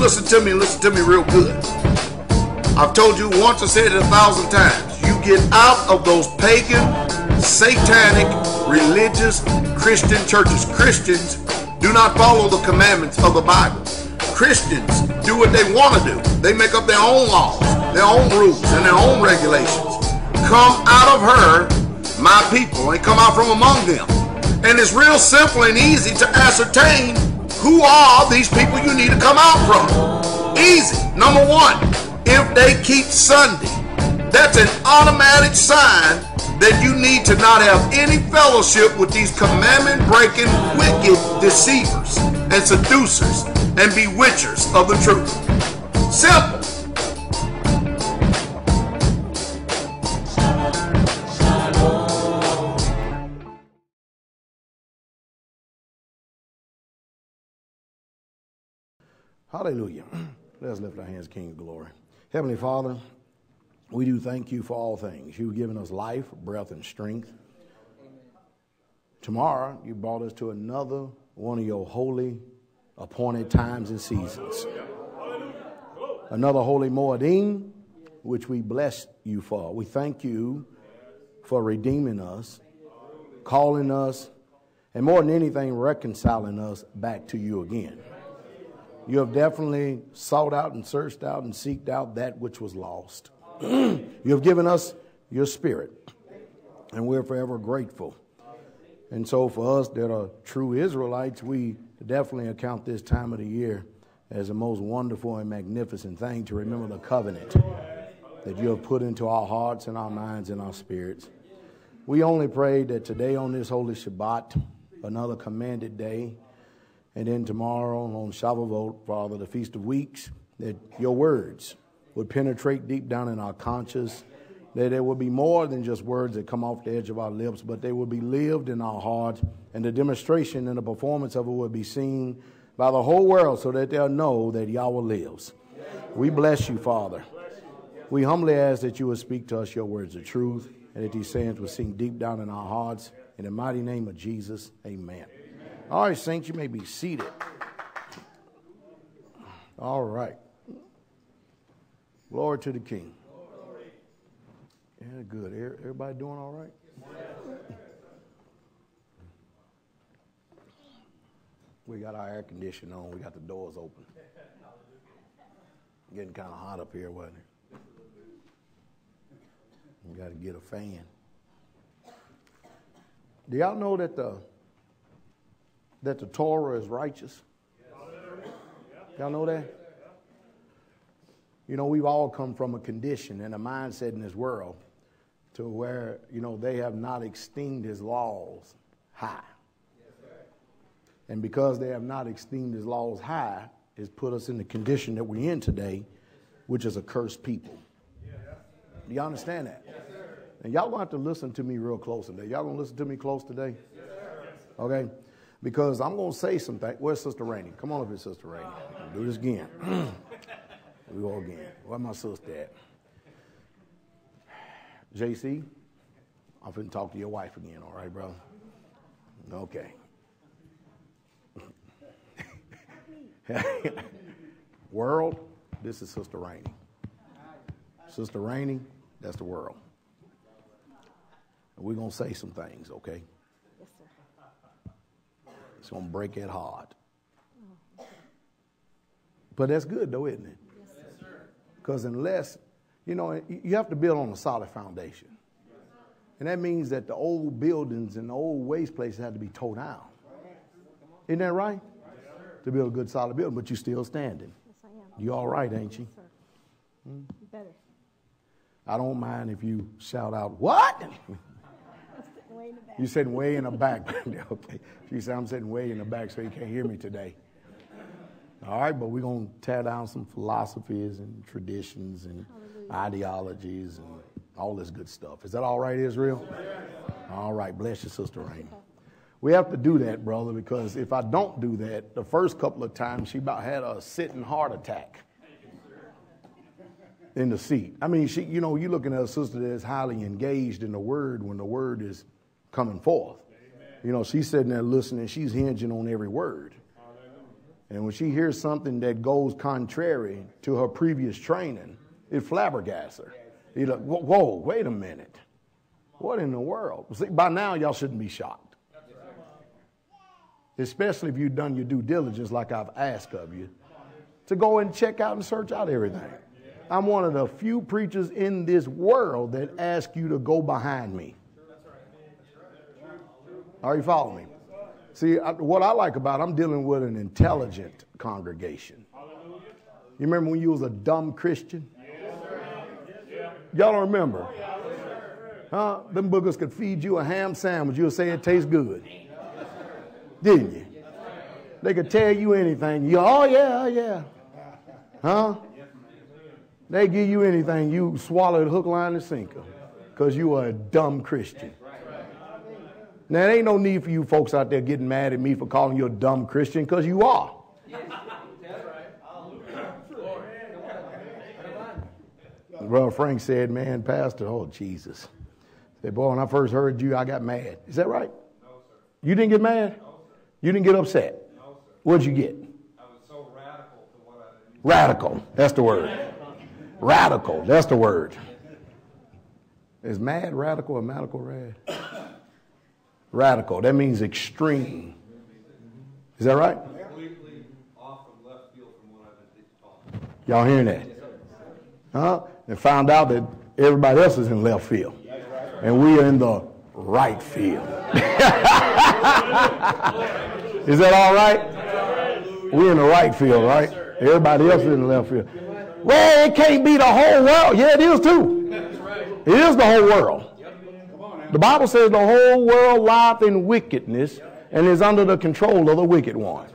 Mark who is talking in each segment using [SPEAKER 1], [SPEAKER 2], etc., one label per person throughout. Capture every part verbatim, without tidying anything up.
[SPEAKER 1] listen to me and listen to me real good. I've told you once, I said it a thousand times. You get out of those pagan, satanic, religious, Christian churches. Christians do not follow the commandments of the Bible. Christians do what they want to do. They make up their own laws, their own rules, and their own regulations. Come out of her, my people, and come out from among them. And it's real simple and easy to ascertain who are these people you need to come out from. Easy. Number one, if they keep Sunday, that's an automatic sign that you need to not have any fellowship with these commandment-breaking, wicked deceivers and seducers and bewitchers of the truth. Simple.
[SPEAKER 2] Hallelujah. Let's lift our hands, King of glory. Heavenly Father, we do thank you for all things. You've given us life, breath, and strength. Amen. Tomorrow, you brought us to another one of your holy appointed times and seasons. Another holy Moedim, which we bless you for. We thank you for redeeming us, calling us, and more than anything, reconciling us back to you again. You have definitely sought out and searched out and seeked out that which was lost. You have given us your spirit, and we're forever grateful. And so for us that are true Israelites, we definitely account this time of the year as the most wonderful and magnificent thing to remember the covenant that you have put into our hearts and our minds and our spirits. We only pray that today on this holy Shabbat, another commanded day, and then tomorrow on Shavuot, Father, the Feast of Weeks, that your words would penetrate deep down in our conscience, that there would be more than just words that come off the edge of our lips, but they would be lived in our hearts, and the demonstration and the performance of it would be seen by the whole world so that they'll know that Yahweh lives. We bless you, Father. We humbly ask that you would speak to us your words of truth, and that these sayings would sink deep down in our hearts. In the mighty name of Jesus, amen. All right, saints, you may be seated. All right. Glory to the King. Yeah, good. Everybody doing all right? We got our air conditioning on. We got the doors open. Getting kind of hot up here, wasn't it? We got to get a fan. Do y'all know that the that the Torah is righteous? Y'all know that? You know, we've all come from a condition and a mindset in this world to where, you know, they have not esteemed his laws high. And because they have not esteemed his laws high, it's put us in the condition that we're in today, which is a cursed people. Do you understand that? And y'all going to have to listen to me real close today. Y'all going to listen to me close today? Okay? Because I'm going to say something. Where's Sister Rainey? Come on up here, Sister Rainey. Do this again. We go again. Where's my sister at? J C, I'm finna talk to your wife again, all right, brother? Okay. World, this is Sister Rainey. Sister Rainey, that's the world. And we're going to say some things, okay?
[SPEAKER 3] Yes, sir.
[SPEAKER 2] It's going to break it hard. But that's good, though, isn't it?
[SPEAKER 3] Yes, sir.
[SPEAKER 2] Because unless, you know, you have to build on a solid foundation. And that means that the old buildings and the old waste places have to be tore down. Isn't that right? To build a good solid building, but you're still standing.
[SPEAKER 3] Yes, I am.
[SPEAKER 2] You all right, ain't you?
[SPEAKER 3] Yes, sir. Hmm? Better.
[SPEAKER 2] I don't mind if you shout out, what?
[SPEAKER 3] Way in the back.
[SPEAKER 2] You sitting way in the back. Okay. She said, I'm sitting way in the back so you can't hear me today. All right, but we're going to tear down some philosophies and traditions and Hallelujah. Ideologies and all this good stuff. Is that all right, Israel? All right. Bless you, Sister Rainey. We have to do that, brother, because if I don't do that, the first couple of times she about had a sitting heart attack in the seat. I mean, she, you know, you're looking at a sister that's highly engaged in the word when the word is coming forth. Amen. You know, she's sitting there listening. She's hinging on every word. Hallelujah. And when she hears something that goes contrary to her previous training, it flabbergasts her. You're like, whoa, wait a minute. What in the world? See, by now, y'all shouldn't be shocked. Especially if you've done your due diligence like I've asked of you, to go and check out and search out everything. I'm one of the few preachers in this world that ask you to go behind me. Are you following me? See, I, what I like about it, I'm dealing with an intelligent congregation. You remember when you was a dumb Christian? Y'all don't remember? Huh? Them boogers could feed you a ham sandwich. You'll say it tastes good. Didn't you? They could tell you anything. You, oh, yeah, yeah. Huh? They give you anything. You swallow it hook, line, and sinker because you are a dumb Christian. Now, there ain't no need for you folks out there getting mad at me for calling you a dumb Christian because you are. Brother Frank said, man, Pastor, oh, Jesus. Said, boy, when I first heard you, I got mad. Is that right? No, sir. You didn't get mad? No, sir. You didn't get upset? No, sir. What'd you get? I was so radical to what I did. Radical. That's the word. Radical. That's the word. Is mad radical or medical rad? Radical. That means extreme. Is that right? Completely off from left field from what I've been taught. Y'all hearing that? Huh? And found out that everybody else is in left field. And we are in the right field. Is that all right? We're in the right field, right? Everybody else is in the left field. Well, it can't be the whole world. Yeah, it is too. It is the whole world. The Bible says the whole world lieth in wickedness and is under the control of the wicked one.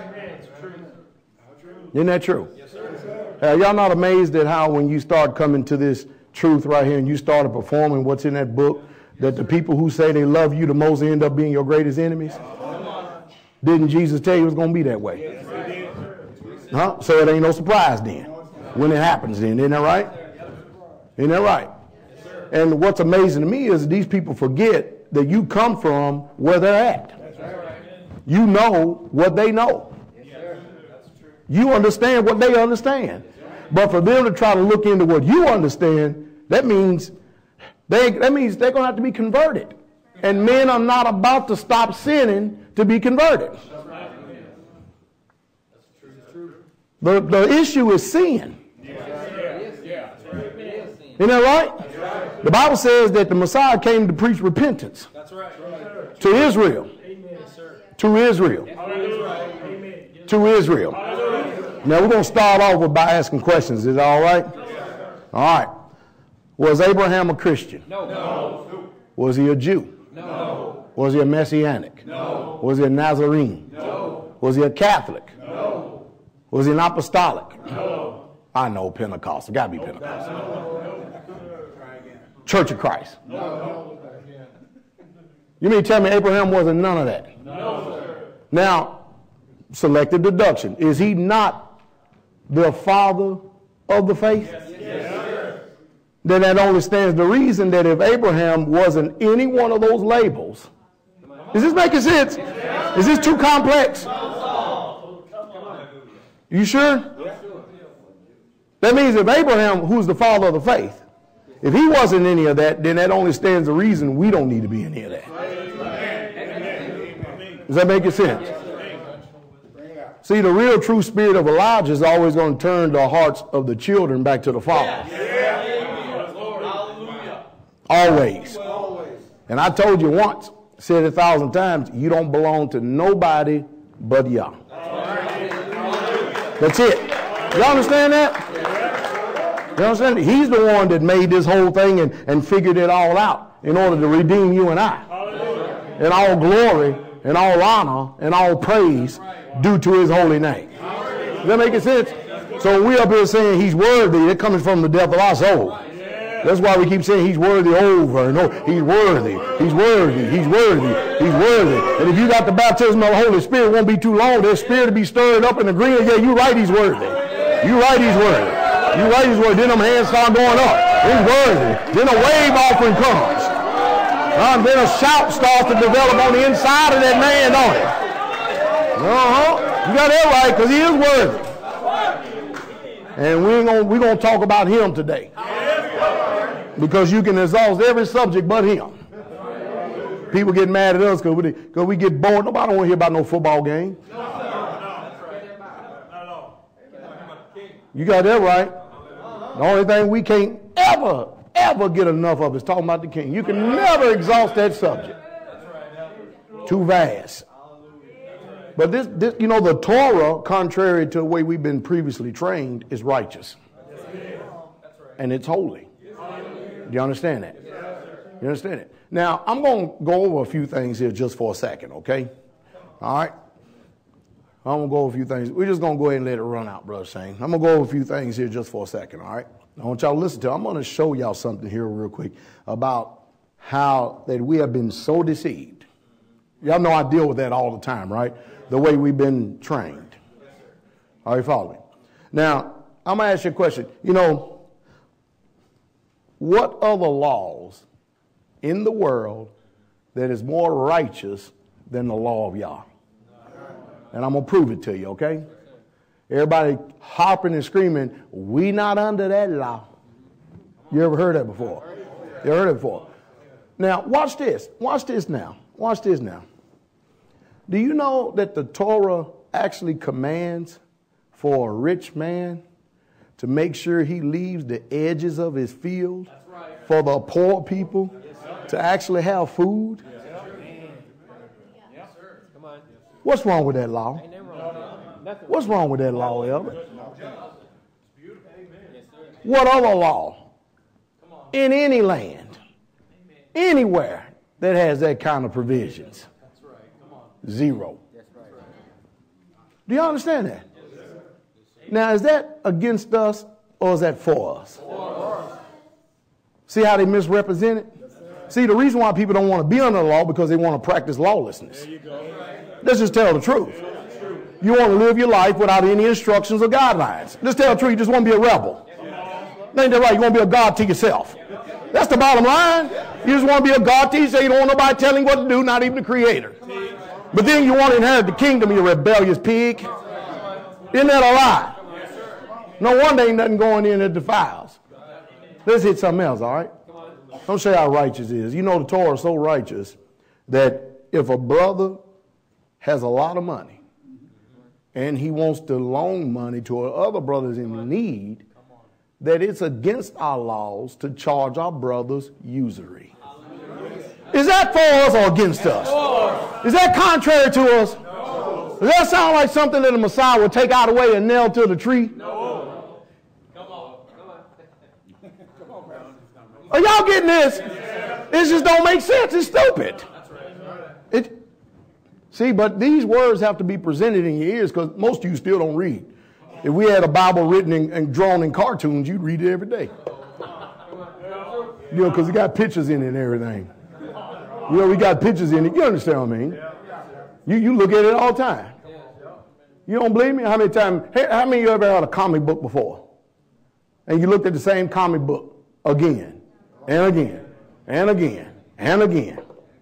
[SPEAKER 2] Isn't that true? Uh, y'all not amazed at how when you start coming to this truth right here and you started performing what's in that book, that the people who say they love you the most end up being your greatest enemies? Didn't Jesus tell you it was going to be that way? Huh? So it ain't no surprise then when it happens then. Isn't that right? Isn't that right? And what's amazing to me is these people forget that you come from where they're at. You know what they know. You understand what they understand. But for them to try to look into what you understand, that means they that means they're going to have to be converted. And men are not about to stop sinning to be converted. The, the issue is sin. Isn't that right? The Bible says that the Messiah came to preach repentance to Israel. To Israel. To Israel. Now we're going to start off with by asking questions. Is that all right? All right. Was Abraham a Christian? No. Was he a Jew? No. Was he a Messianic? No. Was he a Nazarene? No. Was he a Catholic? No. Was he an Apostolic? No. I know, Pentecostal. Got to be Pentecostal. Church of Christ. No. You mean tell me Abraham wasn't none of that? No, sir. Now, selective deduction. Is he not the father of the faith? Yes, yes, sir. Then that only stands the reason that if Abraham wasn't any one of those labels, is this making sense? Is this too complex? You sure? That means if Abraham, who's the father of the faith, if he wasn't any of that, then that only stands the reason we don't need to be any of that. Does that make sense? See, the real true spirit of Elijah is always going to turn the hearts of the children back to the father. Always. And I told you once, said it a thousand times, you don't belong to nobody but Yah. That's it. Y'all understand that? You understand? He's the one that made this whole thing and, and figured it all out in order to redeem you and I. And all glory and all honor and all praise due to his holy name. Does that make sense? So when we up here saying he's worthy, it comes from the depth of our soul. That's why we keep saying he's worthy over and over. He's worthy. He's worthy. He's worthy. He's worthy. And if you got the baptism of the Holy Spirit, it won't be too long. Their spirit to be stirred up and agreeing. Yeah, you're right, he's worthy. You're right, he's worthy. You're right, he's worthy. Then them hands start going up. He's worthy. Then a wave offering comes. Uh, then a shout starts to develop on the inside of that man, don't it? Uh-huh. got that right, because he is worthy. And we ain't gonna, we're going to talk about him today. Because you can exhaust every subject but him. People get mad at us because we, because we get bored. Nobody want to hear about no football game. You got that right. The only thing we can't ever, ever get enough of is talking about the king. You can never exhaust that subject. Too vast. But this, this, you know, the Torah, contrary to the way we've been previously trained, is righteous. And it's holy. Do you understand that? You understand it? Now, I'm going to go over a few things here just for a second, okay? All right? I'm going to go over a few things. We're just going to go ahead and let it run out, Brother Shane. I'm going to go over a few things here just for a second, all right? I want y'all to listen to it. I'm going to show y'all something here real quick about how that we have been so deceived. Y'all know I deal with that all the time, right? The way we've been trained. Are you following me? Now, I'm going to ask you a question. You know, what other laws in the world that is more righteous than the law of Yah? And I'm going to prove it to you, okay? Everybody hopping and screaming, we not under that law. You ever heard that before? You ever heard it before? Now, watch this. Watch this now. Watch this now. Do you know that the Torah actually commands for a rich man to make sure he leaves the edges of his field for the poor people to actually have food? What's wrong with that law? What's wrong with that law, Elder? What other law in any land, anywhere that has that kind of provisions? Zero. Do you understand that? Now, is that against us or is that for us? See how they misrepresent it? See, the reason why people don't want to be under the law because they want to practice lawlessness. Let's just tell the truth. You want to live your life without any instructions or guidelines. Let's tell the truth. You just want to be a rebel. Ain't that right? You want to be a God to yourself. That's the bottom line. You just want to be a God to yourself. You don't want nobody telling you what to do, not even the Creator. But then you want to inherit the kingdom, you rebellious pig. Isn't that a lie? No wonder ain't nothing going in that defiles. Let's hit something else, all right? Let me show you how righteous it is. You know the Torah is so righteous that if a brother has a lot of money and he wants to loan money to other brothers in need, that it's against our laws to charge our brothers usury. Is that for us or against us? Is that contrary to us? Does that sound like something that the Messiah would take out away and nail to the tree? No. Come on. Come on. Are y'all getting this? It just don't make sense. It's stupid. It, see, but these words have to be presented in your ears because most of you still don't read. If we had a Bible written in, and drawn in cartoons, you'd read it every day. You know, because it got pictures in it and everything. You know, we got pictures in it. You understand what I mean? You, you look at it all the time. You don't believe me? How many times, how many of you ever had a comic book before? And you looked at the same comic book again, and again, and again, and again.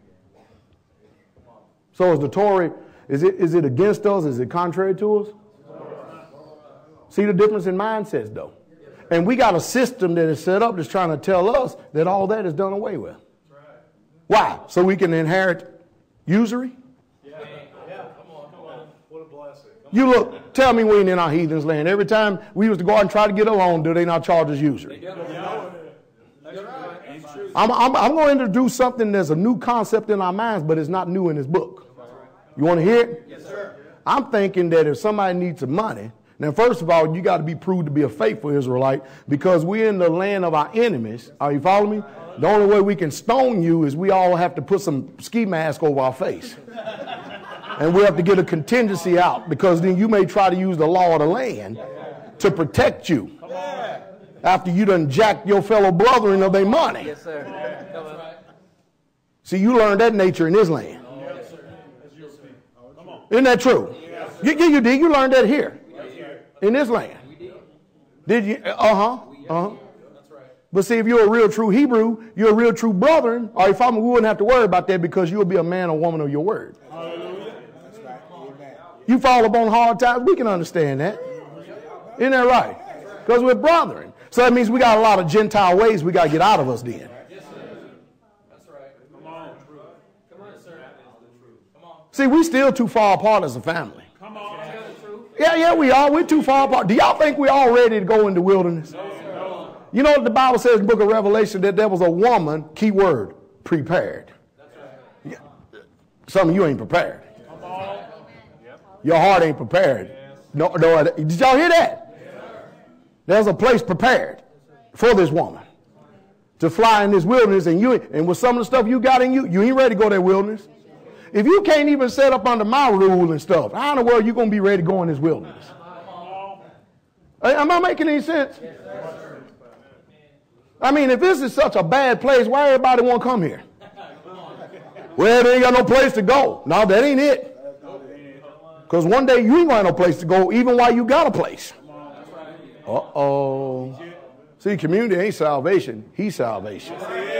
[SPEAKER 2] So is the Torah, is it, is it against us? Is it contrary to us? See the difference in mindsets, though. And we got a system that is set up that's trying to tell us that all that is done away with. Why? So we can inherit usury? Yeah. Yeah. Come on, come on. What a blessing. You look, tell me we ain't in our heathens land. Every time we used to go out and try to get a loan, do they not charge us usury? Yeah. That's right. I'm, I'm, I'm going to introduce something that's a new concept in our minds, but it's not new in this book. You want to hear it? Yes, sir. I'm thinking that if somebody needs some money, now, first of all, you got to be proved to be a faithful Israelite because we're in the land of our enemies. Are you following me? The only way we can stone you is we all have to put some ski mask over our face. And we have to get a contingency out because then you may try to use the law of the land to protect you after you done jacked your fellow brethren of their money. Yes, sir. See, you learned that nature in this land. Isn't that true? You, you, you did. You learned that here. In this land. Did you? Uh-huh. Uh-huh. But see, if you're a real true Hebrew, you're a real true brethren, or if I'm, we wouldn't have to worry about that because you'll be a man or woman of your word. Hallelujah. That's right. Amen. You fall upon hard times, we can understand that. Isn't that right? Because we're brethren. So that means we got a lot of Gentile ways we got to get out of us then.
[SPEAKER 4] That's right. Come on. Come on, sir. Come on.
[SPEAKER 2] See, we still too far apart as a family.
[SPEAKER 4] Come on.
[SPEAKER 2] Yeah, yeah, we are. We're too far apart. Do y'all think we're all ready to go in the wilderness? No, no. You know what the Bible says in the book of Revelation? That there was a woman, key word, prepared. That's right. Yeah. Some of you ain't prepared. Come on. Your heart ain't prepared. Yes. No, no, did y'all hear that? There's a place prepared for this woman to fly in this wilderness, and you and with some of the stuff you got in you, you ain't ready to go to that wilderness. If you can't even set up under my rule and stuff, how in the world are you going to be ready to go in this wilderness? Am I making any sense? I mean, if this is such a bad place, why everybody want to come here? Well, they ain't got no place to go. No, that ain't it. Because one day you ain't going to have no place to go, even while you got a place. Uh-oh. See, community ain't salvation. He's salvation.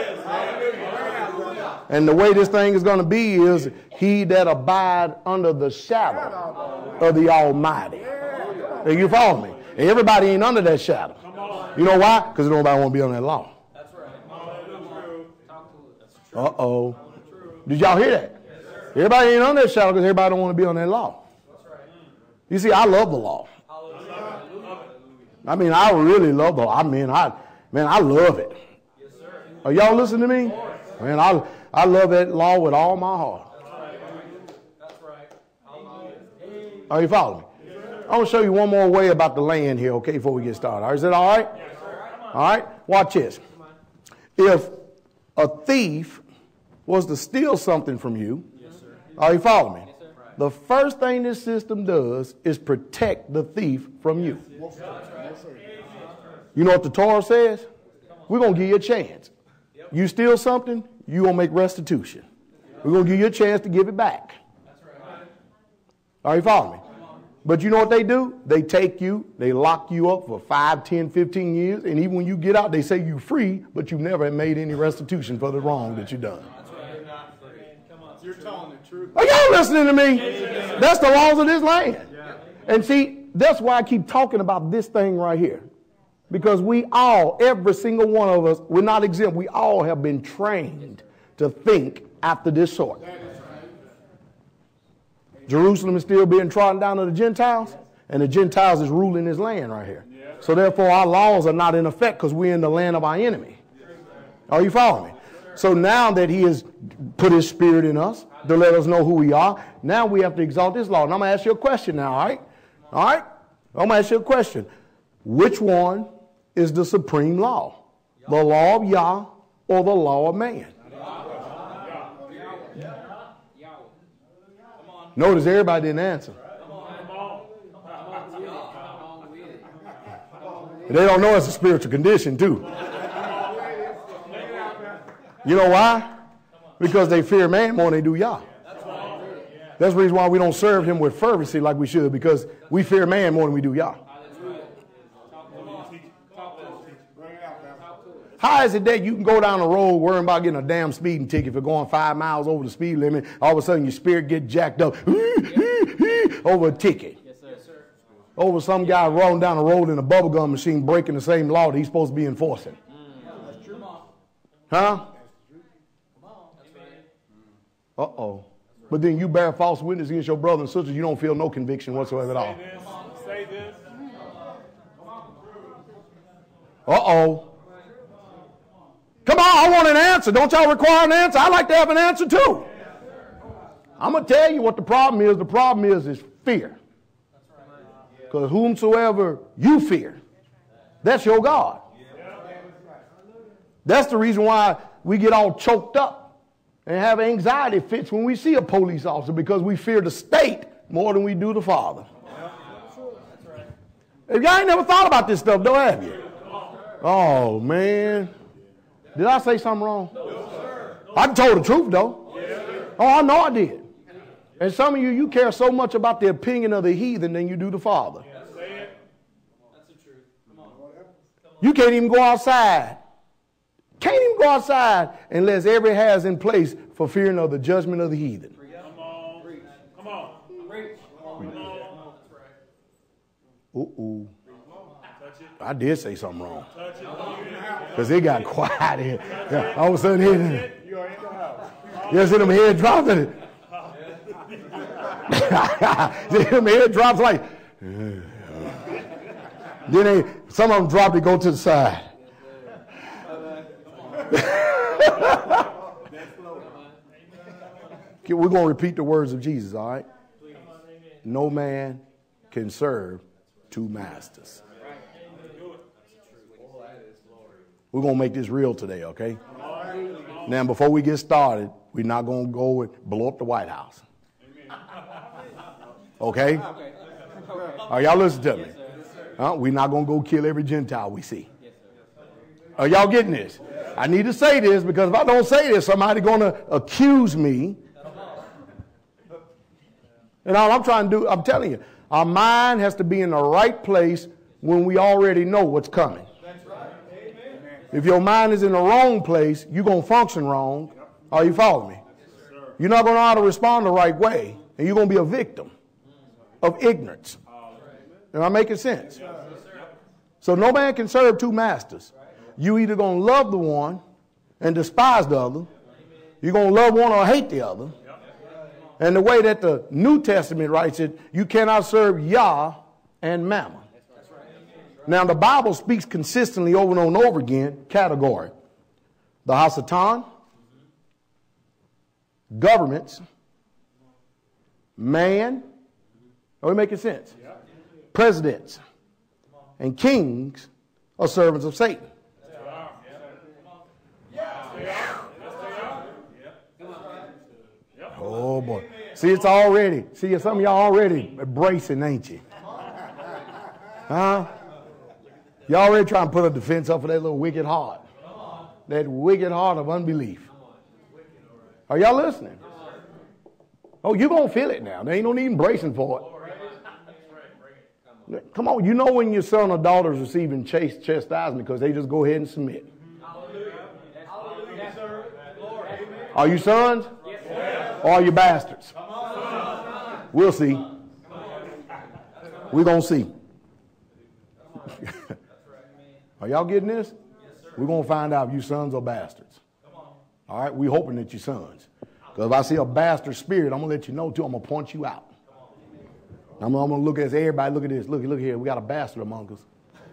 [SPEAKER 2] And the way this thing is going to be is he that abide under the shadow of the Almighty. And you follow me? And everybody ain't under that shadow. You know why? Because nobody want to be on that law. That's right. Uh-oh. Did y'all hear that? Everybody ain't under that shadow because everybody don't want to be on that law. You see, I love the law. I mean, I really love the law. I mean, I, man, I love it. Are y'all listening to me? Man, I, I love that law with all my heart. That's right. Are you following me? I want to show you one more way about the land here, okay, before we get started. All right, is that all right? All right, watch this. If a thief was to steal something from you, are you following me? The first thing this system does is protect the thief from you. You know what the Torah says? We're going to give you a chance. You steal something, you're going to make restitution. We're going to give you a chance to give it back. Are you following me? But you know what they do? They take you, they lock you up for five, ten, fifteen years, and even when you get out, they say you're free, but you've never made any restitution for the wrong that you've done.
[SPEAKER 4] You're telling the truth.
[SPEAKER 2] Are y'all listening to me? That's the laws of this land. And see, that's why I keep talking about this thing right here. Because we all, every single one of us, we're not exempt. We all have been trained to think after this sort. Jerusalem is still being trodden down to the Gentiles, and the Gentiles is ruling this land right here. So therefore, our laws are not in effect because we're in the land of our enemy. Are you following me? So now that he has put his spirit in us to let us know who we are, now we have to exalt this law. And I'm going to ask you a question now, all right? All right? I'm going to ask you a question. Which one is the supreme law? The law of Yah or the law of man? Notice everybody didn't answer. They don't know it's a spiritual condition too. You know why? Because they fear man more than they do Yah. That's the reason why we don't serve him with fervency like we should, because we fear man more than we do Yah. How is it that you can go down the road worrying about getting a damn speeding ticket for going five miles over the speed limit, all of a sudden your spirit get jacked up over a ticket? Yes, sir. Over some guy rolling down the road in a bubblegum machine breaking the same law that he's supposed to be enforcing. Huh? Uh-oh. But then you bear false witness against your brother and sister, you don't feel no conviction whatsoever at all.
[SPEAKER 4] Say this.
[SPEAKER 2] Uh-oh. Come on, I want an answer. Don't y'all require an answer? I like to have an answer too. I'm going to tell you what the problem is. The problem is is fear. Because whomsoever you fear, that's your God. That's the reason why we get all choked up and have anxiety fits when we see a police officer, because we fear the state more than we do the Father. If y'all ain't never thought about this stuff, though, have you? Oh, man. Did I say something wrong? No, sir. I told the truth, though. Yes, oh, I know I did. And some of you, you care so much about the opinion of the heathen than you do the Father.
[SPEAKER 4] Yes, say it. That's the truth. Come on.
[SPEAKER 2] You can't even go outside. Can't even go outside unless every hair is in place for fearing of the judgment of the heathen.
[SPEAKER 4] Come on. Come on. Preach.
[SPEAKER 2] Uh-oh. I did say something wrong. Because it got quiet here. Yeah, all of a sudden, here, you see them head dropping. See them head drops like. Then they, some of them drop to go to the side. We're going to repeat the words of Jesus, all right? No man can serve two masters. We're going to make this real today, okay? Now, before we get started, we're not going to go and blow up the White House. Okay? Are y'all listening to me? Huh? We're not going to go kill every Gentile we see. Are y'all getting this? I need to say this because if I don't say this, somebody's going to accuse me. And all I'm trying to do, I'm telling you, our mind has to be in the right place when we already know what's coming. If your mind is in the wrong place, you're going to function wrong. Are you following me? You're not going to know how to respond the right way, and you're going to be a victim of ignorance. Am I making sense? So no man can serve two masters. You either going to love the one and despise the other. You're going to love one or hate the other. And the way that the New Testament writes it, you cannot serve Yah and Mammon. Now, the Bible speaks consistently over and over again, category. The Hasatan, governments, man, are we making sense? Presidents and kings are servants of Satan. Oh, boy. See, it's already, see, some of y'all already embracing, ain't you? Huh? Y'all already trying to put a defense up for that little wicked heart. That wicked heart of unbelief. Are y'all listening? Oh, you're going to feel it now. There ain't no need embracing for it. Come on, you know when your son or daughter is receiving chaste chastisement because they just go ahead and submit. Are you sons? Or are you bastards? We'll see. We're going to see. Are y'all getting this? We're going to find out if you sons or bastards. All right? We're hoping that you're sons. Because if I see a bastard spirit, I'm going to let you know, too. I'm going to point you out. I'm, I'm going to look at this. Everybody, look at this. Look, look here. We got a bastard among us.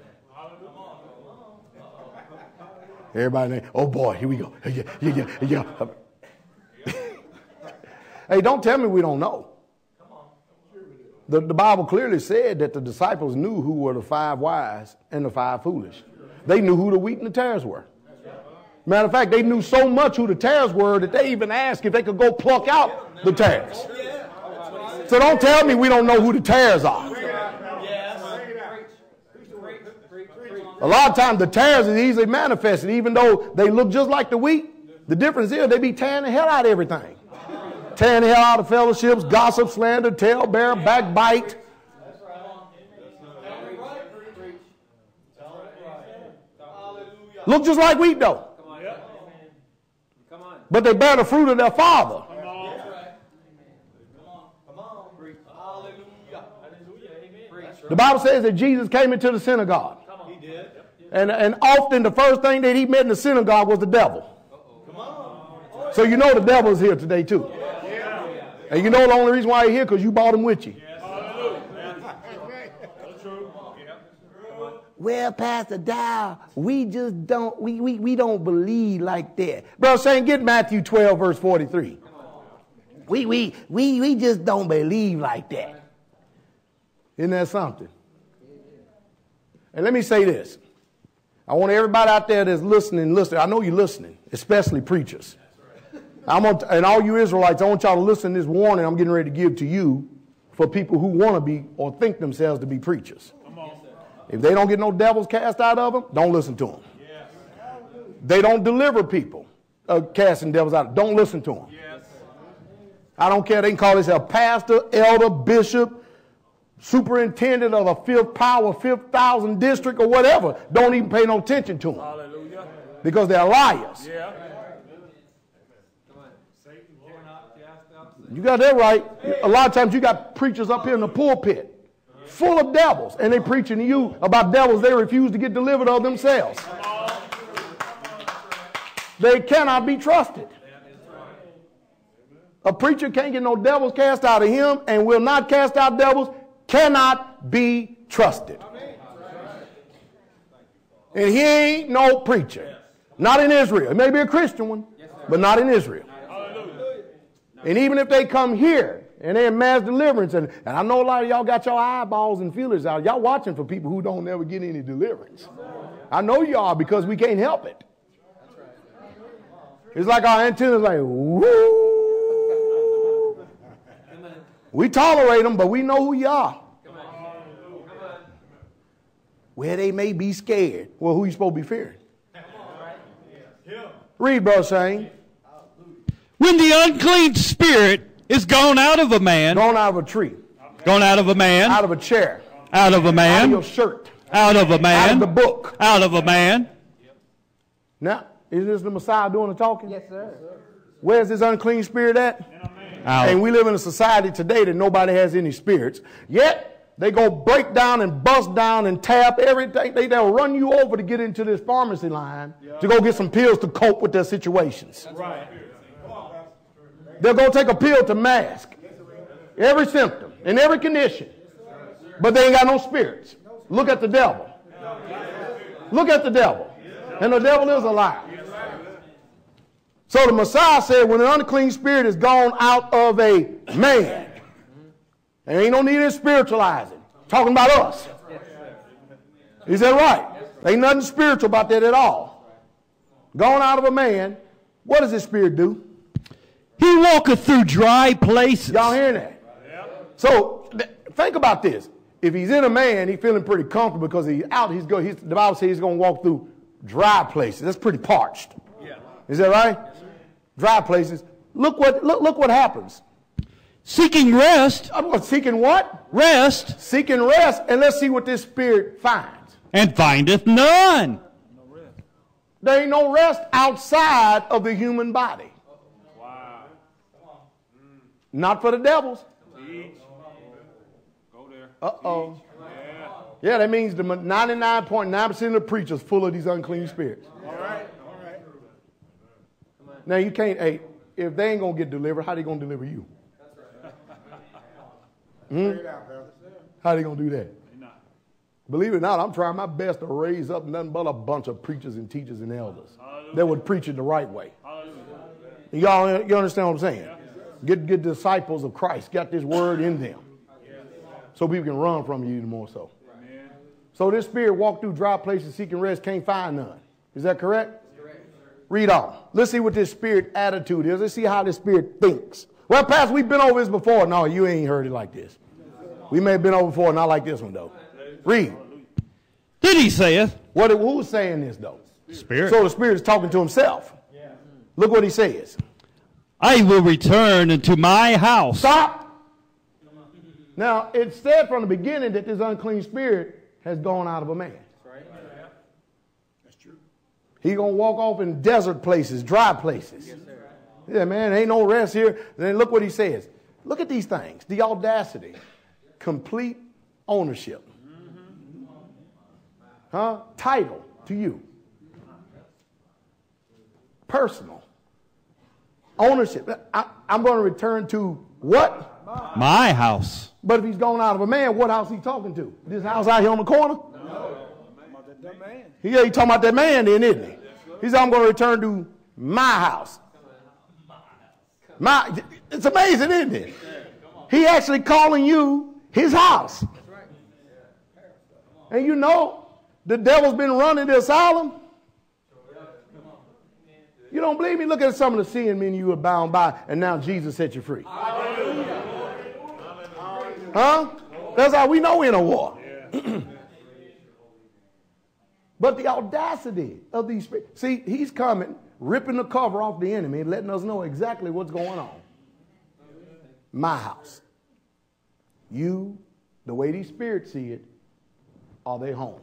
[SPEAKER 2] Everybody, oh, boy, here we go. Yeah, yeah, yeah, yeah. Hey, don't tell me we don't know. The, the Bible clearly said that the disciples knew who were the five wise and the five foolish. They knew who the wheat and the tares were. Matter of fact, they knew so much who the tares were that they even asked if they could go pluck out the tares. So don't tell me we don't know who the tares are. A lot of times the tares is easily manifested, even though they look just like the wheat. The difference is they be tearing the hell out of everything. Tearing the hell out of fellowships, gossip, slander, talebearer, backbite. Look just like wheat, though. But they bear the fruit of their father. The Bible says that Jesus came into the synagogue. And, and often the first thing that he met in the synagogue was the devil. So you know the devil is here today, too. And you know the only reason why he's here because you brought him with you. Well, Pastor Dow, we just don't we, we, we don't believe like that. Bro, saying get Matthew twelve, verse forty-three. We we we we just don't believe like that. Isn't that something? And let me say this. I want everybody out there that's listening, listening. I know you're listening, especially preachers. I'm on, and all you Israelites, I want y'all to listen to this warning I'm getting ready to give to you for people who want to be or think themselves to be preachers. If they don't get no devils cast out of them, don't listen to them. Yes. They don't deliver people uh, casting devils out. Don't listen to them. Yes. I don't care. They can call themselves pastor, elder, bishop, superintendent of the fifth power, fifth thousand district or whatever. Don't even pay no attention to them. Hallelujah. Because they're liars. Yeah. You got that right. A lot of times you got preachers up here in the pulpit full of devils, and they preaching to you about devils they refuse to get delivered of themselves. They cannot be trusted. A preacher can't get no devils cast out of him and will not cast out devils, cannot be trusted. And he ain't no preacher. Not in Israel. It may be a Christian one, but not in Israel. And even if they come here and they're in mass deliverance, and, and I know a lot of y'all got your eyeballs and feelers out. Y'all watching for people who don't ever get any deliverance. I know y'all because we can't help it. It's like our antennas like, woo. We tolerate them, but we know who you are. Where they may be scared. Well, who you supposed to be fearing? Read, Brother Shane.
[SPEAKER 5] When the unclean spirit is gone out of a man.
[SPEAKER 2] Gone out of a tree.
[SPEAKER 5] Gone out of a man.
[SPEAKER 2] Out of a chair.
[SPEAKER 5] Out of a man.
[SPEAKER 2] Out of your shirt.
[SPEAKER 5] Out of a man.
[SPEAKER 2] Out of the book.
[SPEAKER 5] Out of a man.
[SPEAKER 2] Now, is this the Messiah doing the talking?
[SPEAKER 6] Yes, sir.
[SPEAKER 2] Where's this unclean spirit at?
[SPEAKER 5] Out.
[SPEAKER 2] And we live in a society today that nobody has any spirits. Yet, they go break down and bust down and tap everything. They, they'll run you over to get into this pharmacy line yeah. to go get some pills to cope with their situations. Right. They'll go take a pill to mask every symptom and every condition. But they ain't got no spirits. Look at the devil. Look at the devil. And the devil is a liar. So the Messiah said when an unclean spirit is gone out of a man, there ain't no need in spiritualizing. Talking about us. Is that right? Ain't nothing spiritual about that at all. Gone out of a man, what does this spirit do?
[SPEAKER 5] He walketh through dry places.
[SPEAKER 2] Y'all hearing that? So th- think about this. If he's in a man, he's feeling pretty comfortable because he's out. He's go. He's, the Bible says he's going to walk through dry places. That's pretty parched. Yeah. Is that right? Dry places. Look what look look what happens.
[SPEAKER 5] Seeking rest.
[SPEAKER 2] I'm seeking what?
[SPEAKER 5] Rest.
[SPEAKER 2] Seeking rest, and let's see what this spirit finds.
[SPEAKER 5] And findeth none.
[SPEAKER 2] There ain't no rest outside of the human body.
[SPEAKER 4] Wow.
[SPEAKER 2] Not for the devils.
[SPEAKER 4] Go there.
[SPEAKER 2] Uh-oh. Yeah. yeah, that means the ninety-nine point nine percent of the preachers full of these unclean spirits.
[SPEAKER 4] All right. All right.
[SPEAKER 2] Now you can't, hey, if they ain't going to get delivered, how they going to deliver you? Hmm? How they going to do that? Believe it or not, I'm trying my best to raise up nothing but a bunch of preachers and teachers and elders Hallelujah. That would preach it the right way. Y'all, you understand what I'm saying? Yeah. Get, get disciples of Christ. Got this word in them. Yeah. So people can run from you even more so. Amen. So this spirit walked through dry places seeking rest, can't find none. Is that correct? Correct. Read on. Let's see what this spirit attitude is. Let's see how this spirit thinks. Well, Pastor, we've been over this before. No, you ain't heard it like this. We may have been over before, not like this one, though. Read.
[SPEAKER 5] Then he saith.
[SPEAKER 2] What, who's saying this, though?
[SPEAKER 5] Spirit.
[SPEAKER 2] So the spirit is talking to himself. Yeah. Look what he says.
[SPEAKER 5] I will return into my house.
[SPEAKER 2] Stop. Now, it said from the beginning that this unclean spirit has gone out of a man. That's right. That's true. He's going to walk off in desert places, dry places. Yes, sir. Yeah, man, ain't no rest here. Then look what he says. Look at these things. The audacity. Complete ownership. Huh? Title to you. Personal. Ownership. I, I'm going to return to what?
[SPEAKER 5] My house.
[SPEAKER 2] But if he's gone out of a man, what house is he talking to? This house out here on the corner?
[SPEAKER 6] No.
[SPEAKER 2] Yeah, he's talking about that man then, isn't he? He said, I'm going to return to my house. My, it's amazing, isn't it? He actually calling you his house. And you know, the devil's been running the asylum. You don't believe me? Look at some of the sin men you were bound by, and now Jesus set you free. Huh? That's how we know we're in a war. But the audacity of these, see, he's coming, ripping the cover off the enemy and letting us know exactly what's going on. My house. You, the way these spirits see it, are they home?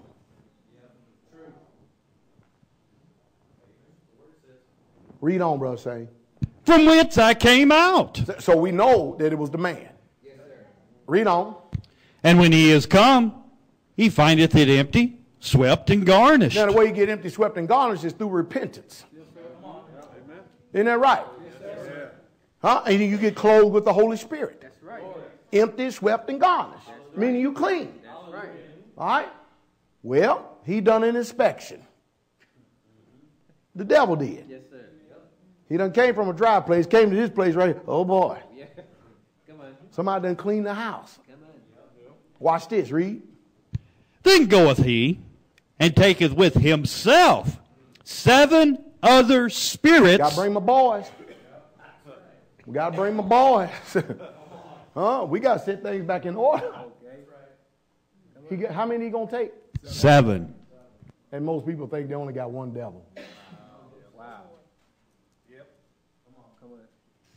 [SPEAKER 2] Read on, brother, say.
[SPEAKER 5] From whence I came out.
[SPEAKER 2] So we know that it was the man. Yes, sir. Read on.
[SPEAKER 5] And when he is come, he findeth it empty, swept, and garnished.
[SPEAKER 2] Now, the way you get empty, swept, and garnished is through repentance. Isn't that right? Huh? And you get clothed with the Holy Spirit.
[SPEAKER 6] That's right.
[SPEAKER 2] Empty, swept, and garnished. Meaning you clean.
[SPEAKER 6] That's right.
[SPEAKER 2] All right? Well, he done an inspection. The devil did.
[SPEAKER 6] Yes, sir.
[SPEAKER 2] He done came from a dry place, came to this place right here. Oh, boy.
[SPEAKER 6] Yeah. Come on.
[SPEAKER 2] Somebody done cleaned the house.
[SPEAKER 6] Come on.
[SPEAKER 2] Watch this, read.
[SPEAKER 5] Then goeth he, and taketh with himself seven other spirits.
[SPEAKER 2] Got to bring my boys. We got to bring my boys. Huh? We got to set things back in order. He got, how many he going to take?
[SPEAKER 5] Seven.
[SPEAKER 2] And most people think they only got one devil.
[SPEAKER 6] Wow. Yep. Come on. Come on.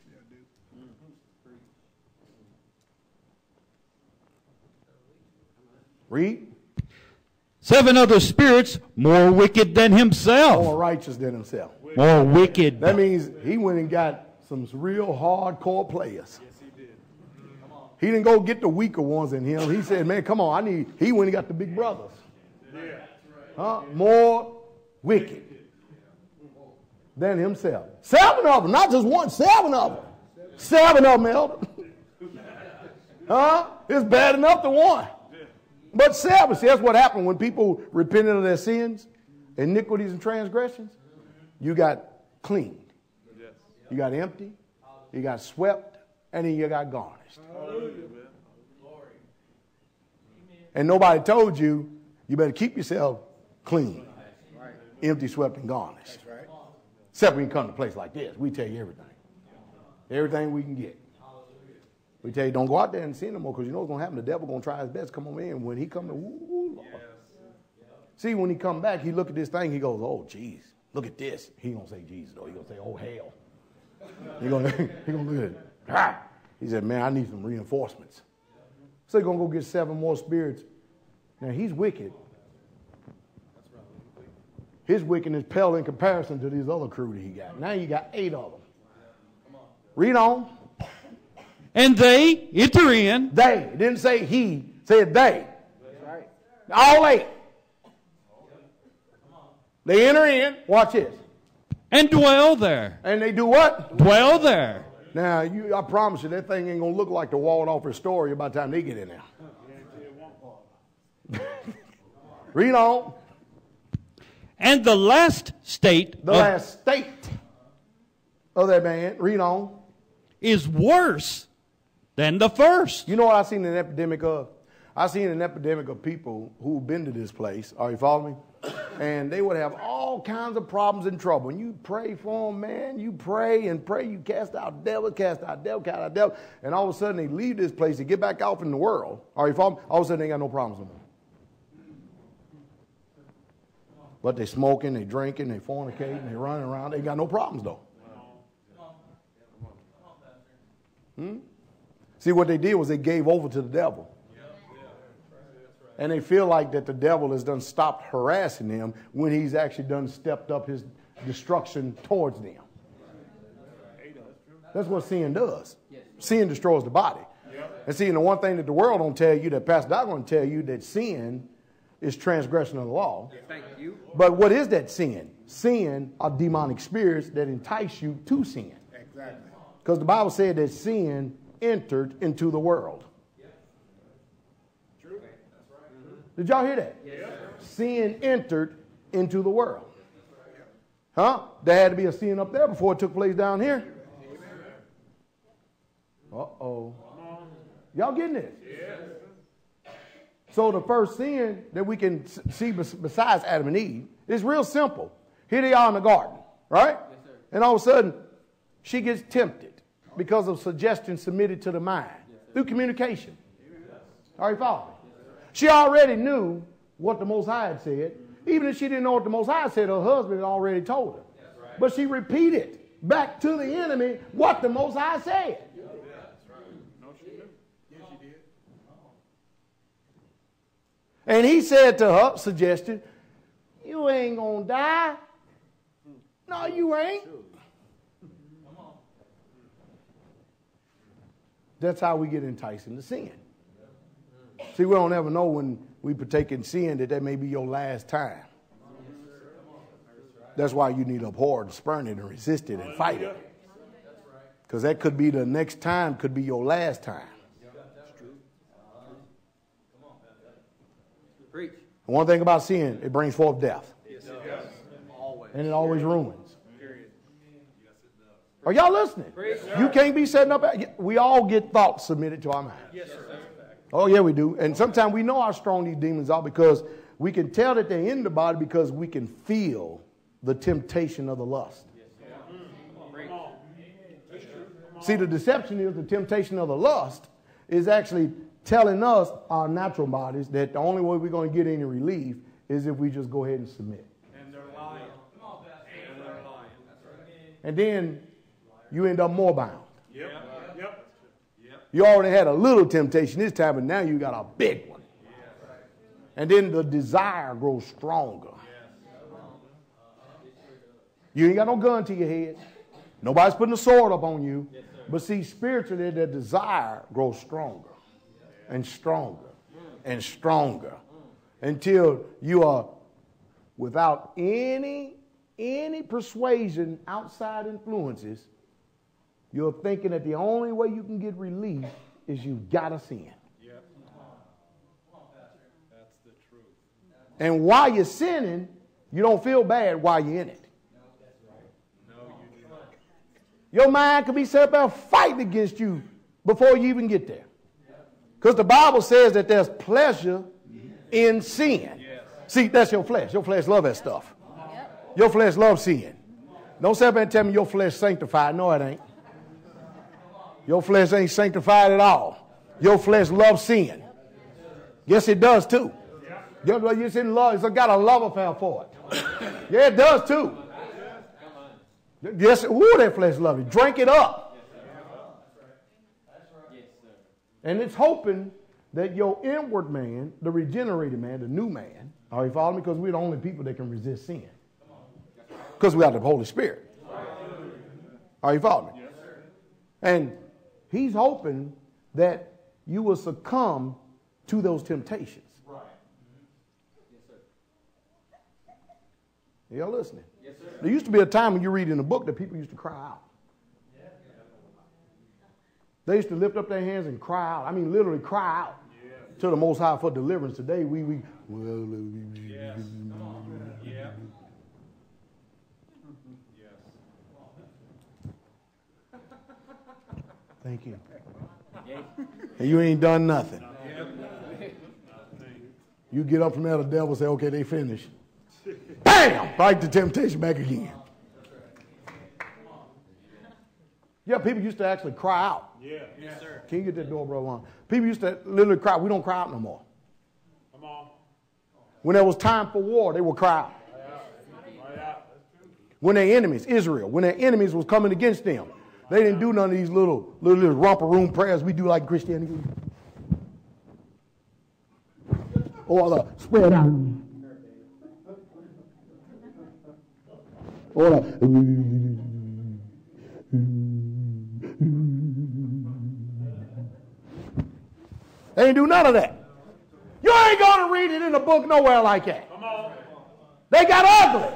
[SPEAKER 2] Read.
[SPEAKER 5] Seven other spirits more wicked than himself.
[SPEAKER 2] More righteous than himself.
[SPEAKER 5] More wicked.
[SPEAKER 2] That means he went and got some real hardcore players.
[SPEAKER 4] Yes, he did. Come on.
[SPEAKER 2] He didn't go get the weaker ones in him. He said, man, come on, I need, he went and got the big brothers.
[SPEAKER 4] Yeah.
[SPEAKER 2] Huh? More wicked than himself. Seven of them, not just one, seven of them. Seven of them, elder. Huh? It's bad enough to one. But seven, see, that's what happened when people repented of their sins, iniquities, and transgressions. You got cleaned. You got empty. You got swept. And then you got garnished. And nobody told you, you better keep yourself clean, empty, swept, and garnished. Except when you come to a place like this, we tell you everything. Everything we can get. We tell you, don't go out there and sin no more, because you know what's going to happen. The devil going to try his best to come on in. When he come to, woo, Lord. See, when he come back, he look at this thing, he goes, oh, geez, look at this. He going to say Jesus, though. He going to say, oh, hell. He going he gonna look at it. Ah. He said, man, I need some reinforcements. So he's going to go get seven more spirits. Now, he's wicked. His wickedness pale in comparison to these other crew that he got. Now you got eight of them. Read on.
[SPEAKER 5] And they enter in.
[SPEAKER 2] They. It didn't say he. It said they.
[SPEAKER 6] That's right.
[SPEAKER 2] All eight. They enter in. Watch this.
[SPEAKER 5] And dwell there.
[SPEAKER 2] And they do what?
[SPEAKER 5] Dwell there.
[SPEAKER 2] Now, you, I promise you, that thing ain't going to look like the Waldorf Astoria by the time they get in there. Read on.
[SPEAKER 5] And the last state
[SPEAKER 2] The
[SPEAKER 5] of-
[SPEAKER 2] last state of that man. Read on.
[SPEAKER 5] is worse than the first.
[SPEAKER 2] You know what I seen an epidemic of? I seen an epidemic of people who've been to this place. Are you following me? And they would have all kinds of problems and trouble. And you pray for them, man. You pray and pray. You cast out devils, cast out devil, cast out devil. And all of a sudden they leave this place to get back out in the world. Are you following me? All of a sudden they ain't got no problems no more. But they smoking, they drinking, they fornicating, they running around. They ain't got no problems though. Hmm? See, what they did was they gave over to the devil. And they feel like that the devil has done stopped harassing them when he's actually done stepped up his destruction towards them. That's what sin does. Sin destroys the body. And see, and the one thing that the world don't tell you, that Pastor Doc going to tell you, that sin is transgression of the law.
[SPEAKER 6] Thank you.
[SPEAKER 2] But what is that sin? Sin are demonic spirits that entice you to sin.
[SPEAKER 6] Exactly.
[SPEAKER 2] Because the Bible said that sin entered into the world.
[SPEAKER 6] True.
[SPEAKER 2] Did y'all hear that?
[SPEAKER 6] Yes, sir.
[SPEAKER 2] Sin entered into the world. Huh? There had to be a sin up there before it took place down here. Uh-oh. Y'all getting this? So the first sin that we can see besides Adam and Eve is real simple. Here they are in the garden, right?
[SPEAKER 6] Yes, sir.
[SPEAKER 2] And all of a sudden, she gets tempted because of suggestion submitted to the mind through communication. Are you following? She already knew what the Most High had said. Even if she didn't know what the Most High said, her husband had already told her. But she repeated back to the enemy what the Most High said. And he said to her, suggested, you ain't going to die. No, you ain't. That's how we get enticed into sin. See, See, we don't ever know when we partake in sin that that may be your last time. That's why you need to abhor and spurn it and resist it and fight it. Because that could be the next time, could be your last time.
[SPEAKER 4] Preach.
[SPEAKER 2] One thing about sin, it brings forth death. And it always ruins. Are y'all listening? You can't be setting up. We all get thoughts submitted to our mind.
[SPEAKER 4] Yes, sir.
[SPEAKER 2] Oh, yeah, we do. And sometimes we know how strong these demons are because we can tell that they're in the body because we can feel the temptation of the lust. See, the deception is the temptation of the lust is actually telling us, our natural bodies, that the only way we're going to get any relief is if we just go ahead and submit.
[SPEAKER 6] And they're lying. And they're lying.
[SPEAKER 2] And then you end up more bound.
[SPEAKER 6] Yep. Yep. Yep.
[SPEAKER 2] You already had a little temptation this time, but now you got a big one. And then the desire grows stronger. You ain't got no gun to your head. Nobody's putting a sword up on you. But see, spiritually, that desire grows stronger and stronger and stronger until you are without any, any persuasion, outside influences, you're thinking that the only way you can get relief is you've got to sin.
[SPEAKER 6] Yep. That's the truth.
[SPEAKER 2] And while you're sinning, you don't feel bad while you're in it. Your mind could be set up there fighting against you before you even get there. Because the Bible says that there's pleasure in sin. See, that's your flesh. Your flesh loves that stuff. Your flesh loves sin. Don't sit up and tell me your flesh sanctified. No, it ain't. Your flesh ain't sanctified at all. Your flesh loves sin. Yes, it does too. It's in love. It's got a love affair for it. Yeah, it does too. Yes, ooh, that flesh loves it. Drink it up. And it's hoping that your inward man, the regenerated man, the new man, are you following me? Because we're the only people that can resist sin. Because we have the Holy Spirit. Are you following me? And he's hoping that you will succumb to those temptations. Y'all listening? Yes, sir. There used to be a time when you read in a book that people used to cry out. Yeah. They used to lift up their hands and cry out. I mean, literally cry out yeah. to the Most High for deliverance. Today, we, we, well,
[SPEAKER 6] yes. Come on. Yeah. Yes.
[SPEAKER 2] Thank you. And you ain't done nothing. You get up from there, the devil say, okay, they finished. Bam! Fight the temptation back again. Yeah, people used to actually cry out.
[SPEAKER 6] Yeah. Yes, sir.
[SPEAKER 2] Can you get that door, brother? On? People used to literally cry. We don't cry out no more.
[SPEAKER 6] Come on.
[SPEAKER 2] When there was time for war, they would cry out. When their enemies, Israel, when their enemies was coming against them, they didn't do none of these little, little, little romper room prayers we do like Christianity. Or the spread out. Or the, they ain't do none of that. You ain't going to read it in a book nowhere like that.
[SPEAKER 6] Come on.
[SPEAKER 2] They got ugly.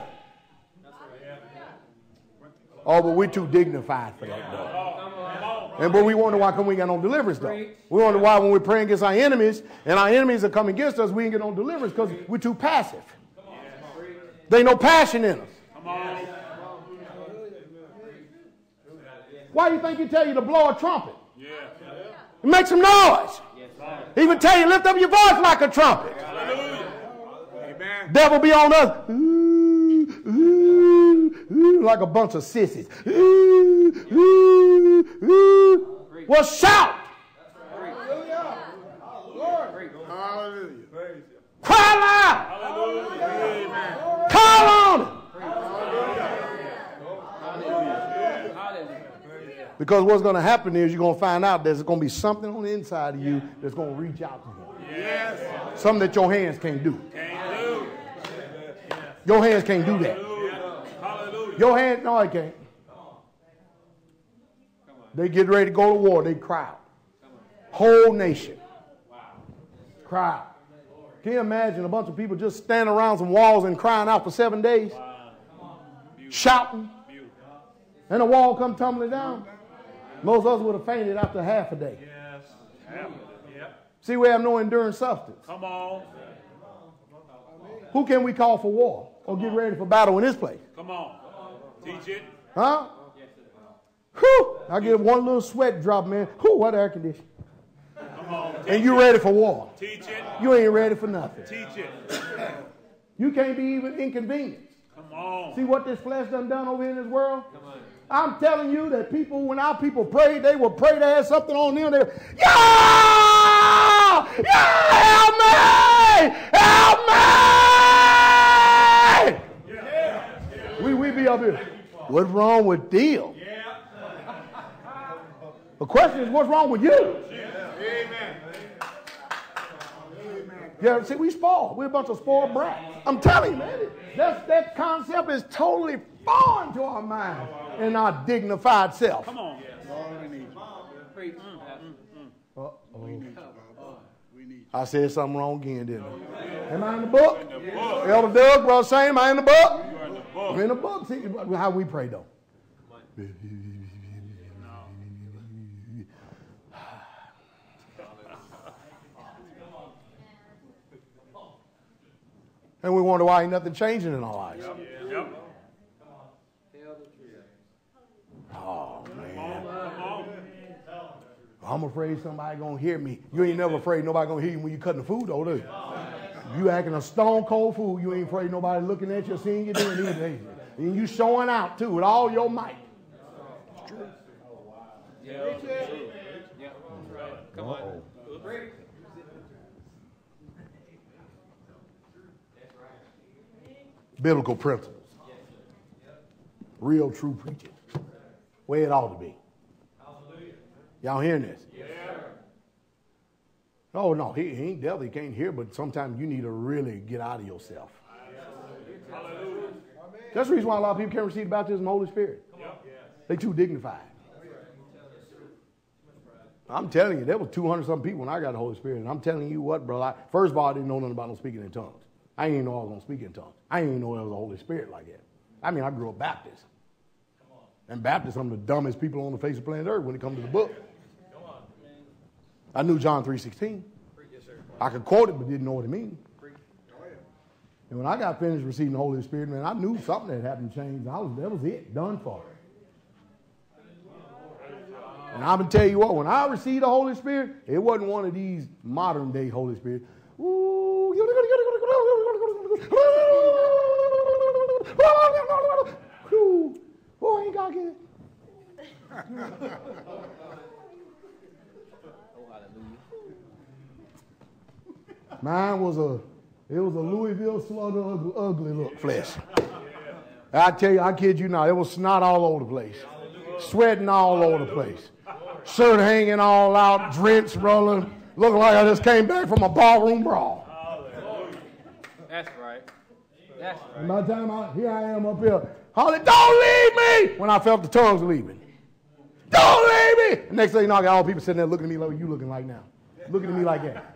[SPEAKER 2] Oh, but we're too dignified for that, though. And but we wonder why come we got no deliverance, though. We wonder why when we're praying against our enemies and our enemies are coming against us, we ain't get no deliverance because we're too passive. There ain't no passion in us. Why do you think he tell you to blow a trumpet?
[SPEAKER 6] Yeah.
[SPEAKER 2] It makes some noise. He even tell you lift up your voice like a trumpet.
[SPEAKER 6] Hallelujah. Amen.
[SPEAKER 2] Devil be on us. Ooh, ooh, ooh, like a bunch of sissies. Ooh, ooh, ooh. Well, shout.
[SPEAKER 6] Hallelujah. Hallelujah.
[SPEAKER 2] Cry loud.
[SPEAKER 6] Hallelujah. Amen.
[SPEAKER 2] Call on it. Because what's going to happen is you're going to find out there's going to be something on the inside of you that's going to reach out to him.
[SPEAKER 6] Yes.
[SPEAKER 2] Something that your hands can't do.
[SPEAKER 6] Can't do.
[SPEAKER 2] Your hands can't do that.
[SPEAKER 6] Hallelujah.
[SPEAKER 2] Your hands, no, they can't. They get ready to go to war. They cry out. Whole nation. Cry out. Can you imagine a bunch of people just standing around some walls and crying out for seven days? Shouting. And the wall come tumbling down. Most of us would have fainted after half a day.
[SPEAKER 6] Yes. Yep.
[SPEAKER 2] See, we have no enduring substance.
[SPEAKER 6] Come on.
[SPEAKER 2] Who can we call for war or get ready for battle in this place?
[SPEAKER 6] Come on. Teach it.
[SPEAKER 2] Huh? Whew. I get one little sweat drop, man. Whew, what air conditioning.
[SPEAKER 6] Come on.
[SPEAKER 2] And you ready for war.
[SPEAKER 6] Teach it.
[SPEAKER 2] You ain't ready for nothing.
[SPEAKER 6] Teach it.
[SPEAKER 2] You can't be even inconvenienced.
[SPEAKER 6] Come on.
[SPEAKER 2] See what this flesh done done over here in this world? I'm telling you that people, when our people prayed, they would pray to have something on them. They would, yeah! Yeah! Help me! Help me!
[SPEAKER 6] Yeah.
[SPEAKER 2] We, we be up here. What's wrong with Deal?
[SPEAKER 6] Yeah.
[SPEAKER 2] The question is, what's wrong with you?
[SPEAKER 6] Amen.
[SPEAKER 2] Yeah, see, we spoiled. We're a bunch of spoiled brats. I'm telling you, man, that's, that concept is totally foreign to our mind and our dignified self.
[SPEAKER 6] Come on.
[SPEAKER 2] Uh-oh. I said something wrong again, didn't I? Am I in the book?
[SPEAKER 6] In the book.
[SPEAKER 2] Elder Doug, Brother Shane, am I in the book?
[SPEAKER 6] You are in the book.
[SPEAKER 2] I'm in the book. See how we pray, though. And we wonder why ain't nothing changing in our lives.
[SPEAKER 6] Yep. Yep.
[SPEAKER 2] Oh, man.
[SPEAKER 6] Come on.
[SPEAKER 2] I'm afraid somebody going to hear me. You ain't never afraid nobody going to hear you when you cutting the food, though, do you? You acting a stone cold fool. You ain't afraid nobody looking at you, seeing you doing anything. And you showing out, too, with all your might. It's true.
[SPEAKER 4] Yeah. Yeah. Come on.
[SPEAKER 2] Uh-oh. Biblical principles. Real, true preaching. Way it ought to be. Y'all hearing this?
[SPEAKER 6] Yeah.
[SPEAKER 2] Oh, no, he, he ain't devil. He can't hear, but sometimes you need to really get out of yourself.
[SPEAKER 6] Hallelujah.
[SPEAKER 2] That's the reason why a lot of people can't receive the baptism of the Holy Spirit.
[SPEAKER 6] Yep.
[SPEAKER 2] They too dignified. I'm telling you, there was two hundred something people when I got the Holy Spirit. And I'm telling you what, brother. I, first of all, I didn't know nothing about no speaking in tongues. I didn't even know I was going to speak in tongues. I didn't even know there was a Holy Spirit like that. I mean, I grew up Baptist. And Baptists are some of the dumbest people on the face of planet Earth when it comes to the book. I knew John three sixteen. I could quote it, but didn't know what it means. And when I got finished receiving the Holy Spirit, man, I knew something had happened to change. I was, that was it, done for. And I'm going to tell you what, when I received the Holy Spirit, it wasn't one of these modern day Holy Spirit. Ooh, boy, ain't got it. Mine was a, it was a Louisville Slugger ugly, ugly look flesh. I tell you, I kid you not, it was snot all over the place. Sweating all over the place. Shirt hanging all out, drenched, rolling. Looking like I just came back from a ballroom brawl.
[SPEAKER 4] That's right. That's right.
[SPEAKER 2] And by the time I, here I am up here, Holly, don't leave me! When I felt the tongues leaving. Don't leave me! The next thing you know, I got all people sitting there looking at me like you looking like now. Looking at me like that.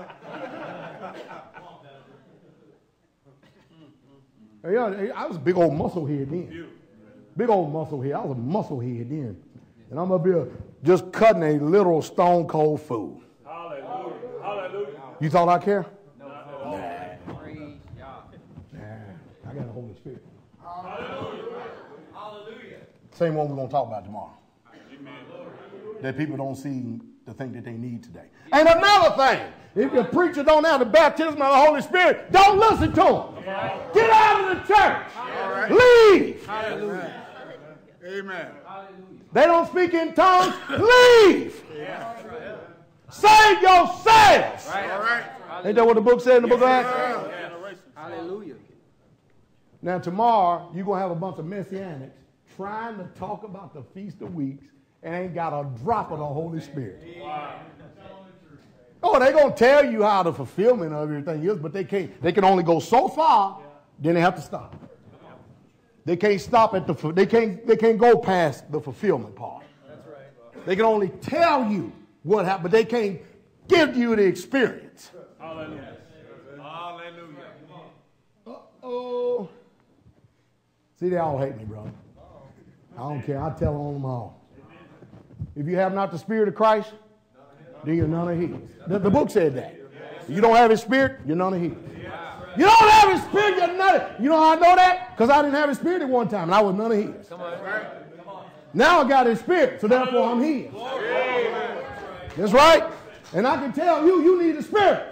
[SPEAKER 2] Hey, yeah, I was a big old muscle head then. Big old muscle head. I was a muscle head then. And I'm up here just cutting a literal stone cold fool.
[SPEAKER 6] Hallelujah. Hallelujah.
[SPEAKER 2] You thought I care?
[SPEAKER 4] No.
[SPEAKER 2] Nah.
[SPEAKER 4] Praise God.
[SPEAKER 2] Nah. I got the Holy Spirit.
[SPEAKER 6] Hallelujah. Hallelujah.
[SPEAKER 2] Same one we're going to talk about tomorrow.
[SPEAKER 6] Amen.
[SPEAKER 2] That people don't see the thing that they need today. And another thing, if your preacher don't have the baptism of the Holy Spirit, don't listen to him. Get out of the church. Right. Leave.
[SPEAKER 4] Hallelujah.
[SPEAKER 1] Amen.
[SPEAKER 2] They don't speak in tongues. Leave.
[SPEAKER 6] Yeah.
[SPEAKER 2] Save yourselves.
[SPEAKER 4] Right.
[SPEAKER 1] All right.
[SPEAKER 2] Ain't that what the book said in the book of Acts?
[SPEAKER 6] Yeah.
[SPEAKER 4] Hallelujah.
[SPEAKER 2] Now tomorrow, you're going to have a bunch of messianics trying to talk about the Feast of Weeks and ain't got a drop of the Holy Spirit.
[SPEAKER 6] Wow.
[SPEAKER 2] Oh, they're going to tell you how the fulfillment of everything is, but they can't. They can only go so far, then they have to stop. They can't stop at the, they can't, they can't go past the fulfillment part.
[SPEAKER 4] That's right.
[SPEAKER 2] They can only tell you what happened, but they can't give you the experience.
[SPEAKER 6] Hallelujah. Hallelujah.
[SPEAKER 2] Uh-oh. See, they all hate me, brother. I don't care. I tell on them all. If you have not the Spirit of Christ, then you're none of his. The, the book said that. You don't have his Spirit, you're none of his. You don't have his Spirit, you're none of. You know how I know that? Because I didn't have his Spirit at one time, and I was none of his. Now I got his Spirit, so therefore I'm his. That's right. And I can tell you, you need the Spirit.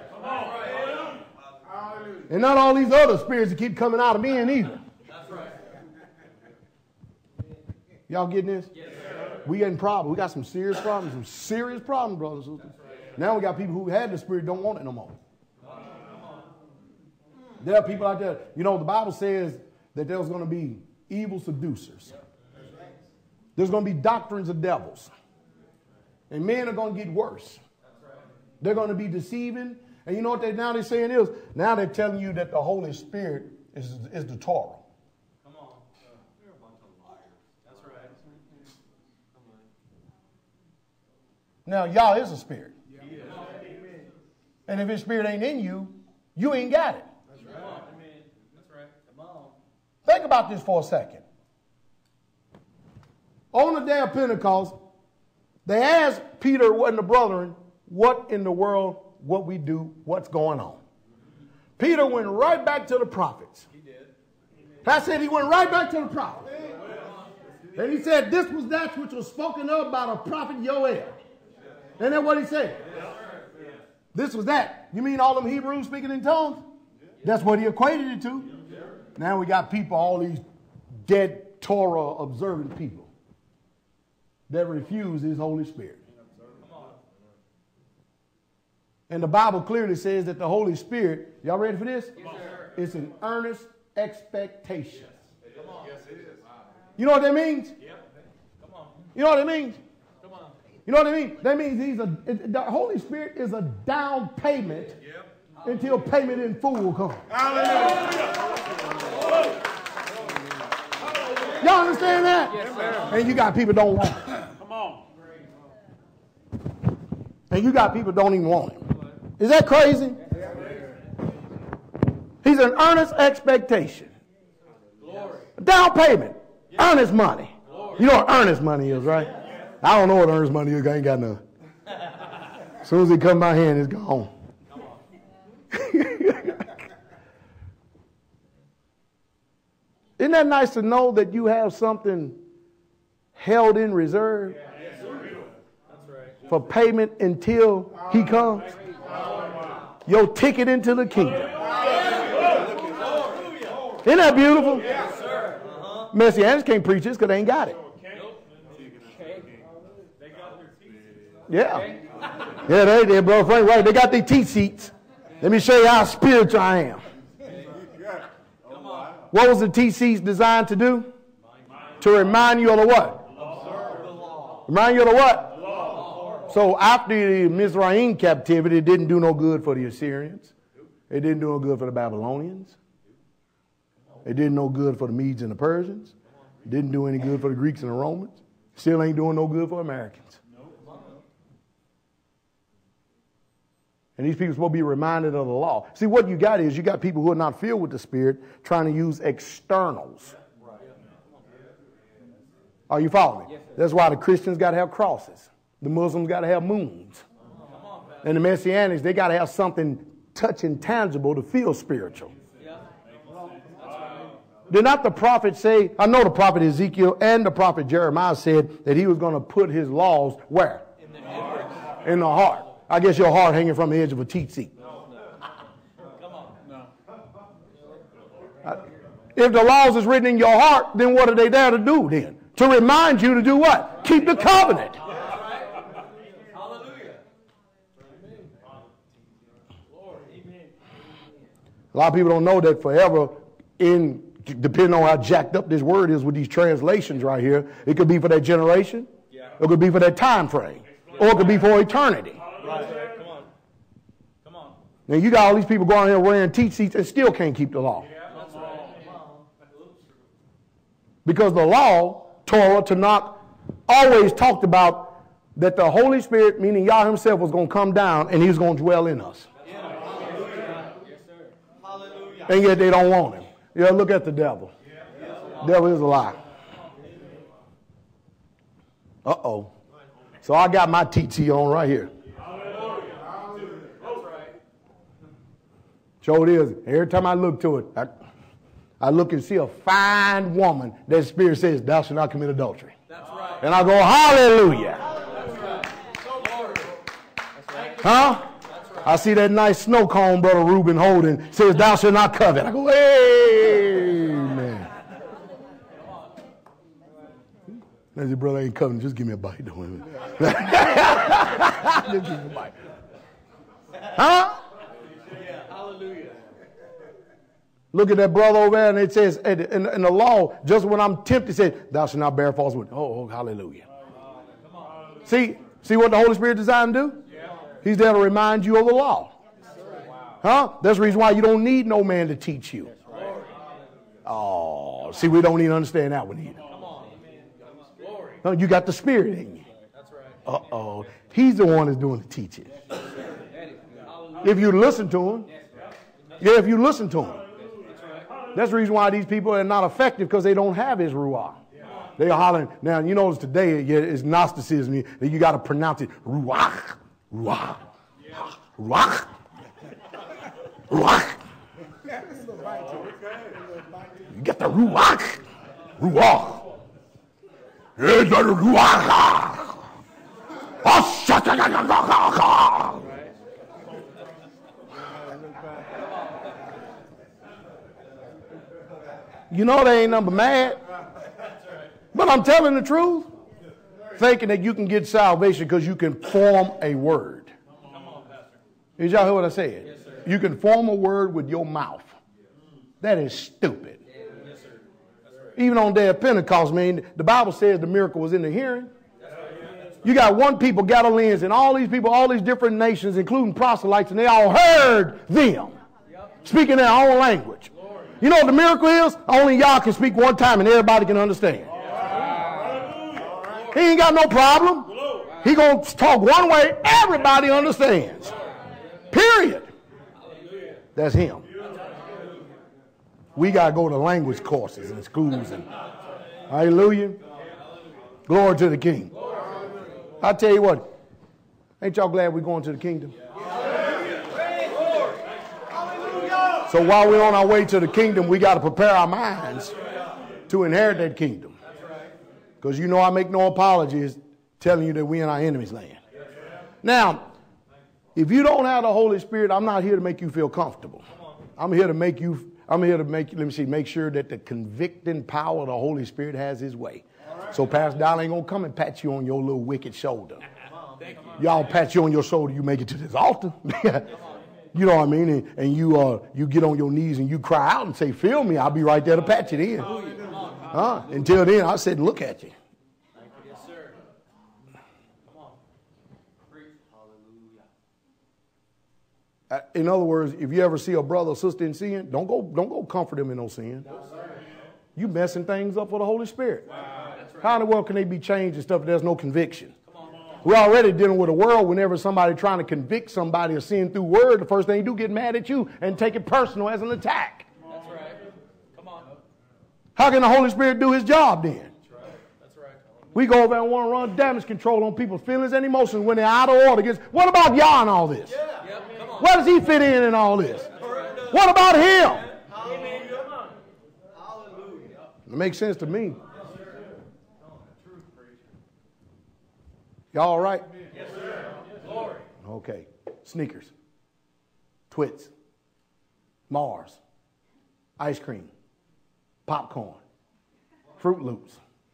[SPEAKER 2] And not all these other spirits that keep coming out of me and either. Y'all getting this? We getting problems. We got some serious problems, some serious problems, brothers and sisters. Now we got people who had the Spirit don't want it no more. There are people out there, you know, the Bible says that there's going to be evil seducers. There's going to be doctrines of devils. And men are going to get worse. They're going to be deceiving. And you know what they now they're saying is? Now they're telling you that the Holy Spirit is, is the Torah.
[SPEAKER 4] Come on. You're a bunch of liars. That's right.
[SPEAKER 2] Now, Yah is a spirit. Yeah. And if his spirit ain't in you, you ain't got it.
[SPEAKER 4] That's right. Amen. That's right. Come on.
[SPEAKER 2] Think about this for a second. On the day of Pentecost, they asked Peter and the brethren, what in the world, what we do, what's going on? Peter went right back to the prophets.
[SPEAKER 4] He did.
[SPEAKER 2] I said he went right back to the prophets. And he said, this was that which was spoken of by the prophet Joel. Isn't that what he said? This was that. You mean all them Hebrews speaking in tongues? That's what he equated it to. Now we got people, all these dead Torah observant people that refuse his Holy Spirit. And the Bible clearly says that the Holy Spirit, y'all ready for this?
[SPEAKER 4] Yes, sir.
[SPEAKER 2] It's an earnest expectation.
[SPEAKER 4] Come on.
[SPEAKER 6] Yes, it is.
[SPEAKER 2] You know what that means?
[SPEAKER 4] Yep. Come on.
[SPEAKER 2] You know what that means?
[SPEAKER 4] Come on.
[SPEAKER 2] You know what I mean? That means he's a, it, the Holy Spirit is a down payment
[SPEAKER 6] Yep.
[SPEAKER 2] until payment in full will come. Y'all understand that?
[SPEAKER 4] Yes, sir.
[SPEAKER 2] And you got people don't want it.
[SPEAKER 6] Come on.
[SPEAKER 2] And you got people don't even want it. Is that crazy? He's an earnest expectation.
[SPEAKER 4] Glory.
[SPEAKER 2] A down payment. Earnest money. You know what earnest money is, right? I don't know what earnest money is. I ain't got none. As soon as it come my hand, it's gone. Isn't that nice to know that you have something held in reserve for payment until he comes? Your ticket into the kingdom. Isn't that beautiful? Messianics can't preach this because they ain't got it. Yeah. Yeah, they did, bro. Frank, right. They got their teeth seats. Let me show you how spiritual I am. What was the T C's designed to do? To remind you of the what? Remind you of the what? So after the Mizraim captivity, it didn't do no good for the Assyrians. It didn't do no good for the Babylonians. It didn't do no good for the Medes and the Persians. It didn't do any good for the Greeks and the Romans. Still ain't doing no good for Americans. And these people are supposed to be reminded of the law. See, what you got is you got people who are not filled with the Spirit trying to use externals. Are you following me? Yes, that's why the Christians got to have crosses. The Muslims got to have moons. And the Messianics, they got to have something touching tangible to feel spiritual. Did not the prophet say, I know the prophet Ezekiel and the prophet Jeremiah said that he was going to put his laws where? In the heart. In the heart. I guess your heart hanging from the edge of a teat seat.
[SPEAKER 4] No, no. Come on. No.
[SPEAKER 2] If the laws is written in your heart, then what are they there to do then? To remind you to do what? Keep the covenant.
[SPEAKER 4] That's right. Hallelujah. Lord, amen.
[SPEAKER 2] A lot of people don't know that forever, in depending on how jacked up this word is with these translations right here, it could be for that generation, yeah. It could be for that time frame, or it could be for eternity.
[SPEAKER 4] Right. Come on. Come on.
[SPEAKER 2] Now you got all these people going here wearing teat seats and still can't keep the law.
[SPEAKER 4] Yeah, that's right.
[SPEAKER 2] Because the law, Torah, Tanakh, always talked about that the Holy Spirit, meaning Yah himself, was going to come down and he was going to dwell in us.
[SPEAKER 4] Yeah.
[SPEAKER 2] And yet they don't want him. Yeah, look at the devil. Devil is a lie. Uh-oh. So I got my T T on right here. So it is. Every time I look to it, I, I look and see a fine woman that Spirit says, thou shalt not commit adultery. That's right. And I go, hallelujah. That's right. That's right. Huh? That's right. I see that nice snow cone brother Reuben holding, says, thou shalt not covet. I go, amen. I said, brother, I ain't coveting. Just give me a bite. Don't worry. Just give me a bite. Huh? Look at that brother over there, and it says in, in, in the law, just when I'm tempted, it says, thou shalt not bear false witness. Oh, oh, hallelujah. See, see what the Holy Spirit designed to do? He's there to remind you of the law. Huh? That's the reason why you don't need no man to teach you. Oh, see, we don't even understand that one either. No, you got the Spirit in you. Uh-oh. He's the one that's doing the teaching. If you listen to him. Yeah, if you listen to him. That's the reason why these people are not effective, because they don't have his ruach. They are hollering. Now, you notice today it's Gnosticism. That you got to pronounce it ruach, ruach, ruach, ruach. You get the ruach, ruach. It's the ruach. Oh, shut up. You know they ain't number mad. But I'm telling the truth. Thinking that you can get salvation because you can form a word. Did y'all hear what I said? Yes, sir. You can form a word with your mouth. That is stupid. Yes, sir. That's right. Even on the day of Pentecost, man, the Bible says the miracle was in the hearing. That's right. You got one people, Galileans, and all these people, all these different nations, including proselytes, and they all heard them speaking their own language. You know what the miracle is? Only y'all can speak one time and everybody can understand. He ain't got no problem. He gonna talk one way, everybody understands. Period. That's him. We gotta go to language courses in schools. And, hallelujah. Glory to the King. I tell you what, ain't y'all glad we're going to the kingdom? So while we're on our way to the kingdom, we got to prepare our minds to inherit that kingdom. Because you know I make no apologies telling you that we're in our enemy's land. Now, if you don't have the Holy Spirit, I'm not here to make you feel comfortable. I'm here to make you, I'm here to make, let me see, make sure that the convicting power of the Holy Spirit has his way. So Pastor Dollar ain't going to come and pat you on your little wicked shoulder. Y'all pat you on your shoulder, you make it to this altar. You know what I mean? And, and you uh, you get on your knees and you cry out and say, feel me, I'll be right there to pat you then. Huh? Until then, I said, look at you. Yes, sir. Come on. Hallelujah. In other words, if you ever see a brother or sister in sin, don't go, don't go comfort them in no sin. No, you messing things up for the Holy Spirit. Wow. That's right. How in the world can they be changed and stuff if there's no conviction? We're already dealing with a world whenever somebody trying to convict somebody of sin through word, the first thing you do, get mad at you and take it personal as an attack. That's right. Come on. How can the Holy Spirit do his job then? That's right. That's right. We go over and want to run damage control on people's feelings and emotions when they're out of order. Against, what about y'all in all this? Yeah. Yep. Come on. Where does he fit in in all this? Right. What about him? Hallelujah. It makes sense to me. Y'all all right? Yes, sir. Glory. Okay. Sneakers. Twits. Mars. Ice cream. Popcorn. Fruit Loops.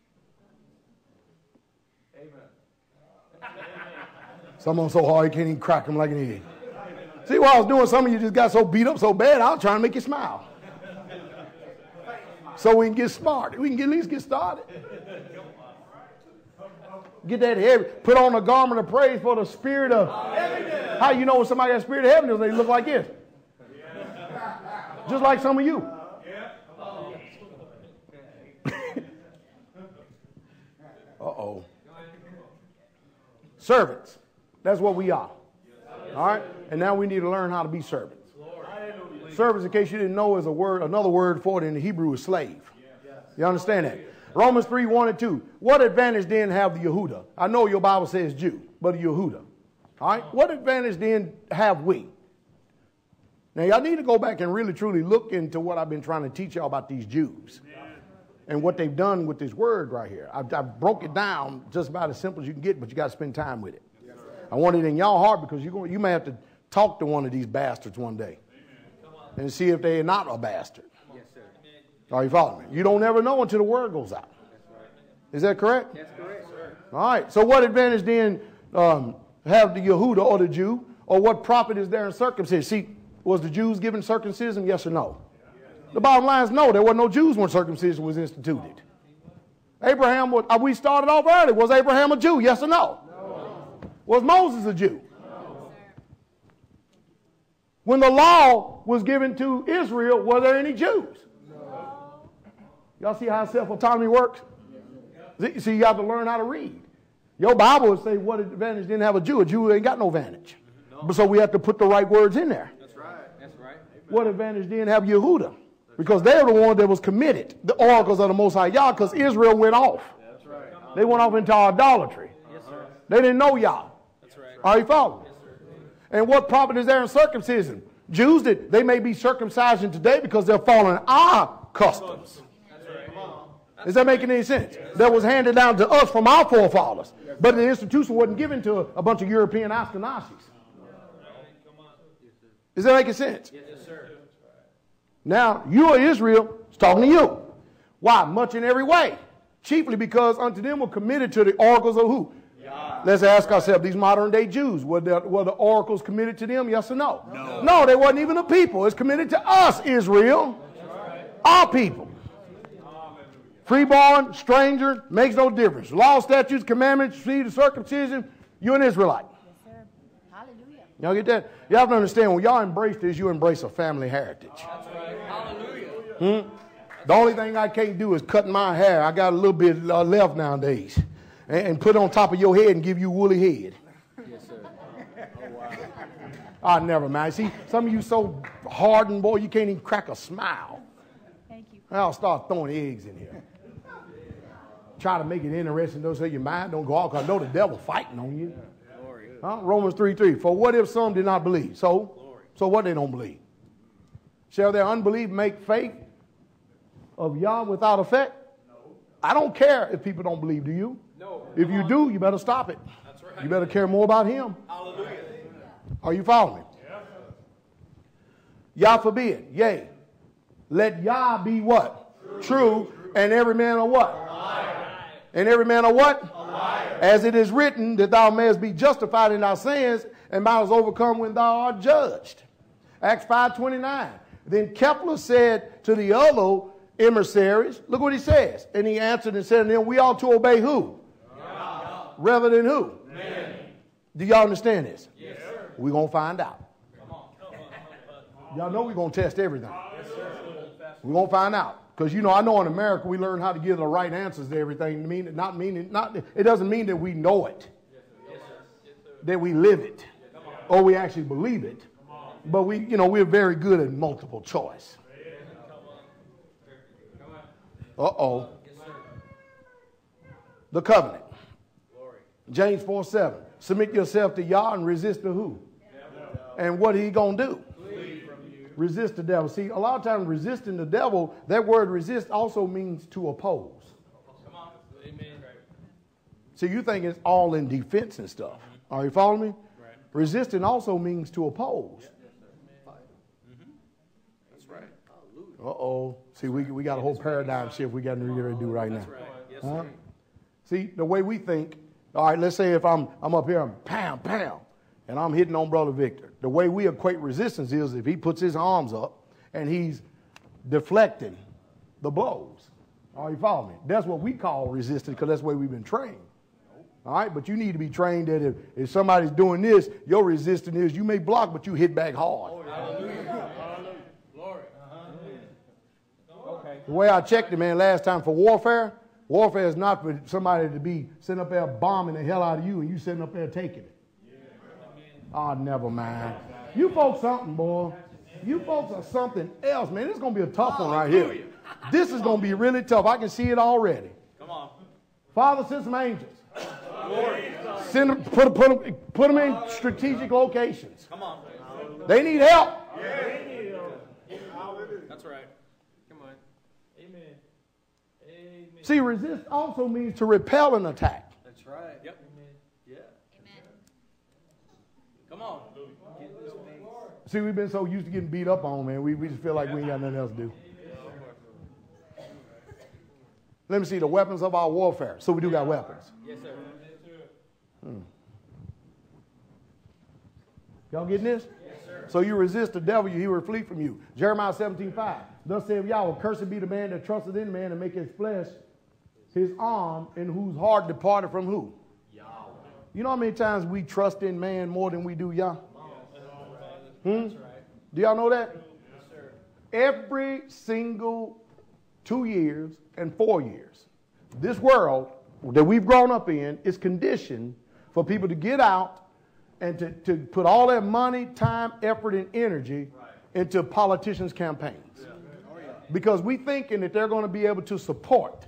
[SPEAKER 2] Amen. Some of them so hard you can't even crack them like an egg. See what I was doing? Some of you just got so beat up so bad, I was trying to make you smile. So we can get smart. We can get, at least get started. Get that heavy. Put on a garment of praise for the spirit of. How you know when somebody got spirit of heaviness? They look like this. Just like some of you. Uh-oh. Servants. That's what we are. All right? And now we need to learn how to be servants. Servants, in case you didn't know, is a word, another word for it in the Hebrew is slave. You understand that? Romans three, one and two. What advantage then have the Yehuda? I know your Bible says Jew, but Yehuda. All right? What advantage then have we? Now, y'all need to go back and really, truly look into what I've been trying to teach y'all about these Jews and what they've done with this word right here. I've, I've broke it down just about as simple as you can get, but you got to spend time with it. I want it in y'all heart because you're going, you may have to talk to one of these bastards one day and see if they're not a bastard. Are you following me? You don't ever know until the word goes out. Is that correct?
[SPEAKER 6] That's correct, sir.
[SPEAKER 2] All right. So what advantage then um, have the Yehuda or the Jew, or what profit is there in circumcision? See, was the Jews given circumcision? Yes or no? The bottom line is no. There were no Jews when circumcision was instituted. Abraham, was, uh, we started off early. Was Abraham a Jew? Yes or no? No. Was Moses a Jew? No. When the law was given to Israel, were there any Jews? No. Y'all see how self-autonomy works? Yeah. See, you have to learn how to read. Your Bible would say what advantage didn't have a Jew. A Jew ain't got no advantage. No. So we have to put the right words in there.
[SPEAKER 6] That's right. That's right.
[SPEAKER 2] What advantage didn't have Yehuda? Because they're the one that was committed, the oracles of the Most High Yah, because Israel went off.
[SPEAKER 6] That's right.
[SPEAKER 2] They went off into idolatry.
[SPEAKER 6] Yes, sir.
[SPEAKER 2] They didn't know Yah.
[SPEAKER 6] That's right.
[SPEAKER 2] Are you following?
[SPEAKER 6] Yes, sir.
[SPEAKER 2] And what profit is there in circumcision? Jews, that they may be circumcised today because they're following our customs.
[SPEAKER 6] That's right.
[SPEAKER 2] Is that making any sense? That was handed down to us from our forefathers. But the institution wasn't given to a, a bunch of European Ashkenazis. Is that making sense?
[SPEAKER 6] Yes, sir.
[SPEAKER 2] Now, you are Israel, it's talking to you. Why? Much in every way. Chiefly because unto them were committed to the oracles of who? Yeah. Let's ask ourselves, these modern day Jews, were the, were the oracles committed to them? Yes or no?
[SPEAKER 6] No.
[SPEAKER 2] No, they wasn't even a people. It's committed to us, Israel. Right. Our people. Freeborn, stranger, makes no difference. Law, statutes, commandments, seed of circumcision, you're an Israelite.
[SPEAKER 3] Yes, sir. Hallelujah.
[SPEAKER 2] Y'all get that? You have to understand, when y'all embrace this, you embrace a family heritage.
[SPEAKER 6] That's right. Hallelujah.
[SPEAKER 2] Hmm? The only thing I can't do is cut my hair. I got a little bit uh, left nowadays. And, and put it on top of your head and give you a woolly head.
[SPEAKER 6] Yes, sir. Oh, wow.
[SPEAKER 2] Ah, never mind. See, some of you so hardened, boy, you can't even crack a smile.
[SPEAKER 3] Thank you.
[SPEAKER 2] I'll start throwing eggs in here. Try to make it interesting. Don't say your mind don't go out, because I know the devil fighting on you. Huh? Romans three three. For what if some did not believe? So, so what they don't believe? Shall their unbelief make faith of Yah without effect? No. I don't care if people don't believe. Do you?
[SPEAKER 6] No.
[SPEAKER 2] If you do, you better stop it.
[SPEAKER 6] That's right.
[SPEAKER 2] You better care more about him.
[SPEAKER 6] Hallelujah.
[SPEAKER 2] Are you following me?
[SPEAKER 6] Yeah.
[SPEAKER 2] Yah forbid. Yea. Let Yah be what? True. True. And every man a what? A liar. And every man a what? A liar. As it is written, that thou mayest be justified in thy sins, and mayest overcome when thou art judged. Acts five twenty-nine. Then Kepler said to the other emissaries, look what he says. And he answered and said to them, we ought to obey who? God. Rather than who? Men. Do y'all understand this?
[SPEAKER 6] Yes, sir.
[SPEAKER 2] We're going to find out.
[SPEAKER 6] Come on. Come on.
[SPEAKER 2] Y'all know we're going to test everything.
[SPEAKER 6] Yes, sir.
[SPEAKER 2] We're going to find out. Because, you know, I know in America we learn how to give the right answers to everything. Mean, not meaning, not, it doesn't mean that we know it.
[SPEAKER 6] Yes, sir. Yes, sir.
[SPEAKER 2] That we live it. Or we actually believe it. But we, you know, we're very good at multiple choice. Uh-oh. The covenant. James four seven. Submit yourself to Yah and resist the who? And what are he going to do? Resist the devil. See, a lot of times resisting the devil, that word resist also means to oppose.
[SPEAKER 6] Come on. Amen.
[SPEAKER 2] See, you think it's all in defense and stuff. Are you following me?
[SPEAKER 6] Right.
[SPEAKER 2] Resisting also means to oppose.
[SPEAKER 6] That's right.
[SPEAKER 2] Uh-oh. See, we, we got a whole paradigm shift we got to really do right now.
[SPEAKER 6] That's right. Yes,
[SPEAKER 2] Huh?
[SPEAKER 6] sir.
[SPEAKER 2] See, the way we think, all right, let's say if I'm I'm up here, I'm pound, pound, and I'm hitting on Brother Victor. The way we equate resistance is if he puts his arms up and he's deflecting the blows. Are you following me? That's what we call resistance, because that's the way we've been trained. All right, but you need to be trained that if, if somebody's doing this, your resistance is you may block, but you hit back hard.
[SPEAKER 6] Hallelujah. Glory. Okay.
[SPEAKER 2] The way I checked it, man, last time for warfare, warfare is not for somebody to be sitting up there bombing the hell out of you and you sitting up there taking it. Oh, never mind. You folks something, boy. You folks are something else, man. This is going to be a tough one right here. This is going to be really tough. I can see it already.
[SPEAKER 4] Come on.
[SPEAKER 2] Father, send some angels. Send them, put, put, them, put them in strategic locations.
[SPEAKER 4] Come on.
[SPEAKER 2] They need help.
[SPEAKER 4] That's right. Come on. Amen. Amen.
[SPEAKER 2] See, resist also means to repel an attack.
[SPEAKER 4] That's right. Yep. Amen. Yeah. Amen. Come on. Get this face.
[SPEAKER 2] See, we've been so used to getting beat up on, man. We, we just feel like we ain't got nothing else to do. Let me see the weapons of our warfare. So we do got weapons.
[SPEAKER 4] Yes, sir.
[SPEAKER 2] Hmm. Y'all getting this?
[SPEAKER 4] Yes, sir.
[SPEAKER 2] So you resist the devil, he will flee from you. Jeremiah seventeen five. Thus saith Yahweh, cursed be the man that trusteth in man and make his flesh his arm, in whose heart departed from who? Yahweh. You know how many times we trust in man more than we do Yah? Hmm? Do y'all know that?
[SPEAKER 4] Yes, sir.
[SPEAKER 2] Every single two years and four years, this world that we've grown up in is conditioned for people to get out and to, to put all their money, time, effort, and energy into politicians' campaigns. Because we thinking that they're going to be able to support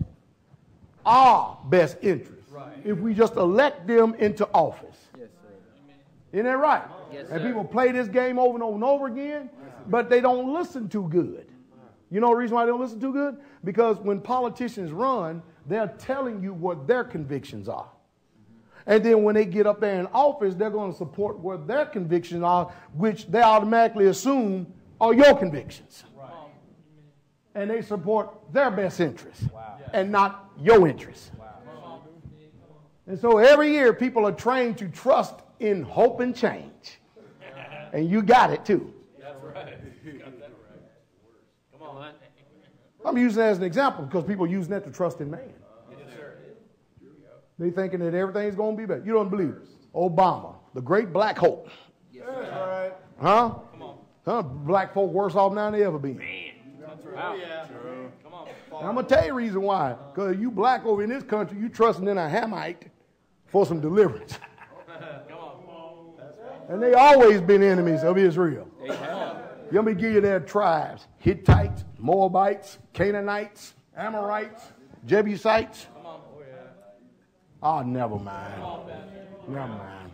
[SPEAKER 2] our best interests if we just elect them into office.
[SPEAKER 4] Yes, sir.
[SPEAKER 2] Isn't that right?
[SPEAKER 4] Yes,
[SPEAKER 2] and
[SPEAKER 4] sir.
[SPEAKER 2] people play this game over and over and over again, but they don't listen too good. You know the reason why they don't listen too good? Because when politicians run, they're telling you what their convictions are. And then when they get up there in office, they're going to support what their convictions are, which they automatically assume are your convictions.
[SPEAKER 4] Right.
[SPEAKER 2] And they support their best interests and not your interests.
[SPEAKER 4] Wow.
[SPEAKER 2] And so every year people are trained to trust in hope and change. And you got it too.
[SPEAKER 4] That's right. You got that right. Come on.
[SPEAKER 2] I'm using that as an example because people are using that to trust in man.
[SPEAKER 4] Yes, sir.
[SPEAKER 2] They thinking that everything's going to be better. You don't believe it. Obama, the great black hope.
[SPEAKER 4] Yes, sir.
[SPEAKER 2] Huh?
[SPEAKER 4] Come on.
[SPEAKER 2] Huh? Black folk worse off now than they ever been.
[SPEAKER 4] That's right. Oh, yeah. True. Come on.
[SPEAKER 2] And I'm going to tell you the reason why. Because you black over in this country, you trusting in a Hamite for some deliverance.
[SPEAKER 4] Come on.
[SPEAKER 2] And they always been enemies of Israel.
[SPEAKER 4] They have.
[SPEAKER 2] Let me give you their tribes. Hittites, Moabites, Canaanites, Amorites, Jebusites.
[SPEAKER 4] Come on. Oh, yeah.
[SPEAKER 2] Oh, never mind. Never mind.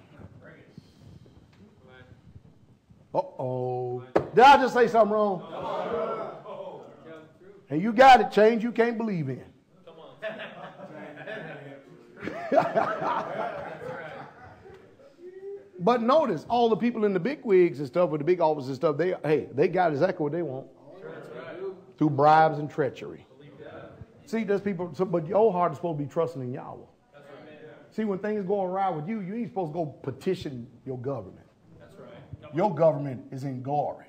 [SPEAKER 2] Uh-oh. Did I just say something wrong? And you got it, change you can't believe in.
[SPEAKER 4] Come on.
[SPEAKER 2] But notice, all the people in the big wigs and stuff with the big offices and stuff, they hey, they got exactly what they want. Through bribes and treachery. See, there's people, so, but your heart is supposed to be trusting in Yahweh. See, when things go awry with you, you ain't supposed to go petition your government.
[SPEAKER 4] That's right.
[SPEAKER 2] Your government is in glory.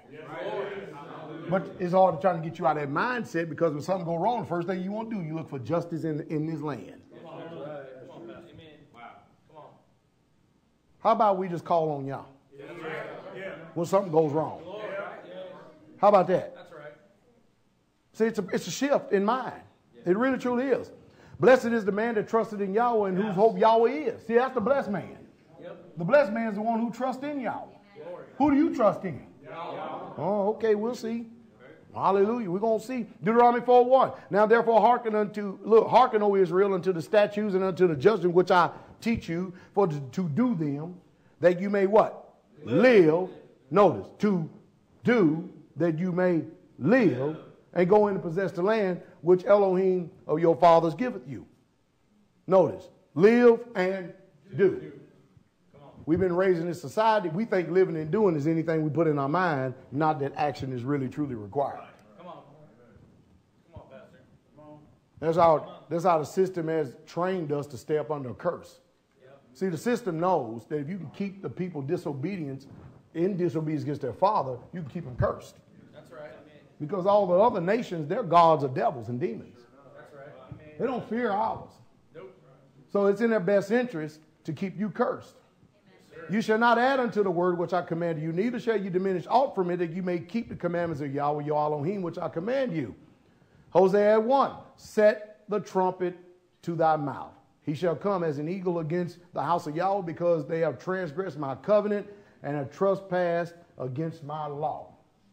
[SPEAKER 2] But it's hard to try to get you out of that mindset because when something goes wrong, the first thing you want to do, you look for justice in, in this land.
[SPEAKER 4] Come on. Come on, Pastor. Amen. Wow. Come on.
[SPEAKER 2] How about we just call on Yah
[SPEAKER 4] Yeah. Yeah.
[SPEAKER 2] when something goes wrong? How about that?
[SPEAKER 4] That's right.
[SPEAKER 2] See, it's a, it's a shift in mind. It really truly is. Blessed is the man that trusted in Yahweh and whose hope Yahweh is. See, that's the blessed man.
[SPEAKER 4] Yep.
[SPEAKER 2] The blessed man is the one who trusts in Yahweh. Who do you trust in? Oh, okay, we'll see. Hallelujah. We're going to see. Deuteronomy four one. Now therefore hearken unto, look, hearken, O Israel, unto the statutes and unto the judgment which I teach you, for to, to do them, that you may what? Live. live. Notice, to do, that you may live, and go in and possess the land which Elohim of your fathers giveth you. Notice, live and do. We've been raised in this society. We think living and doing is anything we put in our mind, not that action is really truly required.
[SPEAKER 4] Come on. Come on, Pastor. Come on.
[SPEAKER 2] That's how, that's how the system has trained us to stay up under a curse.
[SPEAKER 4] Yep.
[SPEAKER 2] See, the system knows that if you can keep the people disobedience in disobedience against their father, you can keep them cursed.
[SPEAKER 4] That's right. Amen.
[SPEAKER 2] Because all the other nations, their gods are devils and demons.
[SPEAKER 4] That's right. Amen.
[SPEAKER 2] They don't fear ours.
[SPEAKER 4] Nope.
[SPEAKER 2] So it's in their best interest to keep you cursed. You shall not add unto the word which I command you, neither shall you diminish aught from it, that you may keep the commandments of Yahweh your Elohim, which I command you. Hosea one, set the trumpet to thy mouth. He shall come as an eagle against the house of Yahweh, because they have transgressed my covenant and have trespassed against my law.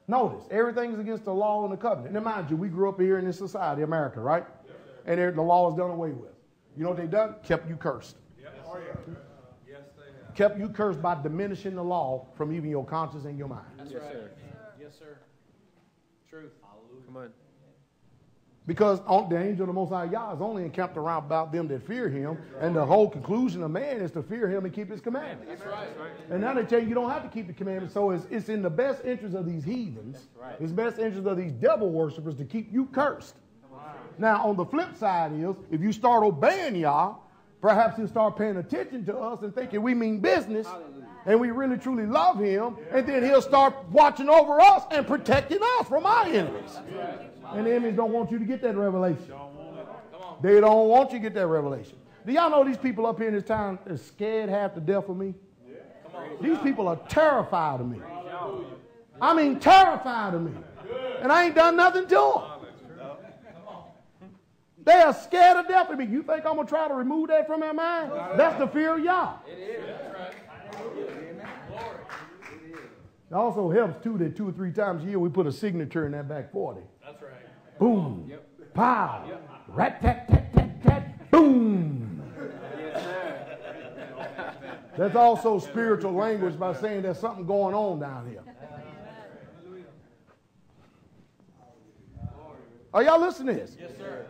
[SPEAKER 2] Notice, everything is against the law and the covenant. Now, mind you, we grew up here in this society, America, right? And the law is done away with. You know what they done? Kept you cursed.
[SPEAKER 6] Yes, oh, yeah. Yes, they have.
[SPEAKER 2] Kept you cursed by diminishing the law from even your conscience and your mind.
[SPEAKER 4] That's right. Sir. Yes, sir. Truth. Come on.
[SPEAKER 2] Because on, the angel of the Most High Yah is only encamped around about them that fear him, and the whole conclusion of man is to fear him and keep his commandments.
[SPEAKER 4] That's right.
[SPEAKER 2] And now they tell you you don't have to keep the commandments, so it's, it's in the best interest of these heathens,
[SPEAKER 4] right.
[SPEAKER 2] it's best interest of these devil worshippers to keep you cursed. Now, on the flip side is, if you start obeying Yah, perhaps he'll start paying attention to us and thinking we mean business, and we really truly love him, and then he'll start watching over us and protecting us from our enemies. And the enemies don't want you to get that revelation. They don't want you to get that revelation. Do y'all know these people up here in this town are scared half to death of me? These people are terrified of me. I mean, terrified of me. And I ain't done nothing to them. They are scared to death of me. You think I'm going to try to remove that from their mind? That's the fear of Yah.
[SPEAKER 4] It is. That's right.
[SPEAKER 2] It also helps, too, that two or three times a year we put a signature in that back forty.
[SPEAKER 4] That's right.
[SPEAKER 2] Boom.
[SPEAKER 4] Yep.
[SPEAKER 2] Pow. Yep. Rat-tat-tat-tat-tat. Boom.
[SPEAKER 4] Yes, sir.
[SPEAKER 2] That's also spiritual language by saying there's something going on down here. Are y'all listening to this?
[SPEAKER 4] Yes, sir.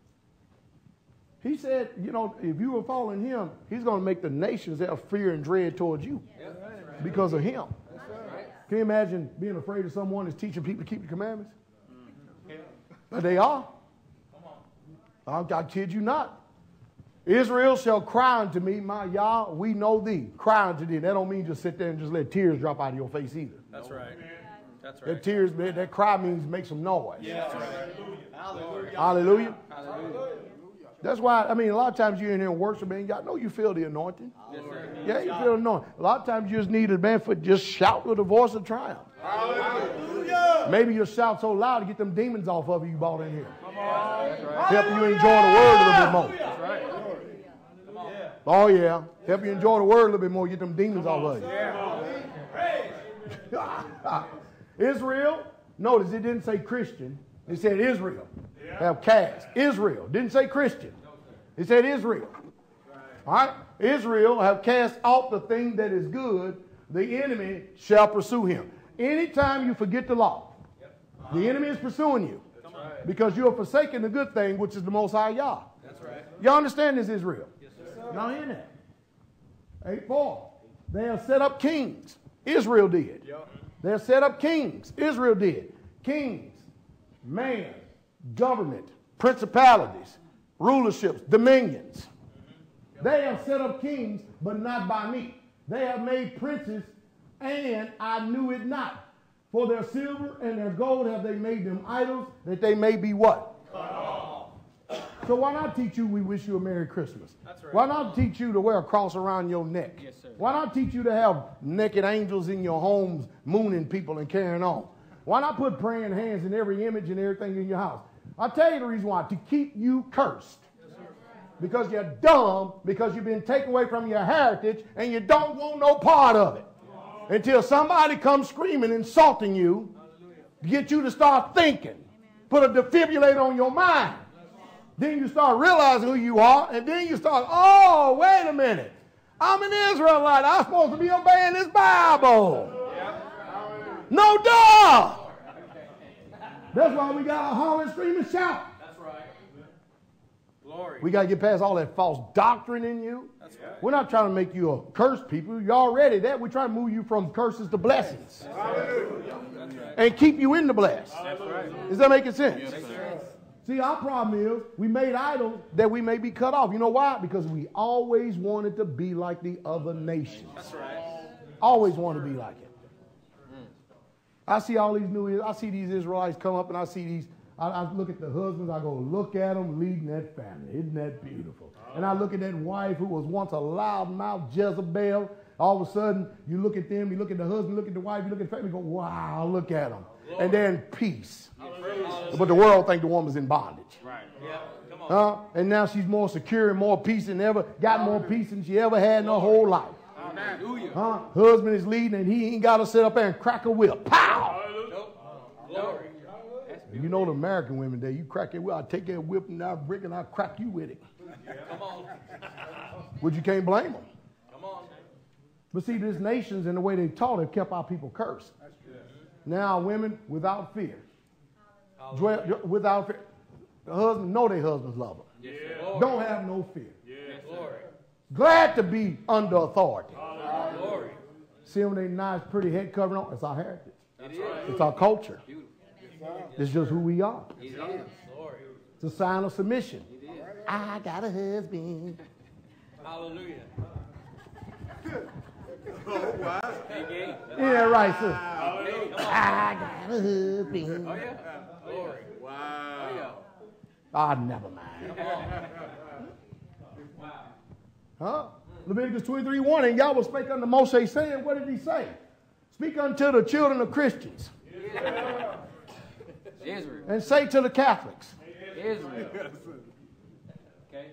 [SPEAKER 2] He said, you know, if you were following him, he's going to make the nations have fear and dread towards you because of him. Can you imagine being afraid of someone that's teaching people to keep the commandments? But they are. I, I kid you not. Israel shall cry unto me, my Yah, we know thee. Cry unto thee. That don't mean just sit there and just let tears drop out of your face either.
[SPEAKER 4] That's right. That's right.
[SPEAKER 2] That tears, that cry means make some noise.
[SPEAKER 4] Yeah, that's right. Hallelujah.
[SPEAKER 2] Hallelujah.
[SPEAKER 4] Hallelujah.
[SPEAKER 2] That's why, I mean, a lot of times you're in here and worship, man. Y'all know you feel the anointing.
[SPEAKER 4] Yes, sir.
[SPEAKER 2] Yeah, you feel the anointing. A lot of times you just need a man for just shout with a voice of triumph.
[SPEAKER 6] Hallelujah.
[SPEAKER 2] Maybe you'll shout so loud to get them demons off of you you brought in here.
[SPEAKER 6] Come on.
[SPEAKER 4] That's right.
[SPEAKER 2] Help you enjoy the word a little bit more.
[SPEAKER 4] That's right. Come on.
[SPEAKER 2] Oh, yeah. Help you enjoy the word a little bit more. Get them demons off of you.
[SPEAKER 6] Yeah.
[SPEAKER 2] Israel, notice it didn't say Christian. It said Israel. Have cast. Israel. Didn't say Christian. It said Israel. All right? Israel have cast off the thing that is good. The enemy shall pursue him. Anytime you forget the law, the enemy is pursuing you. Because you are forsaking the good thing, which is the Most High Yah.
[SPEAKER 4] That's right.
[SPEAKER 2] Y'all understand this, Israel?
[SPEAKER 4] Yes, sir.
[SPEAKER 2] Now hear that. eight four. They have set up kings. Israel did.
[SPEAKER 4] Yep.
[SPEAKER 2] They have set up kings. Israel did. Kings, man, government, principalities, rulerships, dominions. They have set up kings, but not by me. They have made princes, and I knew it not. For their silver and their gold have they made them idols, that they may be what? So why not teach you we wish you a Merry Christmas?
[SPEAKER 4] That's right.
[SPEAKER 2] Why not teach you to wear a cross around your neck?
[SPEAKER 4] Yes, sir.
[SPEAKER 2] Why not teach you to have naked angels in your homes mooning people and carrying on? Why not put praying hands in every image and everything in your house? I'll tell you the reason why. To keep you cursed.
[SPEAKER 4] Yes, sir.
[SPEAKER 2] Because you're dumb, because you've been taken away from your heritage, and you don't want no part of it. Until somebody comes screaming, insulting you, to get you to start thinking. Put a defibrillator on your mind. Then you start realizing who you are, and then you start, oh, wait a minute. I'm an Israelite. I'm supposed to be obeying this Bible. No duh. That's why we got to holler and scream and shout.
[SPEAKER 4] That's right. Glory.
[SPEAKER 2] We got to get past all that false doctrine in you.
[SPEAKER 4] That's right.
[SPEAKER 2] We're not trying to make you a cursed people. You're already that. We're trying to move you from curses to blessings.
[SPEAKER 6] Hallelujah.
[SPEAKER 4] That's right.
[SPEAKER 2] And keep you in the blessed.
[SPEAKER 4] That's right.
[SPEAKER 2] Does that make sense?
[SPEAKER 4] Yes, sir.
[SPEAKER 2] See, our problem is we made idols that we may be cut off. You know why? Because we always wanted to be like the other nations.
[SPEAKER 4] That's right.
[SPEAKER 2] Always want to be like it. I see all these new, I see these Israelites come up and I see these, I, I look at the husbands, I go, look at them leading that family. Isn't that beautiful? And I look at that wife who was once a loudmouth Jezebel. All of a sudden, you look at them, you look at the husband, look at the wife, you look at the family, you go, wow, look at them. And they're in peace. But the world think the woman's in bondage.
[SPEAKER 4] Right. Yeah. Come on.
[SPEAKER 2] Uh, and now she's more secure and more peace than ever, got more peace than she ever had in her whole life.
[SPEAKER 4] Hallelujah.
[SPEAKER 2] Huh? Husband is leading and he ain't got to sit up there and crack a whip. Pow! You know the American women there, you crack it whip, I'll take that whip and I'll brick and I'll crack you with it.
[SPEAKER 4] Come on.
[SPEAKER 2] But you can't blame them.
[SPEAKER 4] Come on.
[SPEAKER 2] But see, these nations and the way they taught have kept our people cursed. Now women without fear. Dwell, without fear. The husband know their husbands love them.
[SPEAKER 4] Yes,
[SPEAKER 2] Don't have no fear.
[SPEAKER 4] Yes, Lord.
[SPEAKER 2] Glad to be under authority.
[SPEAKER 4] Glory.
[SPEAKER 2] See when they nice, pretty head covering on? It's our heritage.
[SPEAKER 4] It is.
[SPEAKER 2] It's our culture.
[SPEAKER 4] Beautiful.
[SPEAKER 2] It's just who we are.
[SPEAKER 4] It is. Glory.
[SPEAKER 2] It's a sign of submission.
[SPEAKER 4] It is.
[SPEAKER 2] I got a husband.
[SPEAKER 4] Hallelujah.
[SPEAKER 6] Hey,
[SPEAKER 2] Yeah, right, sir.
[SPEAKER 4] Hey, come on.
[SPEAKER 2] I got a husband.
[SPEAKER 4] Oh, yeah. Glory.
[SPEAKER 6] wow.
[SPEAKER 4] Oh, yeah.
[SPEAKER 2] Ah, never mind.
[SPEAKER 4] Come on.
[SPEAKER 2] Huh? Leviticus twenty-three one, and Yahweh spake unto Moshe, saying, what did he say? Speak unto the children of Christians.
[SPEAKER 4] Israel.
[SPEAKER 2] And say to the Catholics.
[SPEAKER 4] Israel. Okay.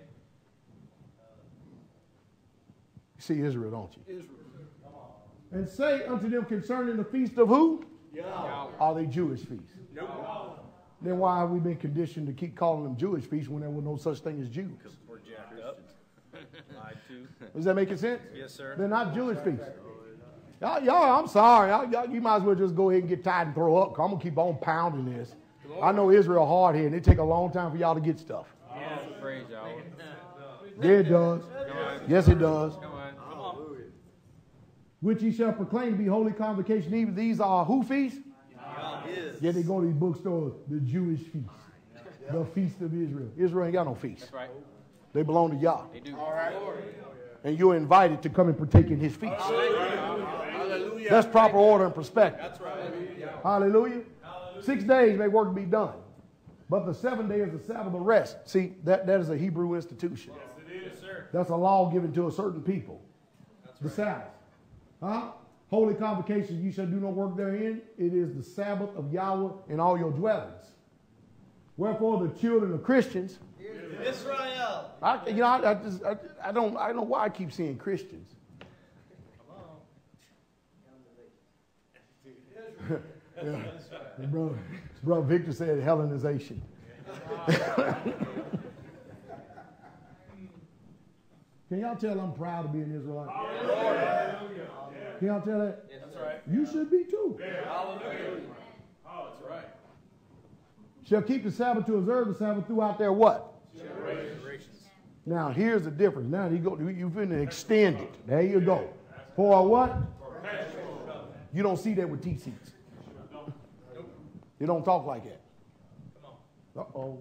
[SPEAKER 2] You see Israel, don't you? Israel. And say unto them concerning the feast of who?
[SPEAKER 4] Yahweh.
[SPEAKER 2] Are they Jewish feasts?
[SPEAKER 6] Nope.
[SPEAKER 2] Then why have we been conditioned to keep calling them Jewish feasts when there was no such thing as Jews?
[SPEAKER 6] We're jacked up. Lied to.
[SPEAKER 2] Does that make sense?
[SPEAKER 6] Yes, sir.
[SPEAKER 2] They're not Jewish feasts. Y'all, y'all I'm sorry. Y'all, y'all, you might as well just go ahead and get tired and throw up. 'Cause I'm going to keep on pounding this. I know Israel hard here, and it take a long time for y'all to get stuff.
[SPEAKER 4] Yeah. Praise Yahweh.
[SPEAKER 2] Yeah, it does. Yes, it does.
[SPEAKER 4] Come on. Come on.
[SPEAKER 2] Which ye shall proclaim to be holy convocation. Even these are who feasts? Yeah, they go to these bookstores, the Jewish feast. The feast of Israel. Israel ain't got no feast.
[SPEAKER 4] That's right.
[SPEAKER 2] They belong to Yah.
[SPEAKER 4] They do. All right.
[SPEAKER 2] And you're invited to come and partake in his feast.
[SPEAKER 6] Hallelujah.
[SPEAKER 2] That's proper order and perspective.
[SPEAKER 6] That's right.
[SPEAKER 2] Hallelujah. Six days may work be done. But the seventh day is the Sabbath of rest. See, that, that is a Hebrew institution.
[SPEAKER 6] Yes, it is, sir.
[SPEAKER 2] That's a law given to a certain people. The Sabbath. Huh? Holy convocation, you shall do no work therein. It is the Sabbath of Yahweh in all your dwellings. Wherefore the children of Christians.
[SPEAKER 6] Israel.
[SPEAKER 2] I, you know, I, I, just, I, I don't, I don't know why I keep seeing Christians. Yeah. Bro, bro, Victor said Hellenization. Can y'all tell I'm proud to be an Israelite? Can y'all tell that?
[SPEAKER 4] Yes, that's right.
[SPEAKER 2] You should be too.
[SPEAKER 4] Hallelujah. Oh, that's right.
[SPEAKER 2] Shall keep the Sabbath to observe the Sabbath throughout their what?
[SPEAKER 4] Generations.
[SPEAKER 2] Now here's the difference. Now you go, you finna extend it. There you go. For what? You don't see that with T Cs. You don't talk like that. Uh-oh.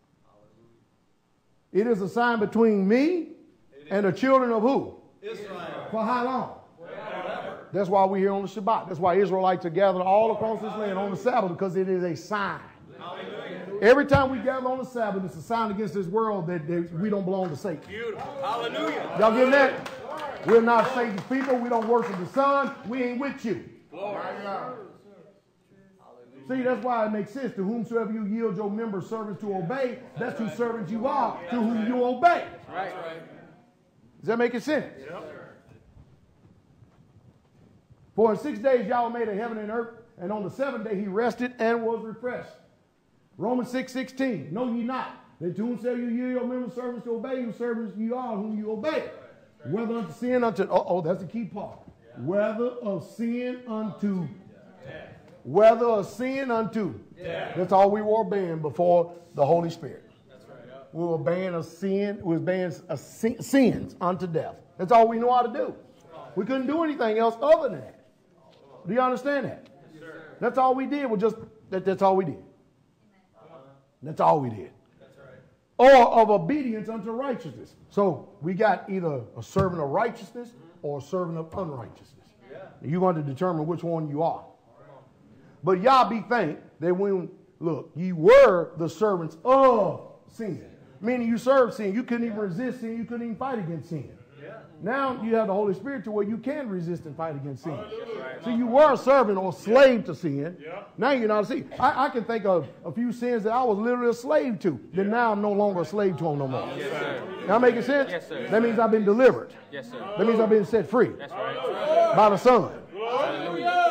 [SPEAKER 2] It is a sign between me and the children of who?
[SPEAKER 6] Israel.
[SPEAKER 2] For how long? Forever. That's why we're here on the Shabbat. That's why Israelites are gathered all across this land on the Sabbath, because it is a sign. Hallelujah. Every time we gather on the Sabbath, it's a sign against this world that, that we don't belong to Satan.
[SPEAKER 6] Beautiful. Hallelujah.
[SPEAKER 2] Y'all getting that? We're not Satan's people. We don't worship the Son. We ain't with you.
[SPEAKER 6] Glory.
[SPEAKER 2] See, that's why it makes sense. To whomsoever you yield your members servants to obey, that's whose servants you are, to whom you obey.
[SPEAKER 4] Right.
[SPEAKER 2] Does that make sense? For in six days Yahweh made a heaven and earth, and on the seventh day he rested and was refreshed. Romans six sixteen. Know ye not that to whomsoever you yield your members servants to obey, whose servants you are, whom you obey. Whether unto sin unto, uh oh, that's the key part. Whether of sin unto Whether of sin unto. Yeah. That's all we were obeying before the Holy Spirit. That's right. Yeah. We were obeying a sin, we were obeying a sin, sins unto death. That's all we know how to do. We couldn't do anything else other than that. Do you understand that? Yes, sir. That's all we did. Was just that, that's all we did. That's all we did. That's right. Or of obedience unto righteousness. So we got either a servant of righteousness or a servant of unrighteousness. Yeah. You're going to determine which one you are. But y'all be thanked that when, look, ye were the servants of sin. Meaning you served sin. You couldn't even resist sin. You couldn't even fight against sin. Yeah. Now you have the Holy Spirit to where you can resist and fight against sin. Right. So you were a servant or slave to sin. Yeah. Now you're not a slave. I, I can think of a few sins that I was literally a slave to. Yeah. Then now I'm no longer a slave to them no more. Yes, sir. Now making sense?
[SPEAKER 4] Yes, sir.
[SPEAKER 2] That means I've been delivered.
[SPEAKER 4] Yes, sir.
[SPEAKER 2] That means I've been set free.
[SPEAKER 4] That's right.
[SPEAKER 2] By the Son.
[SPEAKER 4] Hallelujah.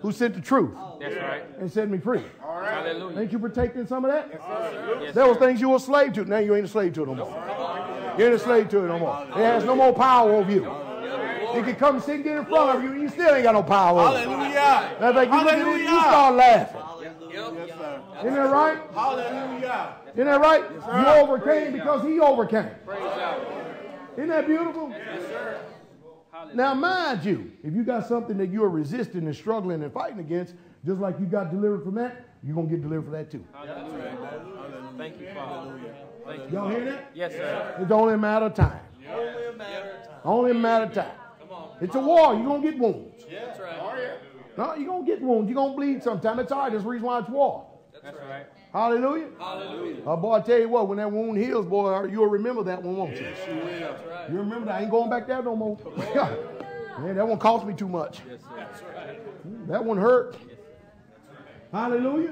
[SPEAKER 2] who sent the truth
[SPEAKER 4] That's right.
[SPEAKER 2] and set me free.
[SPEAKER 4] Hallelujah.
[SPEAKER 2] Ain't you protecting some of that?
[SPEAKER 4] Yes, sir. Yes,
[SPEAKER 2] There were
[SPEAKER 4] sir.
[SPEAKER 2] things you were a slave to. Now you ain't a slave to it no more. You ain't a slave to it no more. It has no more power over you. It can come sit and get in front of you, and you still ain't got no power over it.
[SPEAKER 6] Hallelujah.
[SPEAKER 2] That's like you look at it, you
[SPEAKER 6] Hallelujah.
[SPEAKER 2] start laughing.
[SPEAKER 6] Yes, sir.
[SPEAKER 2] Isn't that right?
[SPEAKER 6] Hallelujah.
[SPEAKER 2] Isn't that right? You overcame because he overcame.
[SPEAKER 4] Praise God.
[SPEAKER 2] Isn't that beautiful?
[SPEAKER 4] Yes, sir.
[SPEAKER 2] Now, mind you, if you got something that you're resisting and struggling and fighting against, just like you got delivered from that, you're going to get delivered from that too.
[SPEAKER 4] Hallelujah. Thank you, Father. Thank you.
[SPEAKER 2] Y'all hear that?
[SPEAKER 4] Yes, sir.
[SPEAKER 2] It's only a matter of time.
[SPEAKER 4] Only a matter of time.
[SPEAKER 2] Only a matter of time.
[SPEAKER 4] Come on.
[SPEAKER 2] It's a war. You're going to get wounds.
[SPEAKER 4] That's right.
[SPEAKER 2] No, you're going to get wounds. You're going to bleed sometime. That's all right. That's the reason why it's war.
[SPEAKER 4] That's right.
[SPEAKER 2] Hallelujah.
[SPEAKER 4] Hallelujah.
[SPEAKER 2] Uh, boy, I tell you what, when that wound heals, boy, you'll remember that one, won't you?
[SPEAKER 6] Yes, you will.
[SPEAKER 4] That's right.
[SPEAKER 2] You remember that? I ain't going back there no more. Man, that one cost me too much.
[SPEAKER 4] Yes, sir. That's right.
[SPEAKER 2] That one hurt. Hallelujah.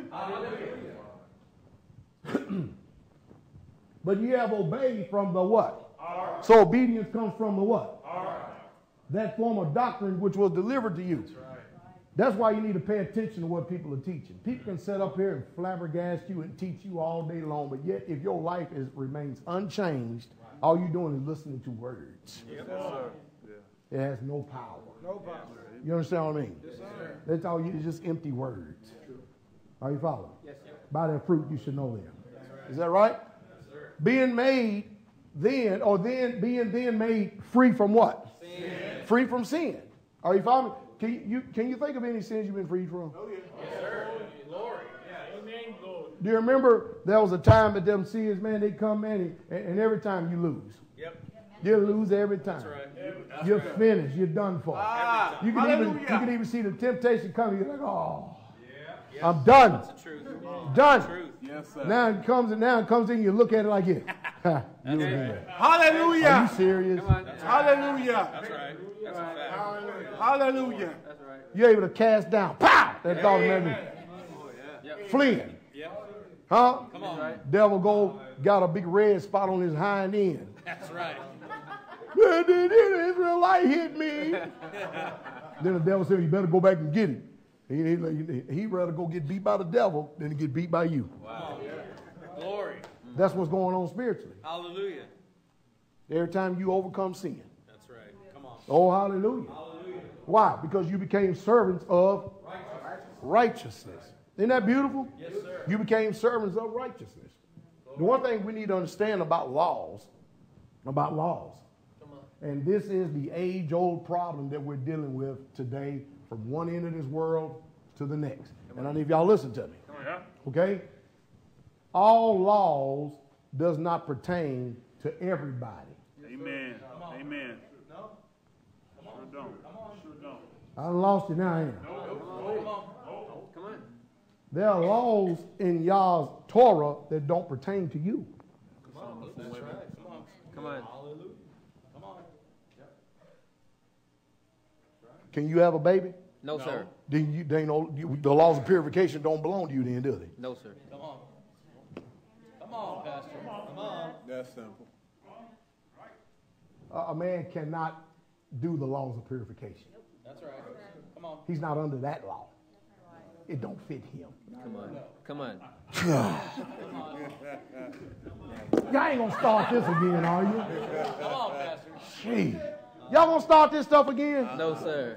[SPEAKER 2] But you have obeyed from the what? Art. So obedience comes from the what? Art. That form of doctrine which was delivered to you. That's right. That's why you need to pay attention to what people are teaching. People can sit up here and flabbergast you and teach you all day long, but yet if your life is, remains unchanged, all you're doing is listening to words.
[SPEAKER 6] Yes, sir.
[SPEAKER 2] It has no power.
[SPEAKER 6] No power.
[SPEAKER 2] You understand what I mean?
[SPEAKER 6] Yes, sir.
[SPEAKER 2] That's all you, it's just empty words. Are you following?
[SPEAKER 4] Yes, sir.
[SPEAKER 2] By their fruit you should know them. Is that right? Yes, sir. Being made then, or then being then made free from what? Sin. Free from sin. Are you following me? Can you, can you think of any sins you've been freed from?
[SPEAKER 6] Oh, yeah.
[SPEAKER 4] Yes, sir. Glory. Yeah. Amen. Glory.
[SPEAKER 2] Do you remember there was a time that them sins, man, they come, man, and, and every time you lose.
[SPEAKER 4] Yep.
[SPEAKER 2] You lose every time.
[SPEAKER 4] That's right. That's
[SPEAKER 2] You're
[SPEAKER 4] right.
[SPEAKER 2] finished. You're done for.
[SPEAKER 6] Ah,
[SPEAKER 2] You can even
[SPEAKER 6] hallelujah.
[SPEAKER 2] you can even see the temptation coming. You're like, oh,
[SPEAKER 4] Yeah.
[SPEAKER 2] I'm done.
[SPEAKER 4] That's the truth.
[SPEAKER 2] Done.
[SPEAKER 4] Truth.
[SPEAKER 6] Yes, sir.
[SPEAKER 2] Now it comes and now it comes in. You look at it like this. Ha, you was in there.
[SPEAKER 6] Hallelujah.
[SPEAKER 2] Are you serious?
[SPEAKER 4] Come on. That's right.
[SPEAKER 6] Hallelujah.
[SPEAKER 4] That's right. That's a fact.
[SPEAKER 6] Hallelujah.
[SPEAKER 4] That's right.
[SPEAKER 2] You're able to cast down. Pow! That's all that matters.
[SPEAKER 4] Yep.
[SPEAKER 2] Fleeing.
[SPEAKER 4] Yep.
[SPEAKER 2] Huh?
[SPEAKER 4] Come on. Right.
[SPEAKER 2] Devil go got a big red spot on his hind end.
[SPEAKER 4] That's right.
[SPEAKER 2] The Israelite hit me. Then the devil said, you better go back and get him. He, he, he'd rather go get beat by the devil than to get beat by you.
[SPEAKER 4] Wow. Glory.
[SPEAKER 2] That's what's going on spiritually.
[SPEAKER 4] Hallelujah.
[SPEAKER 2] Every time you overcome sin.
[SPEAKER 4] That's right. Come on.
[SPEAKER 2] Oh, hallelujah.
[SPEAKER 4] Hallelujah.
[SPEAKER 2] Why? Because you became servants of righteousness. Isn't that beautiful?
[SPEAKER 4] Yes, sir.
[SPEAKER 2] You became servants of righteousness. The one thing we need to understand about laws, about laws,
[SPEAKER 4] Come on.
[SPEAKER 2] and this is the age-old problem that we're dealing with today from one end of this world to the next. And I need y'all listen to me. Okay? All laws does not pertain to everybody.
[SPEAKER 6] Amen. Amen. No. Sure don't. Sure don't.
[SPEAKER 2] I done lost you now, ain't I?
[SPEAKER 4] Come on. Come on.
[SPEAKER 2] There are laws in Yah's Torah that don't pertain to you.
[SPEAKER 4] Come on. That's right. Come on. Come on. Hallelujah. Come on.
[SPEAKER 2] Can you have a baby?
[SPEAKER 4] No, sir.
[SPEAKER 2] Then you, they know you, the laws of purification don't belong to you then, do they?
[SPEAKER 4] No, sir. Come on. Come on, Pastor. Come on.
[SPEAKER 6] That's simple.
[SPEAKER 2] A, a man cannot do the laws of purification.
[SPEAKER 4] That's right. Come on.
[SPEAKER 2] He's not under that law. It don't fit him.
[SPEAKER 4] Come on. Come on.
[SPEAKER 2] Y'all ain't gonna start this again, are you?
[SPEAKER 4] Come on, Pastor.
[SPEAKER 2] Gee. Y'all gonna start this stuff again?
[SPEAKER 4] No, sir.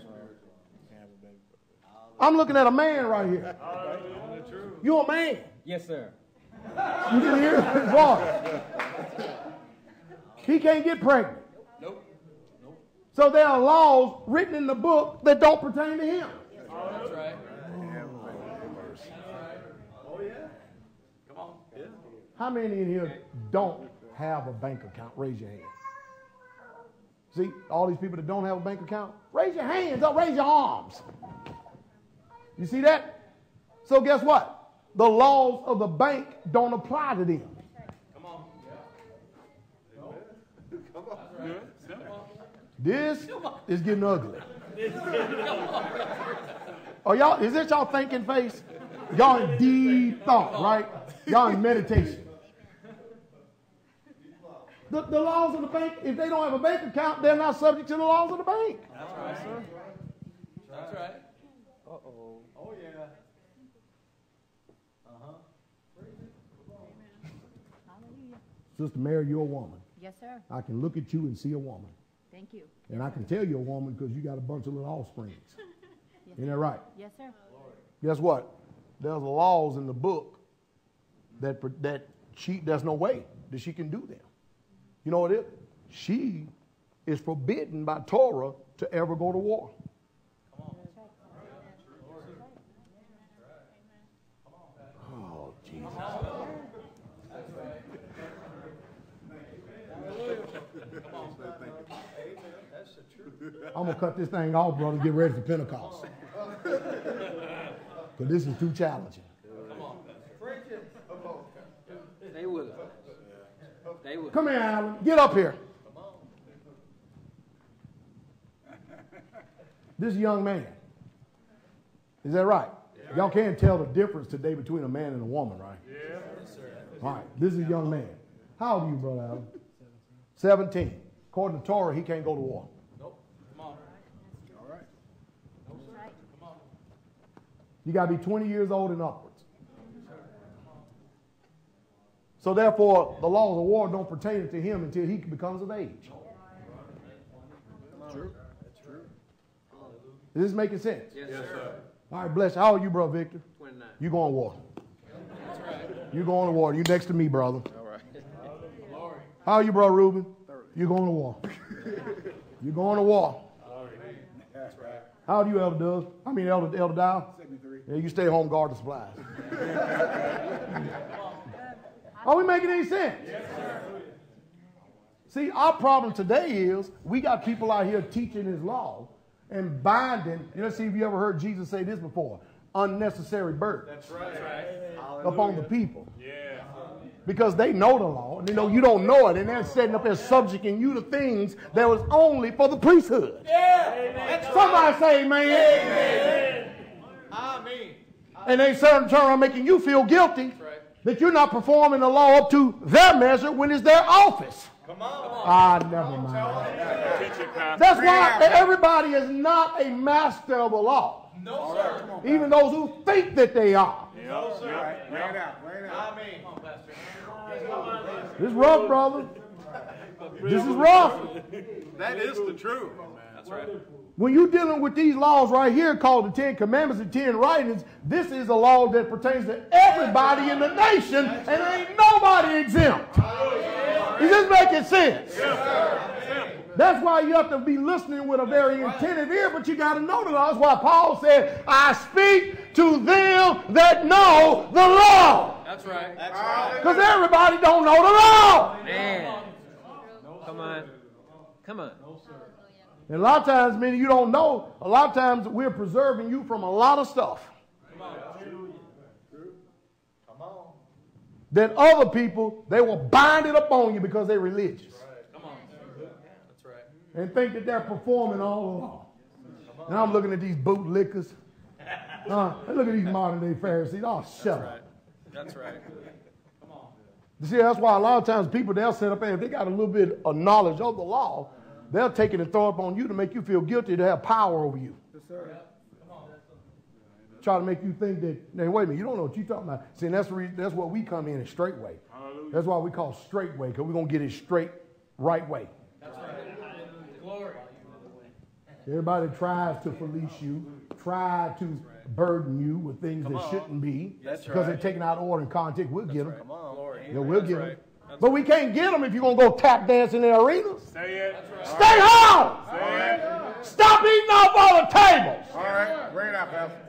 [SPEAKER 2] I'm looking at a man right here. You a man.
[SPEAKER 4] Yes, sir.
[SPEAKER 2] You can hear his voice. He can't get pregnant.
[SPEAKER 4] Nope. Nope.
[SPEAKER 2] So there are laws written in the book that don't pertain to him.
[SPEAKER 4] That's right. Oh, yeah. Come on. Yeah.
[SPEAKER 2] How many in here don't have a bank account? Raise your hand. See, all these people that don't have a bank account, raise your hands up, raise your arms. You see that? So guess what? The laws of the bank don't apply to them.
[SPEAKER 4] Come on.
[SPEAKER 6] Come on. Simple.
[SPEAKER 2] This is getting ugly. Oh, y'all, is this y'all thinking face? Y'all in deep thought, right? Y'all in meditation. The, the laws of the bank, if they don't have a bank account, they're not subject to the laws of the bank.
[SPEAKER 4] That's right, sir. That's right. Uh-oh. Oh, yeah. Uh-huh.
[SPEAKER 3] Hallelujah.
[SPEAKER 2] Sister Mary, you're a woman.
[SPEAKER 3] Yes, sir.
[SPEAKER 2] I can look at you and see a woman.
[SPEAKER 3] Thank you.
[SPEAKER 2] And I can tell you're a woman because you got a bunch of little offsprings.
[SPEAKER 3] Yes,
[SPEAKER 2] Isn't that right?
[SPEAKER 3] Yes, sir.
[SPEAKER 2] Guess what? There's laws in the book that that she there's no way that she can do them. You know what it is? She is forbidden by Torah to ever go to war. Oh, Jesus. I'm going to cut this thing off, brother, get ready for Pentecost. Because this is too challenging.
[SPEAKER 4] They will. They will.
[SPEAKER 2] Come here, Alan. Get up here. This young man. Is that right? Y'all can't tell the difference today between a man and a woman, right? Yeah. All right. This is a young man. How old are you, brother Alan? seventeen. According to Torah, he can't go to war.
[SPEAKER 4] Nope. Come on.
[SPEAKER 2] All right.
[SPEAKER 3] That's right.
[SPEAKER 4] Come on.
[SPEAKER 2] You got to be twenty years old and upwards. So therefore, the laws of war don't pertain to him until he becomes of age.
[SPEAKER 4] True. That's true.
[SPEAKER 2] Is this making sense?
[SPEAKER 4] Yes, sir.
[SPEAKER 2] All right, bless you. How old are you, brother Victor?
[SPEAKER 4] twenty-nine.
[SPEAKER 2] You going to war.
[SPEAKER 4] That's right.
[SPEAKER 2] You going to war. You next to me, brother.
[SPEAKER 4] All right. Glory.
[SPEAKER 2] How are you, brother Reuben? You going to war. You going to war.
[SPEAKER 4] That's right.
[SPEAKER 2] How old are you, Elder Doug? I mean, Elder, Elder Dow?
[SPEAKER 6] seventy-three.
[SPEAKER 2] Yeah, you stay home, guard the supplies. Are we making any sense? Yes, sir. See, our problem today is we got people out here teaching his law and binding. You know, see if you ever heard Jesus say this before: unnecessary burden.
[SPEAKER 4] That's right. That's right.
[SPEAKER 2] Upon the people.
[SPEAKER 6] Yeah.
[SPEAKER 2] Because they know the law, and they know you don't know it, and they're setting up there subjecting you to things that was only for the priesthood.
[SPEAKER 4] Yeah.
[SPEAKER 2] Somebody say amen.
[SPEAKER 4] Amen. Amen.
[SPEAKER 2] And they turn around making you feel guilty that you're not performing the law up to their measure when it's their office.
[SPEAKER 4] Come on.
[SPEAKER 2] Ah, never mind.
[SPEAKER 6] Teach it, Pastor.
[SPEAKER 2] That's why everybody is not a master of the law.
[SPEAKER 4] No, sir.
[SPEAKER 2] Even those who think that they are.
[SPEAKER 4] No, sir.
[SPEAKER 6] Yep.
[SPEAKER 4] Bring it out. Bring it out. Amen. Come on, Pastor.
[SPEAKER 2] This is rough, brother. This is rough.
[SPEAKER 4] That is the truth. That's right.
[SPEAKER 2] When you're dealing with these laws right here called the Ten Commandments and Ten Writings, this is a law that pertains to everybody in the nation, and ain't nobody exempt. Is this making sense? That's why you have to be listening with a very attentive ear, but you got to know the law. That's why Paul said, I speak to them that know the law.
[SPEAKER 4] That's right. That's right.
[SPEAKER 2] Because everybody don't know the law.
[SPEAKER 4] Man. Come on. Come on.
[SPEAKER 2] And a lot of times, many you don't know, a lot of times we're preserving you from a lot of stuff.
[SPEAKER 4] Come on. Come on.
[SPEAKER 2] That other people, they will bind it up on you because they're religious.
[SPEAKER 4] Come on. That's right.
[SPEAKER 2] And think that they're performing all the law. And I'm looking at these bootlickers. Uh, look at these modern day Pharisees. Oh, shut up.
[SPEAKER 4] That's right. Come on.
[SPEAKER 2] You see, that's why a lot of times people, they'll set up there, if they got a little bit of knowledge of the law, they'll take it and throw it up on you to make you feel guilty to have power over you.
[SPEAKER 6] Yes, sir.
[SPEAKER 2] Try to make you think that, now, wait a minute, you don't know what you're talking about. See, and that's, the reason, that's what we come in, a straight way.
[SPEAKER 6] Hallelujah.
[SPEAKER 2] That's why we call straight way, because we're going to get it straight, right way.
[SPEAKER 4] That's right. Glory.
[SPEAKER 2] Everybody tries to fleece you, try to burden you with things
[SPEAKER 4] Come
[SPEAKER 2] that
[SPEAKER 4] on.
[SPEAKER 2] shouldn't be,
[SPEAKER 4] That's
[SPEAKER 2] because
[SPEAKER 4] right.
[SPEAKER 2] they're taking out order and context. We'll get them.
[SPEAKER 4] Come on. Glory.
[SPEAKER 2] Yeah, we'll
[SPEAKER 4] That's
[SPEAKER 2] get
[SPEAKER 4] right.
[SPEAKER 2] them.
[SPEAKER 4] That's
[SPEAKER 2] But we can't get them if you're going to go tap dance in the arenas.
[SPEAKER 6] Say it.
[SPEAKER 2] Stay home.
[SPEAKER 6] Say it.
[SPEAKER 2] Stop eating off all the tables.
[SPEAKER 6] All right. Bring it out, Pastor.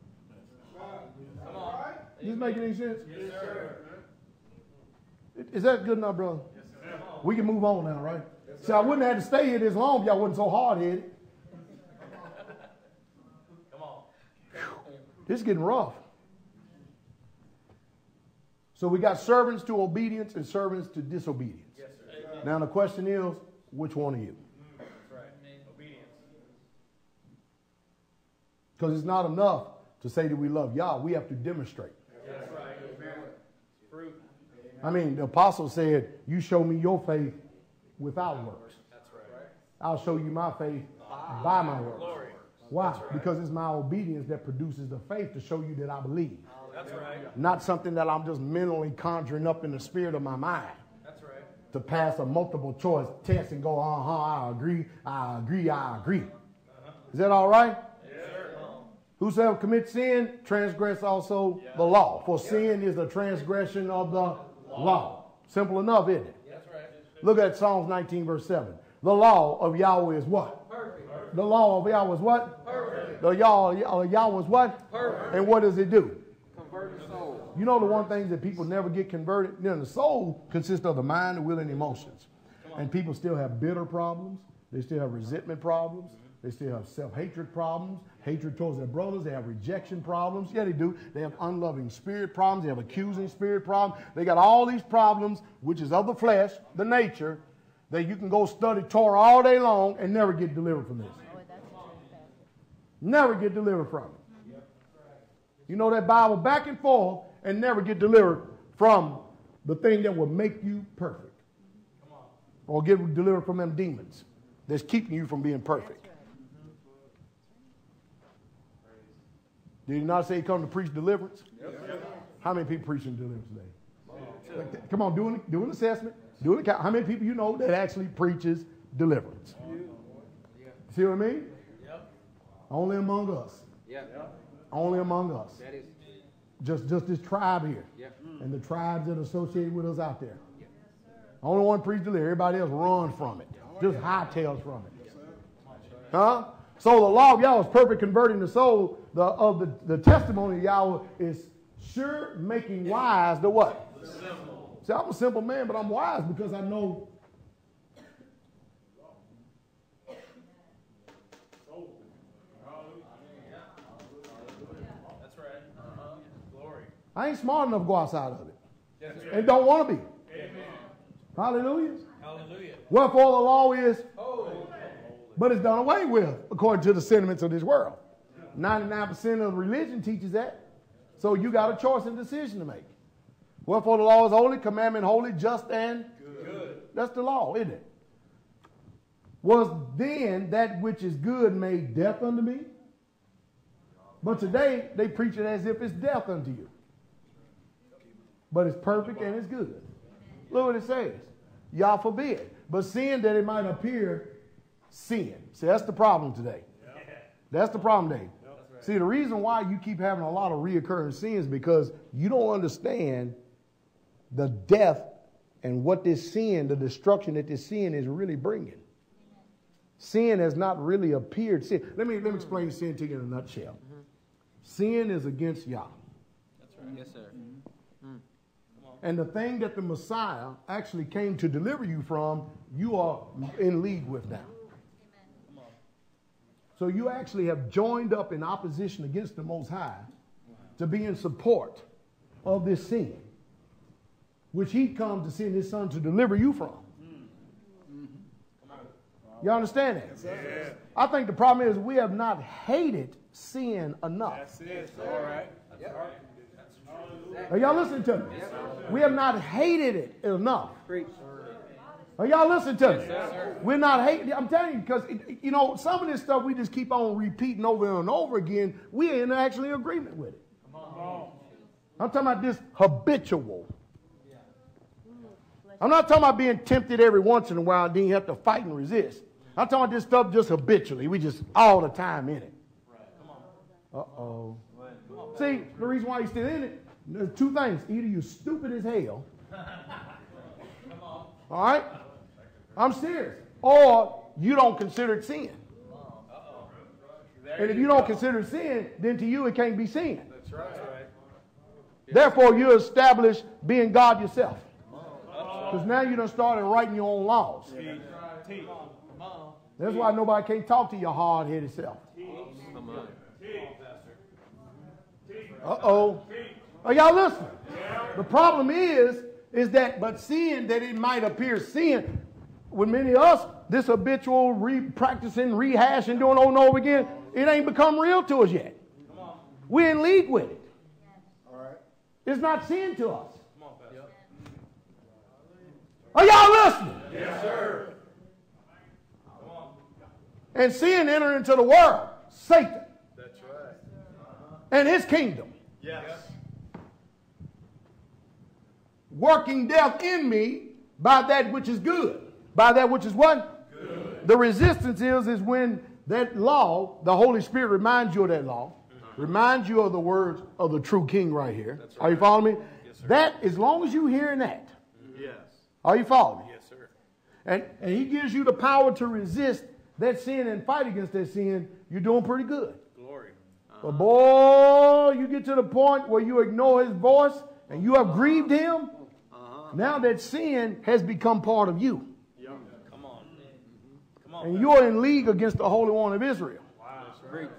[SPEAKER 2] Is this making any sense? Yes, sir. Is that good enough, brother? Yes, sir. We can move on now, right? Yes, See, I wouldn't have to stay here this long if y'all wasn't so hard-headed.
[SPEAKER 4] Come on.
[SPEAKER 2] This is getting rough. So we got servants to obedience and servants to disobedience.
[SPEAKER 4] Yes, sir.
[SPEAKER 2] Now the question is, which one are you?
[SPEAKER 4] That's right. Obedience.
[SPEAKER 2] Because it's not enough to say that we love Yah. We have to demonstrate.
[SPEAKER 4] That's right. Fruit.
[SPEAKER 2] I mean, the apostle said, you show me your faith without works.
[SPEAKER 4] That's right.
[SPEAKER 2] I'll show you my faith by my works.
[SPEAKER 4] Glory.
[SPEAKER 2] Why? Because it's my obedience that produces the faith to show you that I believe.
[SPEAKER 4] That's right.
[SPEAKER 2] Not something that I'm just mentally conjuring up in the spirit of my mind.
[SPEAKER 4] That's right.
[SPEAKER 2] To pass a multiple choice test and go, uh-huh, I agree, I agree, I agree. Uh-huh. Is that all right?
[SPEAKER 4] Yes, sir.
[SPEAKER 2] Whosoever commits sin, transgress also yeah. the law. For yeah. sin is the transgression of the law. law. Simple enough, isn't it?
[SPEAKER 4] That's right.
[SPEAKER 2] Look at Psalms nineteen, verse seven. The law of Yahweh is what?
[SPEAKER 4] Perfect.
[SPEAKER 2] The law of Yahweh is what?
[SPEAKER 4] Perfect.
[SPEAKER 2] The law of Yahweh is what?
[SPEAKER 4] Perfect.
[SPEAKER 2] And what does it do?
[SPEAKER 4] Convert the soul.
[SPEAKER 2] You know the one thing that people never get converted? You know, the soul consists of the mind, the will, and emotions. And people still have bitter problems. They still have resentment problems. They still have self-hatred problems, hatred towards their brothers. They have rejection problems. Yeah, they do. They have unloving spirit problems. They have accusing spirit problems. They got all these problems, which is of the flesh, the nature, that you can go study Torah all day long and never get delivered from this. Never get delivered from it. You know that Bible back and forth and never get delivered from the thing that will make you perfect. Or get delivered from them demons that's keeping you from being perfect. Did he not say he come to preach deliverance? Yep. How many people preaching deliverance today? Like, come on, do an, do an assessment. Do an account. How many people you know that actually preaches deliverance? See what I mean? Yep. Only among us. Yep. Only among us. That is. Just, just this tribe here. Yep. And the tribes that are associated with us out there. Yep. Only one preach deliverance. Everybody else run from it. Just hightails from it. Huh? So the law of Yahweh is perfect, converting the soul. The, of the, the testimony of Yahweh is sure, making wise the what? Simple. See, I'm a simple man, but I'm wise because I know.
[SPEAKER 4] That's right. Uh-huh. Glory.
[SPEAKER 2] I ain't smart enough to go outside of it. Yes, and don't want to be.
[SPEAKER 4] Amen.
[SPEAKER 2] Hallelujah.
[SPEAKER 4] Hallelujah.
[SPEAKER 2] Wherefore the law is
[SPEAKER 4] holy,
[SPEAKER 2] but it's done away with according to the sentiments of this world. ninety-nine percent of religion teaches that. So you got a choice and decision to make. Wherefore the law is holy, commandment holy, just and good. That's the law, isn't it? Was then that which is good made death unto me? But today they preach it as if it's death unto you. But it's perfect and it's good. Look what it says. Yah forbid. But sin that it might appear sin. See, that's the problem today. That's the problem today. See, the reason why you keep having a lot of reoccurring sins is because you don't understand the death and what this sin, the destruction that this sin is really bringing. Sin has not really appeared. Sin. Let me, let me explain sin to you in a nutshell. Mm-hmm. Sin is against Yah.
[SPEAKER 4] That's right. Yes, sir. Mm-hmm.
[SPEAKER 2] And the thing that the Messiah actually came to deliver you from, you are in league with now. So you actually have joined up in opposition against the Most High to be in support of this sin, which he come to send his son to deliver you from. You understand that?
[SPEAKER 6] Yes.
[SPEAKER 2] I think the problem is we have not hated sin enough.
[SPEAKER 6] That's it. All right. That's right.
[SPEAKER 2] Are y'all listening to me? We have not hated it enough. Are y'all listening to me? We're not hating. I'm telling you, because, you know, some of this stuff we just keep on repeating over and over again. We ain't actually in agreement with it. I'm talking about this habitual. I'm not talking about being tempted every once in a while and then you have to fight and resist. I'm talking about this stuff just habitually. We just all the time in it. Uh-oh. See, the reason why you're still in it, there's two things. Either you're stupid as hell. All right? I'm serious. Or you don't consider it sin. And if you don't consider it sin, then to you it can't be sin.
[SPEAKER 4] That's right.
[SPEAKER 2] Therefore, you establish being God yourself. Because now you done started writing your own laws. That's why nobody can't talk to your hard-headed self. Uh-oh. Are y'all listening? The problem is, is that, but sin that it might appear sin, with many of us, this habitual re-practicing, rehashing, doing over and over again, it ain't become real to us yet. We're in league with it. It's not sin to us. Are y'all listening?
[SPEAKER 4] Yes, sir.
[SPEAKER 2] And sin entered into the world. Satan.
[SPEAKER 1] That's right.
[SPEAKER 2] And his kingdom.
[SPEAKER 1] Yes.
[SPEAKER 2] Working death in me by that which is good. By that which is what? Good. The resistance is, is when that law, the Holy Spirit reminds you of that law, mm-hmm. reminds you of the words of the true king right here. Right. Are you following me? Yes, sir. That, as long as you're hearing that.
[SPEAKER 1] Mm-hmm. Yes. Are
[SPEAKER 2] you following me?
[SPEAKER 1] Yes, sir.
[SPEAKER 2] And, and he gives you the power to resist that sin and fight against that sin, you're doing pretty good.
[SPEAKER 1] Glory. Uh-huh.
[SPEAKER 2] But boy, you get to the point where you ignore his voice and you have grieved him. Uh-huh. Now that sin has become part of you.
[SPEAKER 1] Yeah. Come on. Come on.
[SPEAKER 2] And you're in league against the Holy One of Israel.
[SPEAKER 1] Wow. Great.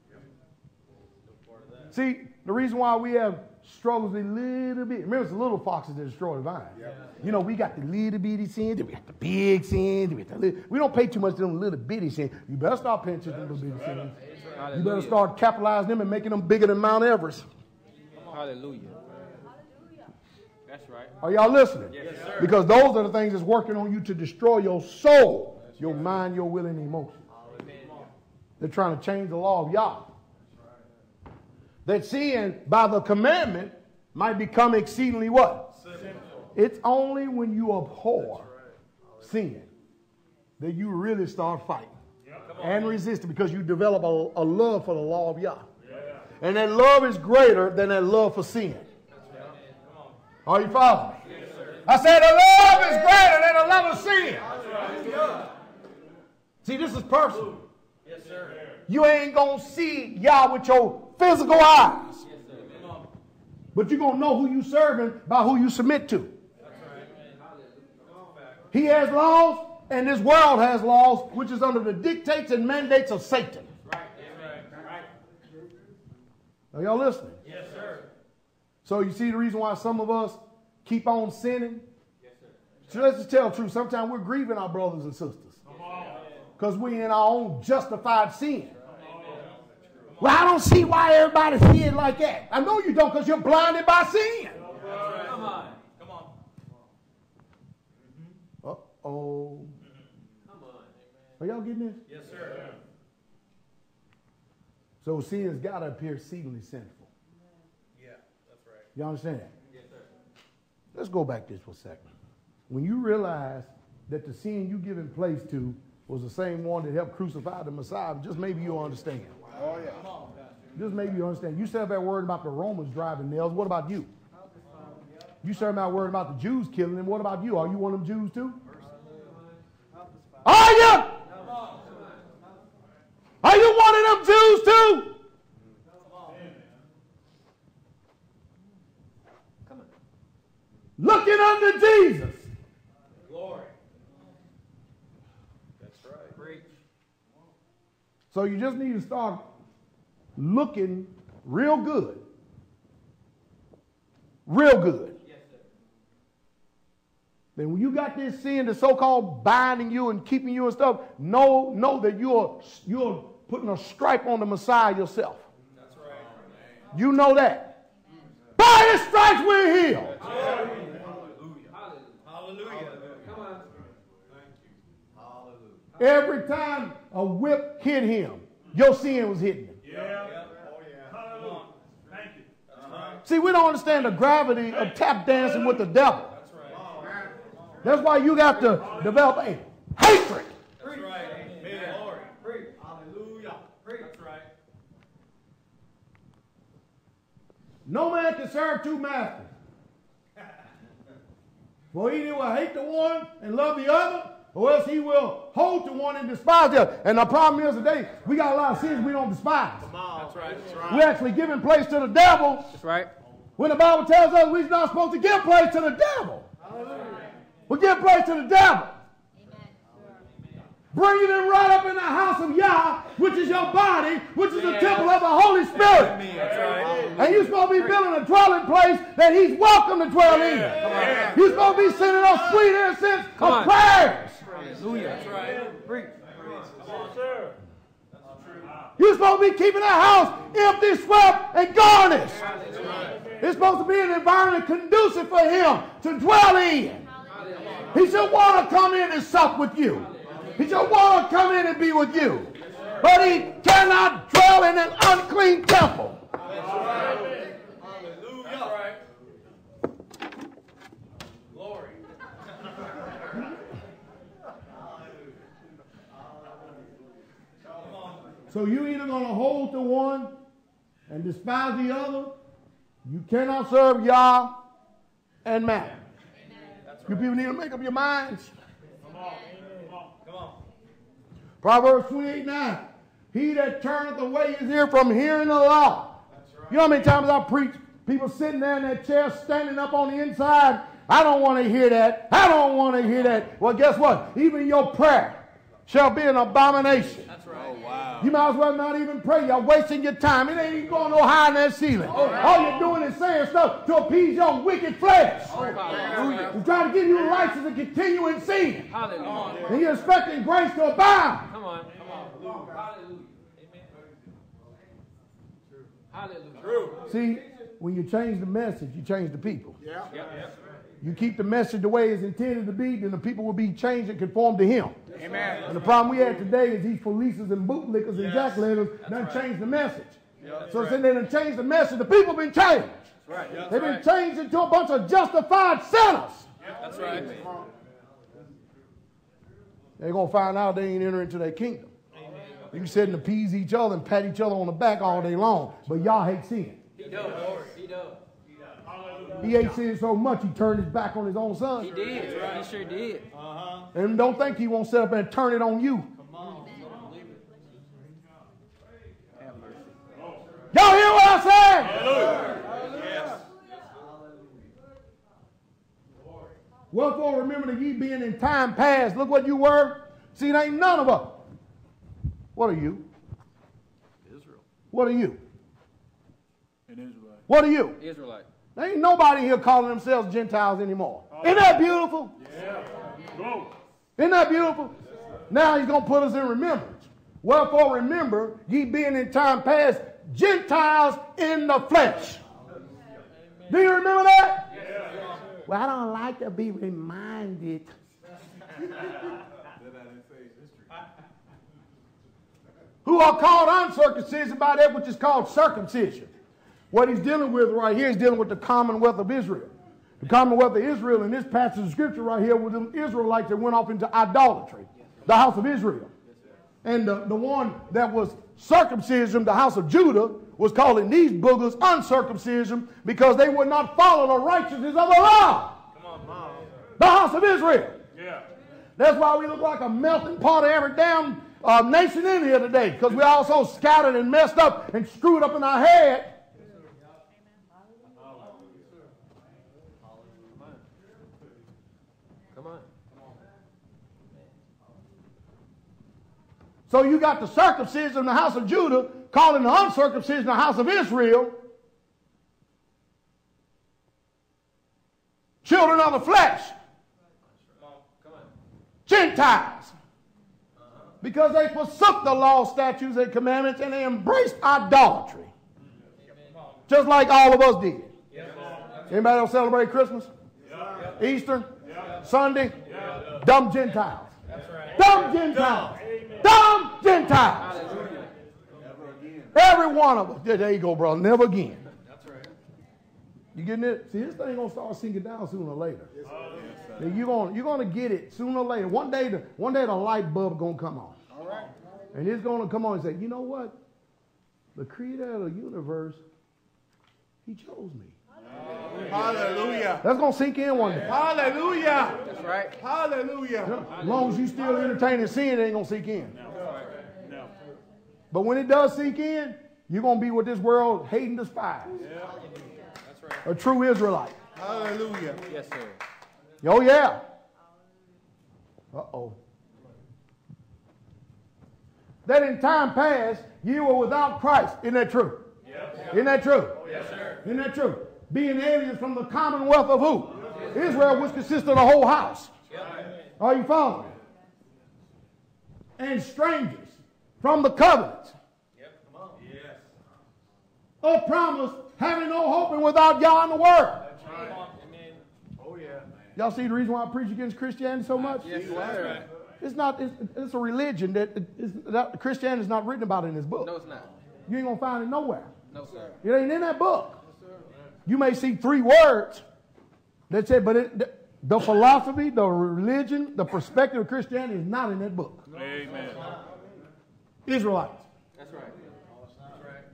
[SPEAKER 2] See, the reason why we have struggles a little bit. Remember, it's the little foxes that destroy the vine. Yeah. You know, we got the little bitty sin, then we got the big sin, then we got the little, we don't pay too much to them little bitty sin. You better start paying attention to the little bitty sins. You better start capitalizing them and making them bigger than Mount Everest.
[SPEAKER 4] Hallelujah. That's right.
[SPEAKER 2] Are y'all listening?
[SPEAKER 1] Yes, sir.
[SPEAKER 2] Because those are the things that's working on you to destroy your soul, your mind, your will, and emotions. They're trying to change the law of Yah. That sin by the commandment might become exceedingly what? Simple. It's only when you abhor right. sin that you really start fighting yep. and resisting, because you develop a, a love for the law of Yah. Yeah. And that love is greater than that love for sin. Right. Are you following me? Yes, I said the love is greater than the love of sin. Right. See, this is personal.
[SPEAKER 1] Yes, sir.
[SPEAKER 2] You ain't going to see Yah with your physical eyes. Yes, sir. But you're going to know who you serving by who you submit to. That's right. He has laws, and this world has laws, which is under the dictates and mandates of Satan.
[SPEAKER 1] Right. Right.
[SPEAKER 2] Are y'all listening?
[SPEAKER 1] Yes, sir.
[SPEAKER 2] So you see the reason why some of us keep on sinning?
[SPEAKER 1] Yes, sir.
[SPEAKER 2] So let's just tell the truth. Sometimes we're grieving our brothers and sisters because we're in our own justified sin. Well, I don't see why everybody see it like that. I know you don't, because you're blinded by sin.
[SPEAKER 1] Come on. Come on.
[SPEAKER 2] Uh-oh.
[SPEAKER 1] Come on.
[SPEAKER 2] Are y'all getting this?
[SPEAKER 1] Yes, sir.
[SPEAKER 2] So sin's got to appear exceedingly sinful.
[SPEAKER 1] Yeah, that's right.
[SPEAKER 2] You understand?
[SPEAKER 1] Yes, sir.
[SPEAKER 2] Let's go back this for a second. When you realize that the sin you giving place to was the same one that helped crucify the Messiah, just maybe you'll understand.
[SPEAKER 1] Oh, yeah.
[SPEAKER 2] Just maybe you understand. You said that word about the Romans driving nails. What about you? You said that word about the Jews killing them. What about you? Are you one of them Jews too? Are you? Are you one of them Jews too? Looking unto Jesus.
[SPEAKER 1] Glory. That's right. Preach.
[SPEAKER 2] So you just need to start looking real good. Real good.
[SPEAKER 1] Yes, sir.
[SPEAKER 2] Then when you got this sin that's so-called binding you and keeping you and stuff, know, know that you're, you're putting a stripe on the Messiah yourself.
[SPEAKER 1] That's right.
[SPEAKER 2] You know that. By his stripes we're healed.
[SPEAKER 1] Hallelujah. Hallelujah. Come on. Thank you. Hallelujah.
[SPEAKER 2] Every time a whip hit him, your sin was hitting him.
[SPEAKER 6] Yeah. Yeah. Oh, yeah. Hallelujah. Thank you. That's right.
[SPEAKER 2] See, we don't understand the gravity of tap dancing with the devil.
[SPEAKER 1] That's right.
[SPEAKER 2] That's why you got to develop a hatred.
[SPEAKER 1] That's right. Amen. Glory. Preach. Hallelujah. Preach. That's right.
[SPEAKER 2] No man can serve two masters. For either will hate the one and love the other, or else he will hold to one and despise the other. And the problem is today, we got a lot of sins we don't despise.
[SPEAKER 1] Come on. That's right. That's right.
[SPEAKER 2] We're actually giving place to the devil.
[SPEAKER 4] That's right.
[SPEAKER 2] When the Bible tells us we're not supposed to give place to the devil.
[SPEAKER 1] Hallelujah.
[SPEAKER 2] We give place to the devil. Bringing them right up in the house of Yah, which is your body, which is the temple of the Holy Spirit.
[SPEAKER 1] That's right.
[SPEAKER 2] And you're supposed to be building a dwelling place that he's welcome to dwell in.
[SPEAKER 1] Yeah.
[SPEAKER 2] You're supposed to be sending us sweet incense of prayers.
[SPEAKER 4] Hallelujah.
[SPEAKER 1] That's right. Preach. Come on, sir. That's true.
[SPEAKER 2] You're supposed to be keeping the house empty, swept, and garnished. It's supposed to be an environment conducive for him to dwell in. He should want to come in and sup with you. He should want to come in and be with you. But he cannot dwell in an unclean temple.
[SPEAKER 4] That's right. Hallelujah. That's right. Glory.
[SPEAKER 2] So you either going to hold to one and despise the other. You cannot serve Yah and Mammon. You people need to make up your minds.
[SPEAKER 6] Come on. Come on.
[SPEAKER 4] Come on.
[SPEAKER 2] Proverbs twenty-eight nine. He that turneth away his ear from hearing the law. You know how many times I preach, people sitting there in that chair, standing up on the inside. I don't want to hear that. I don't want to hear that. Well, guess what? Even your prayer shall be an abomination.
[SPEAKER 4] That's right. Oh, wow.
[SPEAKER 2] You might as well not even pray. You're wasting your time. It ain't even going no higher than that ceiling. Oh, right. All you're doing is saying stuff to appease your wicked flesh.
[SPEAKER 4] Oh, hallelujah.
[SPEAKER 2] He's trying to give you license to continue in sin.
[SPEAKER 4] Hallelujah.
[SPEAKER 2] And you're expecting grace to abound.
[SPEAKER 4] Come on. Come on. Hallelujah. Amen. Hallelujah. True.
[SPEAKER 2] See, when you change the message, you change the people.
[SPEAKER 4] Yeah. Yeah. Yeah.
[SPEAKER 2] You keep the message the way it's intended to be, then the people will be changed and conform to him.
[SPEAKER 4] Amen.
[SPEAKER 2] And the problem we have today is these policers and bootlickers and
[SPEAKER 4] Yes.
[SPEAKER 2] jackletters done
[SPEAKER 4] right.
[SPEAKER 2] changed the message.
[SPEAKER 4] Yeah,
[SPEAKER 2] so
[SPEAKER 4] right.
[SPEAKER 2] since they done changed the message, the people been changed.
[SPEAKER 4] That's right. Yeah,
[SPEAKER 2] They've
[SPEAKER 4] that's
[SPEAKER 2] been
[SPEAKER 4] right.
[SPEAKER 2] changed into a bunch of justified sinners.
[SPEAKER 4] That's right.
[SPEAKER 2] They're going to find out they ain't entering into their kingdom.
[SPEAKER 4] Amen.
[SPEAKER 2] You can sit and appease each other and pat each other on the back all day long, but y'all hate sin.
[SPEAKER 4] He does. He does.
[SPEAKER 2] He hates sin so much he turned his back on his own son.
[SPEAKER 4] He did. He sure did. Uh-huh.
[SPEAKER 2] And don't think he won't sit up and turn it on you.
[SPEAKER 4] Come on. Believe it. Have mercy.
[SPEAKER 2] Y'all hear what I said?
[SPEAKER 6] Hallelujah.
[SPEAKER 4] Yes.
[SPEAKER 2] Wherefore remember that ye being in time past, look what you were. See, it ain't none of us. What are you?
[SPEAKER 4] Israel.
[SPEAKER 2] What are you?
[SPEAKER 6] In Israel.
[SPEAKER 2] What are you?
[SPEAKER 4] Israelite.
[SPEAKER 2] There ain't nobody here calling themselves Gentiles anymore. Isn't that beautiful?
[SPEAKER 6] Yeah. Go.
[SPEAKER 2] Isn't that beautiful? Now he's going to put us in remembrance. Wherefore remember, ye being in time past, Gentiles in the flesh. Do you remember that?
[SPEAKER 6] Yeah.
[SPEAKER 2] Well, I don't like to be reminded. Who are called uncircumcision by that which is called circumcision. What he's dealing with right here is dealing with the commonwealth of Israel. The commonwealth of Israel in this passage of scripture right here were the Israelites that went off into idolatry, the house of Israel. And the, the one that was circumcision, the house of Judah, was calling these boogers uncircumcision because they would not follow the righteousness of the law.
[SPEAKER 4] Come on, Mom.
[SPEAKER 2] The house of Israel.
[SPEAKER 6] Yeah.
[SPEAKER 2] That's why we look like a melting pot of every damn uh, nation in here today, because we all so scattered and messed up and screwed up in our head.
[SPEAKER 4] Come on.
[SPEAKER 2] So you got the circumcision in the house of Judah calling the uncircumcision the house of Israel children of the flesh.
[SPEAKER 4] Come on. Come on.
[SPEAKER 2] Gentiles. Because they forsook the law, statutes, and commandments, and they embraced idolatry. Just like all of us did. Anybody else celebrate Christmas?
[SPEAKER 6] Yeah.
[SPEAKER 2] Easter?
[SPEAKER 6] Yeah.
[SPEAKER 2] Sunday?
[SPEAKER 6] Yeah.
[SPEAKER 2] Dumb Gentiles.
[SPEAKER 4] That's right.
[SPEAKER 2] Dumb Gentiles. Dumb Gentiles.
[SPEAKER 4] Hallelujah.
[SPEAKER 2] Every one of us. There you go, brother. Never again.
[SPEAKER 4] That's right.
[SPEAKER 2] You getting it? See, this thing gonna start sinking down sooner or later. Then you're gonna you're gonna get it sooner or later. One day the one day the light bulb gonna come on.
[SPEAKER 4] All right.
[SPEAKER 2] And it's gonna come on and say, you know what? The creator of the universe, he chose me.
[SPEAKER 6] Hallelujah.
[SPEAKER 2] That's gonna sink in one day.
[SPEAKER 6] Hallelujah.
[SPEAKER 4] That's right.
[SPEAKER 6] Hallelujah.
[SPEAKER 2] As long as you still entertaining sin, it ain't gonna sink in.
[SPEAKER 6] No.
[SPEAKER 2] But when it does sink in, you're gonna be what this world hate and despise.
[SPEAKER 4] That's right.
[SPEAKER 2] A true Israelite.
[SPEAKER 6] Hallelujah.
[SPEAKER 4] Yes, sir.
[SPEAKER 2] Oh yeah. Uh-oh. That in time past, you were without Christ. Isn't that true?
[SPEAKER 6] Yep.
[SPEAKER 2] Isn't that true?
[SPEAKER 6] Yes, sir.
[SPEAKER 2] Isn't that true? Being aliens from the commonwealth of who? Israel, which consists of the whole house. Are you following? And strangers from the covenants.
[SPEAKER 6] Yes.
[SPEAKER 2] Of promise, having no hope and without Yah in the world.
[SPEAKER 4] Come on. Amen.
[SPEAKER 6] Oh, yeah.
[SPEAKER 2] Y'all see the reason why I preach against Christianity so much?
[SPEAKER 4] Yes, sir.
[SPEAKER 2] It's not. It's, it's a religion that, is, that Christianity is not written about in this book.
[SPEAKER 4] No, it's not.
[SPEAKER 2] You ain't gonna find it nowhere.
[SPEAKER 4] No, sir.
[SPEAKER 2] It ain't in that book. You may see three words that say, but it, the, the philosophy, the religion, the perspective of Christianity is not in that book.
[SPEAKER 6] Amen.
[SPEAKER 2] Israelites.
[SPEAKER 4] That's right. That's right.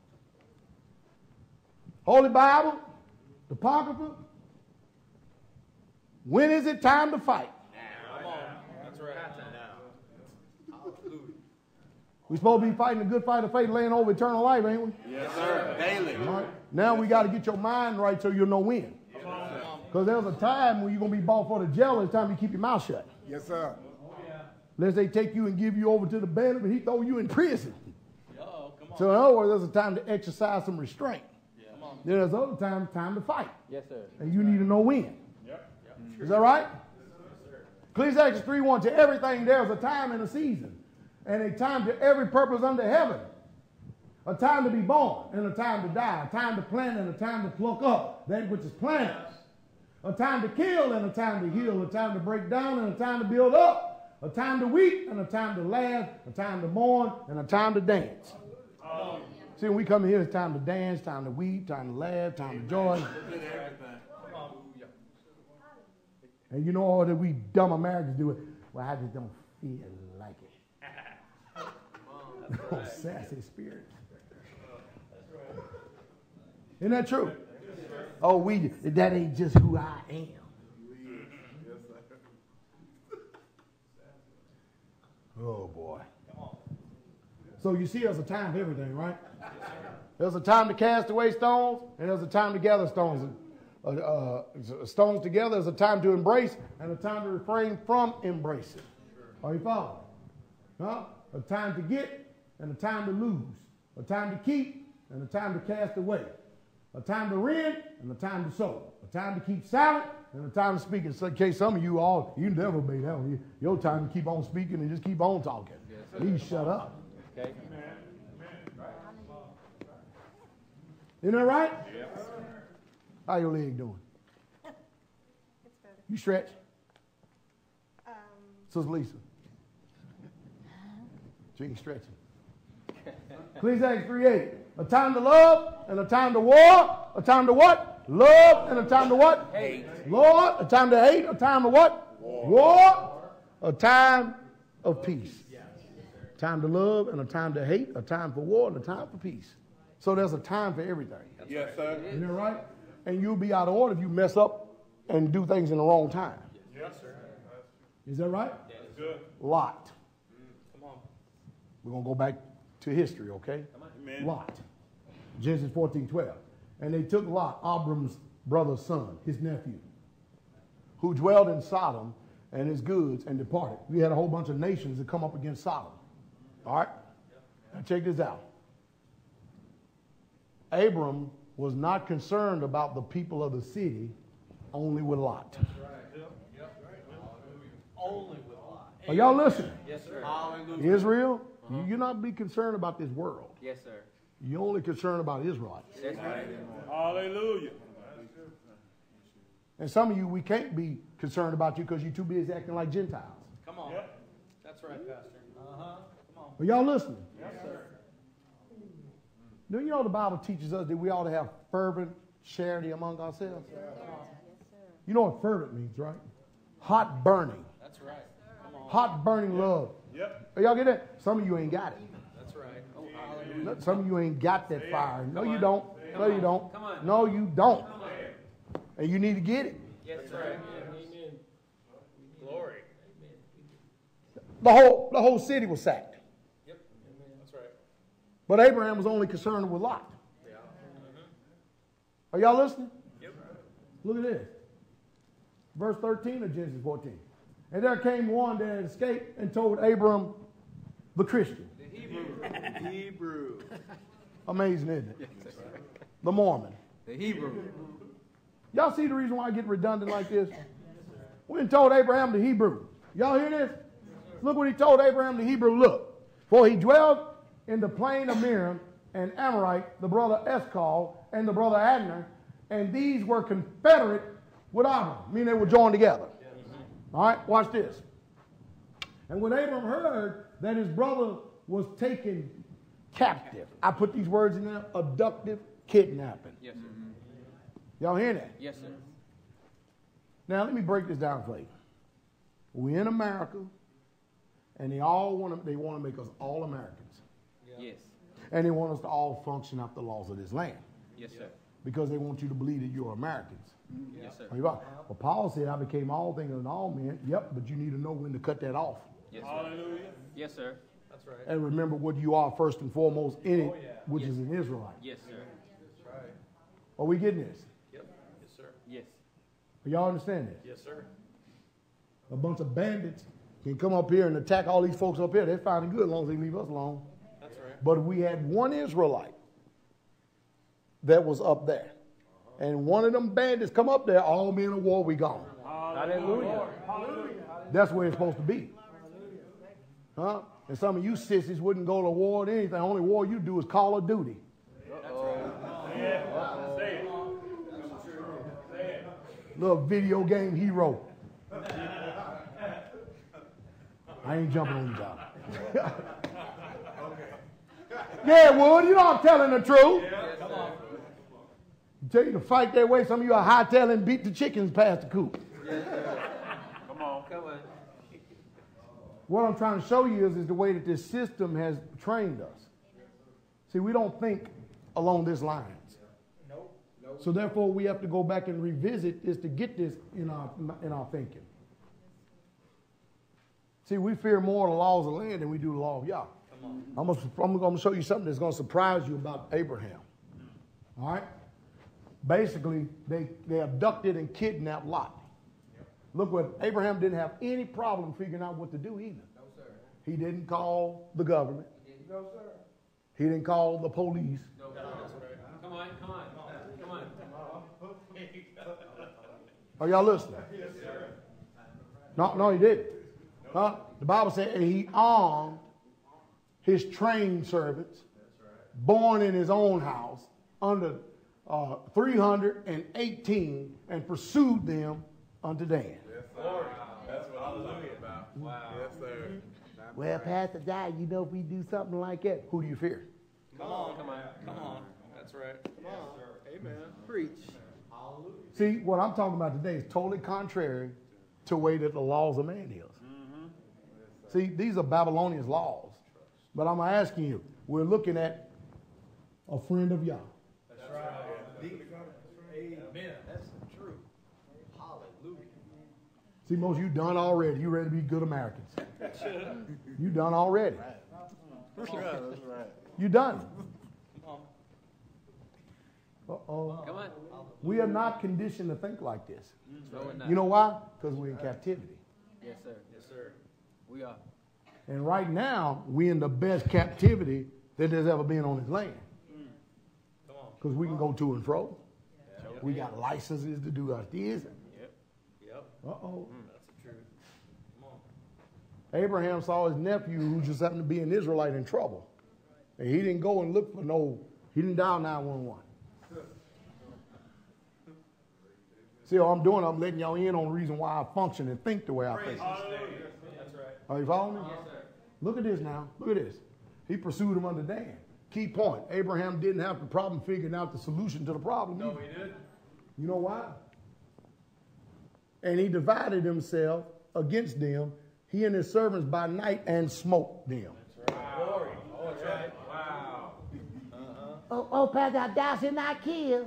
[SPEAKER 2] Holy Bible, the Apocrypha. When is it time to fight?
[SPEAKER 4] Come on. That's right.
[SPEAKER 2] We're supposed to be fighting a good fight of faith, laying over eternal life, ain't we?
[SPEAKER 6] Yes, sir. Daily.
[SPEAKER 2] All right. Now we got to get your mind right so you'll know when. Because there's a time when you're going to be bought for the jail. It's time you keep your mouth shut.
[SPEAKER 7] Yes, sir.
[SPEAKER 2] Lest they take you and give you over to the bailiff and he throw you in prison.
[SPEAKER 4] Oh, come on.
[SPEAKER 2] So in other words, there's a time to exercise some restraint.
[SPEAKER 4] Yeah. Come on.
[SPEAKER 2] Then there's other times time to fight.
[SPEAKER 4] Yes, sir.
[SPEAKER 2] And you need to know when.
[SPEAKER 6] Yep.
[SPEAKER 2] Is that right? Ecclesiastes three one, to everything there's a time and a season, and a time to every purpose under heaven. A time to be born and a time to die. A time to plant and a time to pluck up that which is planted. A time to kill and a time to heal. A time to break down and a time to build up. A time to weep and a time to laugh. A time to mourn and a time to dance. Um, See, when we come in here, it's time to dance, time to weep, time to laugh, time to joy. And you know all that we dumb Americans do it. Well, I just don't feel like it. Oh, sassy spirit. Isn't that true? Oh, we that ain't just who I am. Oh boy. So you see, there's a time for everything, right? There's a time to cast away stones, and there's a time to gather stones. Uh, uh, stones together. There's a time to embrace and a time to refrain from embracing. Are you following? Huh? A time to get and a time to lose. A time to keep and a time to cast away. A time to rend and a time to sow. A time to keep silent and a time to speak. In case some of you all, you never obey that one. Your time to keep on speaking and just keep on talking. Yes, please shut up.
[SPEAKER 4] Okay.
[SPEAKER 2] Isn't that right?
[SPEAKER 6] Yes.
[SPEAKER 2] How your leg doing?
[SPEAKER 3] It's better.
[SPEAKER 2] You stretch?
[SPEAKER 3] Um,
[SPEAKER 2] Sister Lisa. She ain't stretching. Ecclesiastes three eight. A time to love and a time to war. A time to what? Love and a time to what?
[SPEAKER 4] Hate.
[SPEAKER 2] Lord. A time to hate. A time to what? War. War. A time of peace. Time to love and a time to hate. A time for war and a time for peace. So there's a time for everything.
[SPEAKER 6] Yes, sir.
[SPEAKER 2] Isn't that right? And you'll be out of order if you mess up and do things in the wrong time.
[SPEAKER 6] Yes, sir.
[SPEAKER 2] Is that right?
[SPEAKER 6] That's good.
[SPEAKER 2] Lot.
[SPEAKER 4] Come on.
[SPEAKER 2] We're going to go back to history, okay?
[SPEAKER 6] Amen.
[SPEAKER 2] Lot. Genesis fourteen twelve. And they took Lot, Abram's brother's son, his nephew, who dwelled in Sodom and his goods and departed. We had a whole bunch of nations that come up against Sodom. All right? Now check this out. Abram was not concerned about the people of the city, only with Lot.
[SPEAKER 4] Only with Lot.
[SPEAKER 2] Are y'all listening?
[SPEAKER 4] Yes, sir. Hallelujah.
[SPEAKER 2] Israel, you, you're not be concerned about this world.
[SPEAKER 4] Yes, sir.
[SPEAKER 2] You're only concerned about Israelites.
[SPEAKER 4] That's right.
[SPEAKER 6] Hallelujah.
[SPEAKER 2] And some of you, we can't be concerned about you because you're too busy acting like Gentiles.
[SPEAKER 4] Come on.
[SPEAKER 6] Yep.
[SPEAKER 4] That's right, Pastor. Uh-huh. Come on.
[SPEAKER 2] Are y'all listening?
[SPEAKER 6] Yes, sir.
[SPEAKER 2] Do you know the Bible teaches us that we ought to have fervent charity among ourselves? You know what fervent means, right? Hot burning.
[SPEAKER 4] That's right. Come on.
[SPEAKER 2] Hot burning love.
[SPEAKER 6] Yep.
[SPEAKER 2] Y'all get that? Some of you ain't got it.
[SPEAKER 4] That's right. Oh, hallelujah.
[SPEAKER 2] Some of you ain't got that fire. No, you don't. No, you don't.
[SPEAKER 4] Come on.
[SPEAKER 2] No, you don't. And you need to get it.
[SPEAKER 4] Yes, that's right. Amen. Glory.
[SPEAKER 2] The whole, the whole city was sacked.
[SPEAKER 4] Yep. That's right.
[SPEAKER 2] But Abraham was only concerned with Lot.
[SPEAKER 4] Yeah.
[SPEAKER 2] Are y'all listening?
[SPEAKER 4] Yep.
[SPEAKER 2] Look at this. Verse thirteen of Genesis fourteen. And there came one that had escaped and told Abram, the Christian.
[SPEAKER 4] The Hebrew. Hebrew.
[SPEAKER 2] Amazing, isn't it? The Mormon.
[SPEAKER 4] The Hebrew.
[SPEAKER 2] Y'all see the reason why I get redundant like this? When he told Abraham the Hebrew. Y'all hear this? Look what he told Abraham the Hebrew. Look, for he dwelled in the plain of Miriam and Amorite, the brother Eshcol, and the brother Adner, and these were confederate with Abram, meaning they were joined together. All right, watch this. And when Abram heard that his brother was taken captive, I put these words in there, abductive, kidnapping.
[SPEAKER 4] Yes, sir.
[SPEAKER 2] Y'all hear that?
[SPEAKER 4] Yes, sir.
[SPEAKER 2] Now let me break this down for you. We're in America, and they all want to, they want to make us all Americans.
[SPEAKER 4] Yes.
[SPEAKER 2] And they want us to all function after the laws of this land.
[SPEAKER 4] Yes, sir.
[SPEAKER 2] Because they want you to believe that you're Americans.
[SPEAKER 4] Yes, sir.
[SPEAKER 2] Well, Paul said, I became all things unto all men. Yep, but you need to know when to cut that off.
[SPEAKER 4] Yes, sir.
[SPEAKER 6] Hallelujah.
[SPEAKER 4] Yes, sir. That's right.
[SPEAKER 2] And remember what you are first and foremost in it,
[SPEAKER 4] Oh, yeah.
[SPEAKER 2] which
[SPEAKER 4] Yes.
[SPEAKER 2] is an Israelite.
[SPEAKER 4] Yes, sir. That's right.
[SPEAKER 2] Are we getting this?
[SPEAKER 4] Yep. Yes, sir. Yes.
[SPEAKER 2] Y'all understand this?
[SPEAKER 4] Yes, sir.
[SPEAKER 2] A bunch of bandits can come up here and attack all these folks up here. They're fine and good as long as they leave us alone.
[SPEAKER 4] That's right.
[SPEAKER 2] But we had one Israelite that was up there. And one of them bandits come up there, all men of war, we gone.
[SPEAKER 4] Hallelujah.
[SPEAKER 2] That's where it's supposed to be. Huh? And some of you sissies wouldn't go to war or anything. The only war you do is Call of Duty. Little video game hero. I ain't jumping on you, dog. Yeah, Wood, you know I'm telling the truth. Tell you to fight that way. Some of you are hightailing and beat the chickens past the coop.
[SPEAKER 6] Come on.
[SPEAKER 4] Come on.
[SPEAKER 2] What I'm trying to show you is, is the way that this system has trained us. See, we don't think along these lines.
[SPEAKER 4] Nope. Nope.
[SPEAKER 2] So therefore, we have to go back and revisit this to get this in our in our thinking. See, we fear more the laws of the land than we do the law of Yah. I'm gonna, I'm going to show you something that's going to surprise you about Abraham. All right? Basically, they, they abducted and kidnapped Lot. Look what, Abraham didn't have any problem figuring out what to do either.
[SPEAKER 4] No, sir.
[SPEAKER 2] He didn't call the government.
[SPEAKER 4] No, sir.
[SPEAKER 2] He didn't call the police.
[SPEAKER 4] No, that's right. Come on, come on, come on.
[SPEAKER 2] Are y'all listening?
[SPEAKER 4] Yes, sir.
[SPEAKER 2] No, no, he didn't. Huh? The Bible said and he armed his trained servants, born in his own house, under uh, three hundred eighteen, and pursued them unto Dan.
[SPEAKER 7] Yes, sir. That's what I'm talking about.
[SPEAKER 4] Wow.
[SPEAKER 7] Yes, sir.
[SPEAKER 2] Well, Pastor Dad, you know if we do something like that, who do you fear?
[SPEAKER 4] Come on, come on, come on. That's right. Come on, sir. Amen. Preach.
[SPEAKER 2] See, what I'm talking about today is totally contrary to the way that the laws of man is. See, these are Babylonian laws. But I'm asking you, we're looking at a friend of Yah.
[SPEAKER 4] That's right. Amen. That's the truth. Hallelujah.
[SPEAKER 2] See, most of you done already. You ready to be good Americans. You done already.
[SPEAKER 7] That's right. That's right.
[SPEAKER 2] You done.
[SPEAKER 4] Come on.
[SPEAKER 2] Uh-oh.
[SPEAKER 4] Come on.
[SPEAKER 2] We are not conditioned to think like this.
[SPEAKER 4] No, we're not.
[SPEAKER 2] You know why? Because we're in captivity.
[SPEAKER 4] Yes, sir. Yes, sir. We are.
[SPEAKER 2] And right now, we're in the best captivity that there's ever been on this land.
[SPEAKER 4] Come on.
[SPEAKER 2] Because we can go to and fro.
[SPEAKER 4] Yep.
[SPEAKER 2] We got licenses to do our this.
[SPEAKER 4] Yep. Yep.
[SPEAKER 2] Uh-oh.
[SPEAKER 4] That's the truth. Come on.
[SPEAKER 2] Abraham saw his nephew, who just happened to be an Israelite, in trouble. And he didn't go and look for no, he didn't dial nine one one. See, all I'm doing, I'm letting y'all in on the reason why I function and think the way I think.
[SPEAKER 4] That's right.
[SPEAKER 2] Are you following me?
[SPEAKER 4] Yes, sir.
[SPEAKER 2] Look at this now. Look at this. He pursued him under Dan. Key point. Abraham didn't have the problem figuring out the solution to the problem.
[SPEAKER 4] No,
[SPEAKER 2] either.
[SPEAKER 4] he did.
[SPEAKER 2] You know why? And he divided himself against them, he and his servants by night, and smote them.
[SPEAKER 4] Glory. Oh, that's right. Wow. Uh-huh.
[SPEAKER 2] Oh, oh, Pastor, thou shalt not kill.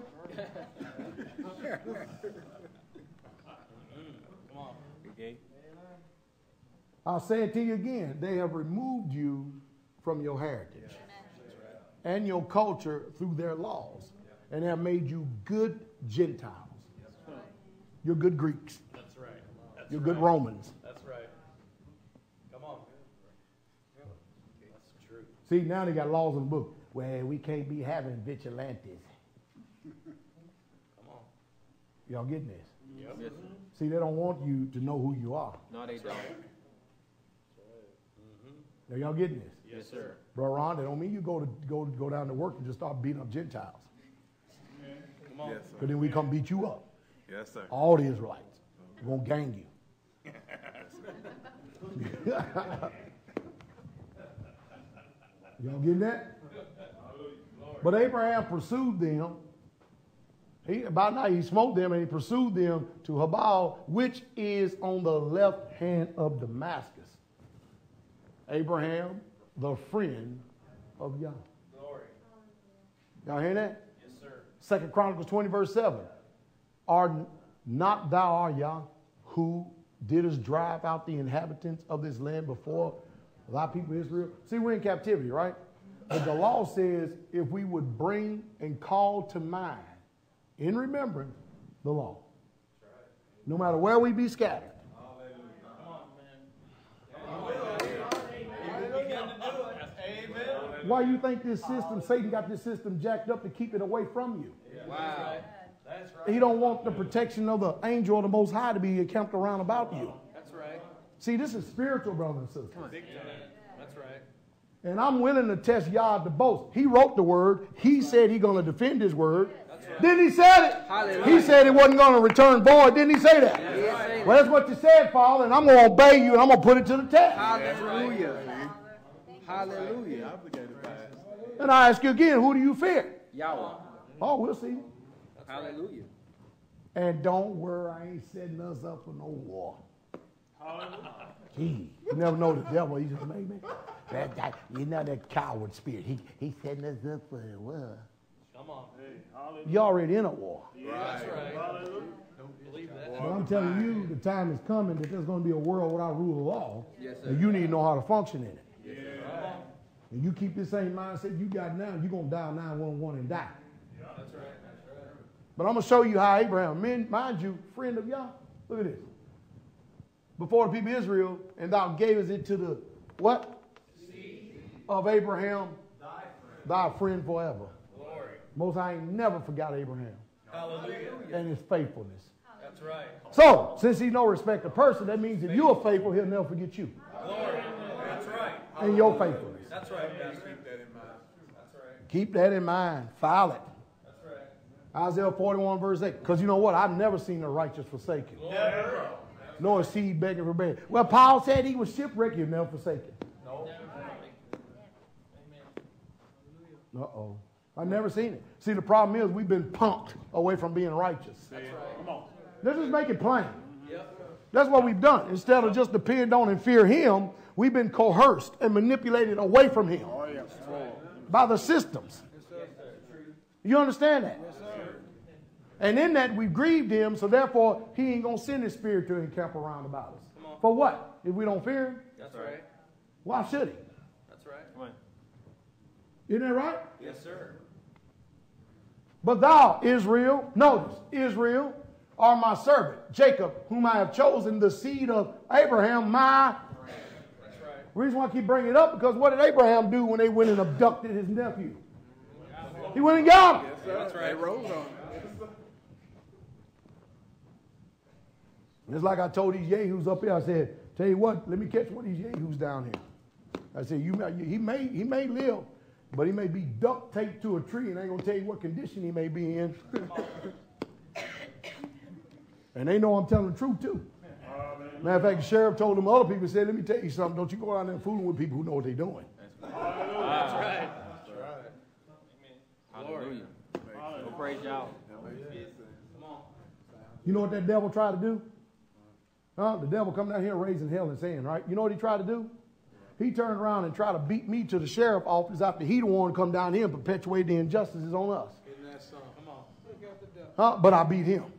[SPEAKER 4] Come on. Okay.
[SPEAKER 2] I'll say it to you again. They have removed you from your heritage and your culture through their laws, and have made you good Gentiles. You're good Greeks.
[SPEAKER 4] That's right. That's
[SPEAKER 2] You're
[SPEAKER 4] right.
[SPEAKER 2] good Romans.
[SPEAKER 4] That's right. Come on. That's true.
[SPEAKER 2] See, now they got laws in the book. Well, we can't be having vigilantes.
[SPEAKER 4] Come on.
[SPEAKER 2] Y'all getting this?
[SPEAKER 4] Yep. Yes,
[SPEAKER 2] See, they don't want you to know who you are.
[SPEAKER 4] no, they don't.
[SPEAKER 2] Now, y'all getting this?
[SPEAKER 4] Yes, sir.
[SPEAKER 2] Bro, Ron, that don't mean you go to go go down to work and just start beating up Gentiles.
[SPEAKER 4] Come on.
[SPEAKER 7] Yes,
[SPEAKER 2] Because
[SPEAKER 7] sir.
[SPEAKER 2] then we come beat you up.
[SPEAKER 7] Yes, sir.
[SPEAKER 2] All the Israelites. We're going to gang you. Y'all getting that? But Abraham pursued them. He, about night he smote them and he pursued them to Habal, which is on the left hand of Damascus. Abraham, the friend of Yah.
[SPEAKER 4] Glory.
[SPEAKER 2] Y'all hear that?
[SPEAKER 4] Yes, sir.
[SPEAKER 2] Second Chronicles twenty, verse seven. Are not thou our Yah, who didst drive out the inhabitants of this land before thy people Israel? See, we're in captivity, right? But the law says if we would bring and call to mind in remembrance the law, no matter where we be scattered. Why you think this system, Satan got this system jacked up to keep it away from you?
[SPEAKER 4] Wow. That's right.
[SPEAKER 2] He don't want the protection of the angel of the Most High to be encamped around about you.
[SPEAKER 4] That's right.
[SPEAKER 2] See, this is spiritual, brothers and sisters.
[SPEAKER 4] That's right.
[SPEAKER 2] And I'm willing to test Yah to boast. He wrote the word. He said he's going to defend his word. Right. Then he said it. Hallelujah. He said it wasn't going to return void. Didn't he say that? Yes, right. Well, that's what you said, Father, and I'm going to obey you, and I'm going to put it to the test.
[SPEAKER 4] Hallelujah. Hallelujah.
[SPEAKER 2] And I ask you again, who do you fear?
[SPEAKER 4] Yahweh.
[SPEAKER 2] Oh, we'll see.
[SPEAKER 4] Hallelujah.
[SPEAKER 2] And don't worry, I ain't setting us up for no war. Gee, you never know the devil. He just made me. That, that, you know that coward spirit. He he setting us up for a war.
[SPEAKER 4] Come on.
[SPEAKER 6] Hey,
[SPEAKER 2] You're already in a war.
[SPEAKER 4] Yeah, that's right. Don't believe that.
[SPEAKER 2] But I'm telling you, the time is coming that there's going to be a world without rule of law.
[SPEAKER 4] Yes, sir.
[SPEAKER 2] And you need to know how to function in it.
[SPEAKER 4] Yes, sir.
[SPEAKER 2] And you keep this same mindset you got now, you're going to dial nine one one and die.
[SPEAKER 4] That's right. That's right.
[SPEAKER 2] But I'm going to show you how Abraham, mind you, friend of Yah. Look at this. Before the people of Israel, and thou gavest it to the what? Seed of Abraham, thy friend, thy friend forever.
[SPEAKER 4] Glory.
[SPEAKER 2] Most I ain't never forgot Abraham.
[SPEAKER 4] Hallelujah.
[SPEAKER 2] And his faithfulness.
[SPEAKER 4] That's right.
[SPEAKER 2] So, since he's no respect of person, that means if you're faithful, he'll never forget you.
[SPEAKER 4] Glory. That's right.
[SPEAKER 2] And your faithfulness.
[SPEAKER 4] That's right. Keep that in mind. That's right.
[SPEAKER 2] Keep that in mind. File it.
[SPEAKER 4] That's right.
[SPEAKER 2] Isaiah forty-one, verse eight. Because you know what? I've never seen the righteous forsaken.
[SPEAKER 4] Never.
[SPEAKER 2] Nor a seed begging for bread. Well, Paul said he was shipwrecked. He'll never forsake it.
[SPEAKER 4] No.
[SPEAKER 2] Uh-oh. I've never seen it. See, the problem is we've been punked away from being righteous.
[SPEAKER 4] That's right. Come on.
[SPEAKER 2] Let's just make it plain.
[SPEAKER 4] Yep.
[SPEAKER 2] That's what we've done. Instead of just depend on and fear him, we've been coerced and manipulated away from him
[SPEAKER 6] Oh, yeah.
[SPEAKER 2] by the systems. You understand that?
[SPEAKER 4] Yes, sir.
[SPEAKER 2] And in that, we've grieved him, so therefore, he ain't going to send his spirit to encamp around about us. For what? If we don't fear him?
[SPEAKER 4] That's right.
[SPEAKER 2] Why should he?
[SPEAKER 4] That's right.
[SPEAKER 2] Isn't that right?
[SPEAKER 4] Yes, sir.
[SPEAKER 2] But thou, Israel, notice, Israel, are my servant, Jacob, whom I have chosen, the seed of Abraham, my.
[SPEAKER 4] That's right.
[SPEAKER 2] The reason why I keep bringing it up, because what did Abraham do when they went and abducted his nephew? He went and got him.
[SPEAKER 4] Yes, sir. That's right. They rose on.
[SPEAKER 2] Just like I told these yahoos up here, I said, tell you what, let me catch one of these yahoos down here. I said, you, he may he may live, but he may be duct taped to a tree, and I ain't going to tell you what condition he may be in. And they know I'm telling the truth, too. Matter of fact, the sheriff told them other people, said, let me tell you something. Don't you go out there fooling with people who know what they're doing.
[SPEAKER 4] That's right. That's right. Hallelujah. Well, praise y'all. Come on.
[SPEAKER 2] You know what that devil tried to do? Huh? The devil come down here raising hell and saying, right? You know what he tried to do? He turned around and tried to beat me to the sheriff office after he the one come down here and perpetuate the injustices on us.
[SPEAKER 4] Isn't that something? Come on.
[SPEAKER 2] Huh? But I beat him.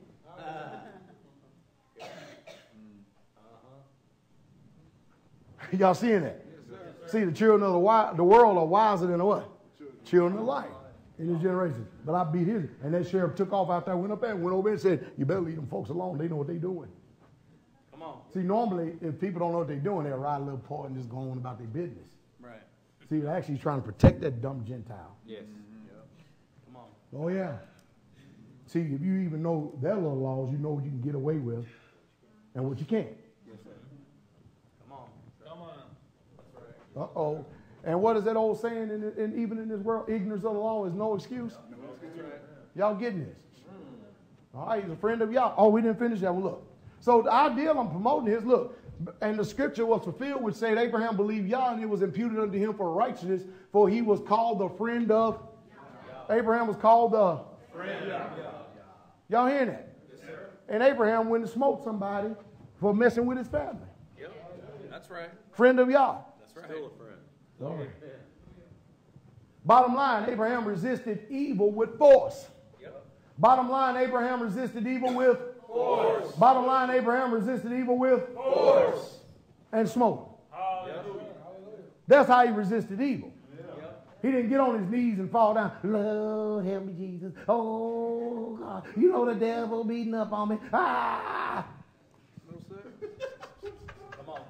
[SPEAKER 2] Y'all seeing that? See, the children of the, wi- the world are wiser than the what? Children of light in this generation. But I beat his. And that sheriff took off out there, went up there, went over there and said, you better leave them folks alone. They know what they're doing.
[SPEAKER 4] Come on.
[SPEAKER 2] See, normally, if people don't know what they're doing, they'll ride a little part and just go on about their business.
[SPEAKER 4] Right.
[SPEAKER 2] See, they're actually trying to protect that dumb Gentile.
[SPEAKER 4] Yes. Mm-hmm. Come on.
[SPEAKER 2] Oh, yeah. See, if you even know their little laws, you know what you can get away with and what you can't.
[SPEAKER 4] Yes, sir. Come on. Come on. That's right.
[SPEAKER 2] Uh-oh. And what is that old saying, in, in, even in this world? Ignorance of the law is no excuse.
[SPEAKER 4] That's right.
[SPEAKER 2] Y'all getting this? All right, he's a friend of y'all. Oh, we didn't finish that one. Look. So the ideal I'm promoting is, look, And the scripture was fulfilled, which said, Abraham believed Yah, and it was imputed unto him for righteousness, for he was called the friend of Yah. Abraham was called the friend of Yah. Y'all hearing that? Yes, sir. And Abraham went and smoked somebody for messing with his family.
[SPEAKER 4] Yep. That's right.
[SPEAKER 2] Friend of Yah.
[SPEAKER 4] That's right. Still a friend.
[SPEAKER 2] Lord. Bottom line, Abraham resisted evil with force. Yep. Bottom line, Abraham resisted evil with force. Bottom line, Abraham resisted evil with force. And smoke. Hallelujah. That's how he resisted evil. Yep. He didn't get on his knees and fall down. Lord, help me, Jesus. Oh, God. You know the devil beating up on me. Ah!
[SPEAKER 4] No, sir. Come on.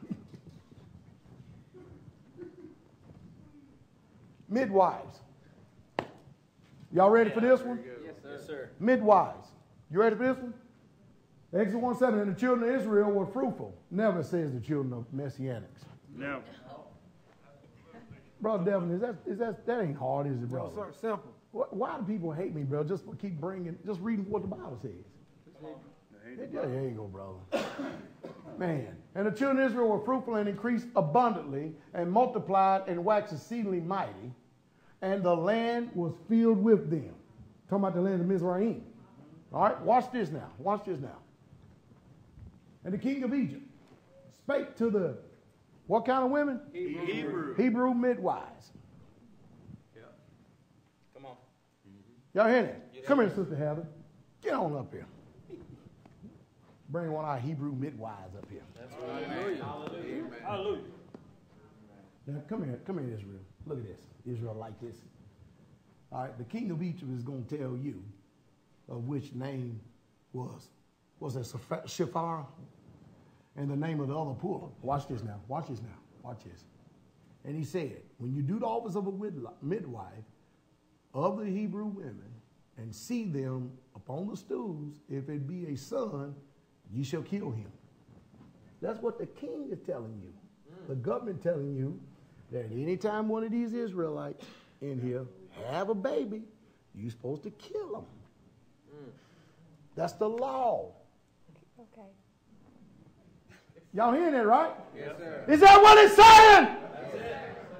[SPEAKER 2] Midwives. Y'all ready for this one?
[SPEAKER 4] Yes, sir. Yes, sir.
[SPEAKER 2] Midwives. You ready for this one? Exodus one seven, and the children of Israel were fruitful. Never says the children of Messianics.
[SPEAKER 6] No.
[SPEAKER 2] Brother Devin, is that, is that, that ain't hard, is it, brother?
[SPEAKER 7] No, sir. Simple.
[SPEAKER 2] Why, why do people hate me, bro, just for keep bringing, just reading what the Bible says? Yeah, there you go, brother. Man. And the children of Israel were fruitful and increased abundantly and multiplied and waxed exceedingly mighty. And the land was filled with them. Talking about the land of Mizraim. All right, watch this now. Watch this now. And the king of Egypt spake to the, what kind of women?
[SPEAKER 4] Hebrew.
[SPEAKER 2] Hebrew midwives.
[SPEAKER 4] Yeah. Come on.
[SPEAKER 2] Y'all hear that? Yes. Come here, Sister Heather. Get on up here. Bring one of our Hebrew midwives up here.
[SPEAKER 4] That's right. Hallelujah. Hallelujah. Hallelujah.
[SPEAKER 2] Now, come here. Come here, Israel. Look at this. Israel like this. All right, the king of Egypt is going to tell you of which name was. Was it Shiphrah? And the name of the other pool. Watch this now. Watch this now. Watch this. And he said, when you do the office of a midwife of the Hebrew women and see them upon the stools, if it be a son, you shall kill him. That's what the king is telling you. The government telling you that anytime one of these Israelites in here have a baby, you're supposed to kill them. That's the law.
[SPEAKER 3] Okay.
[SPEAKER 2] Y'all hearing that, right?
[SPEAKER 4] Yes, sir.
[SPEAKER 2] Is that what it's saying?
[SPEAKER 4] That's it.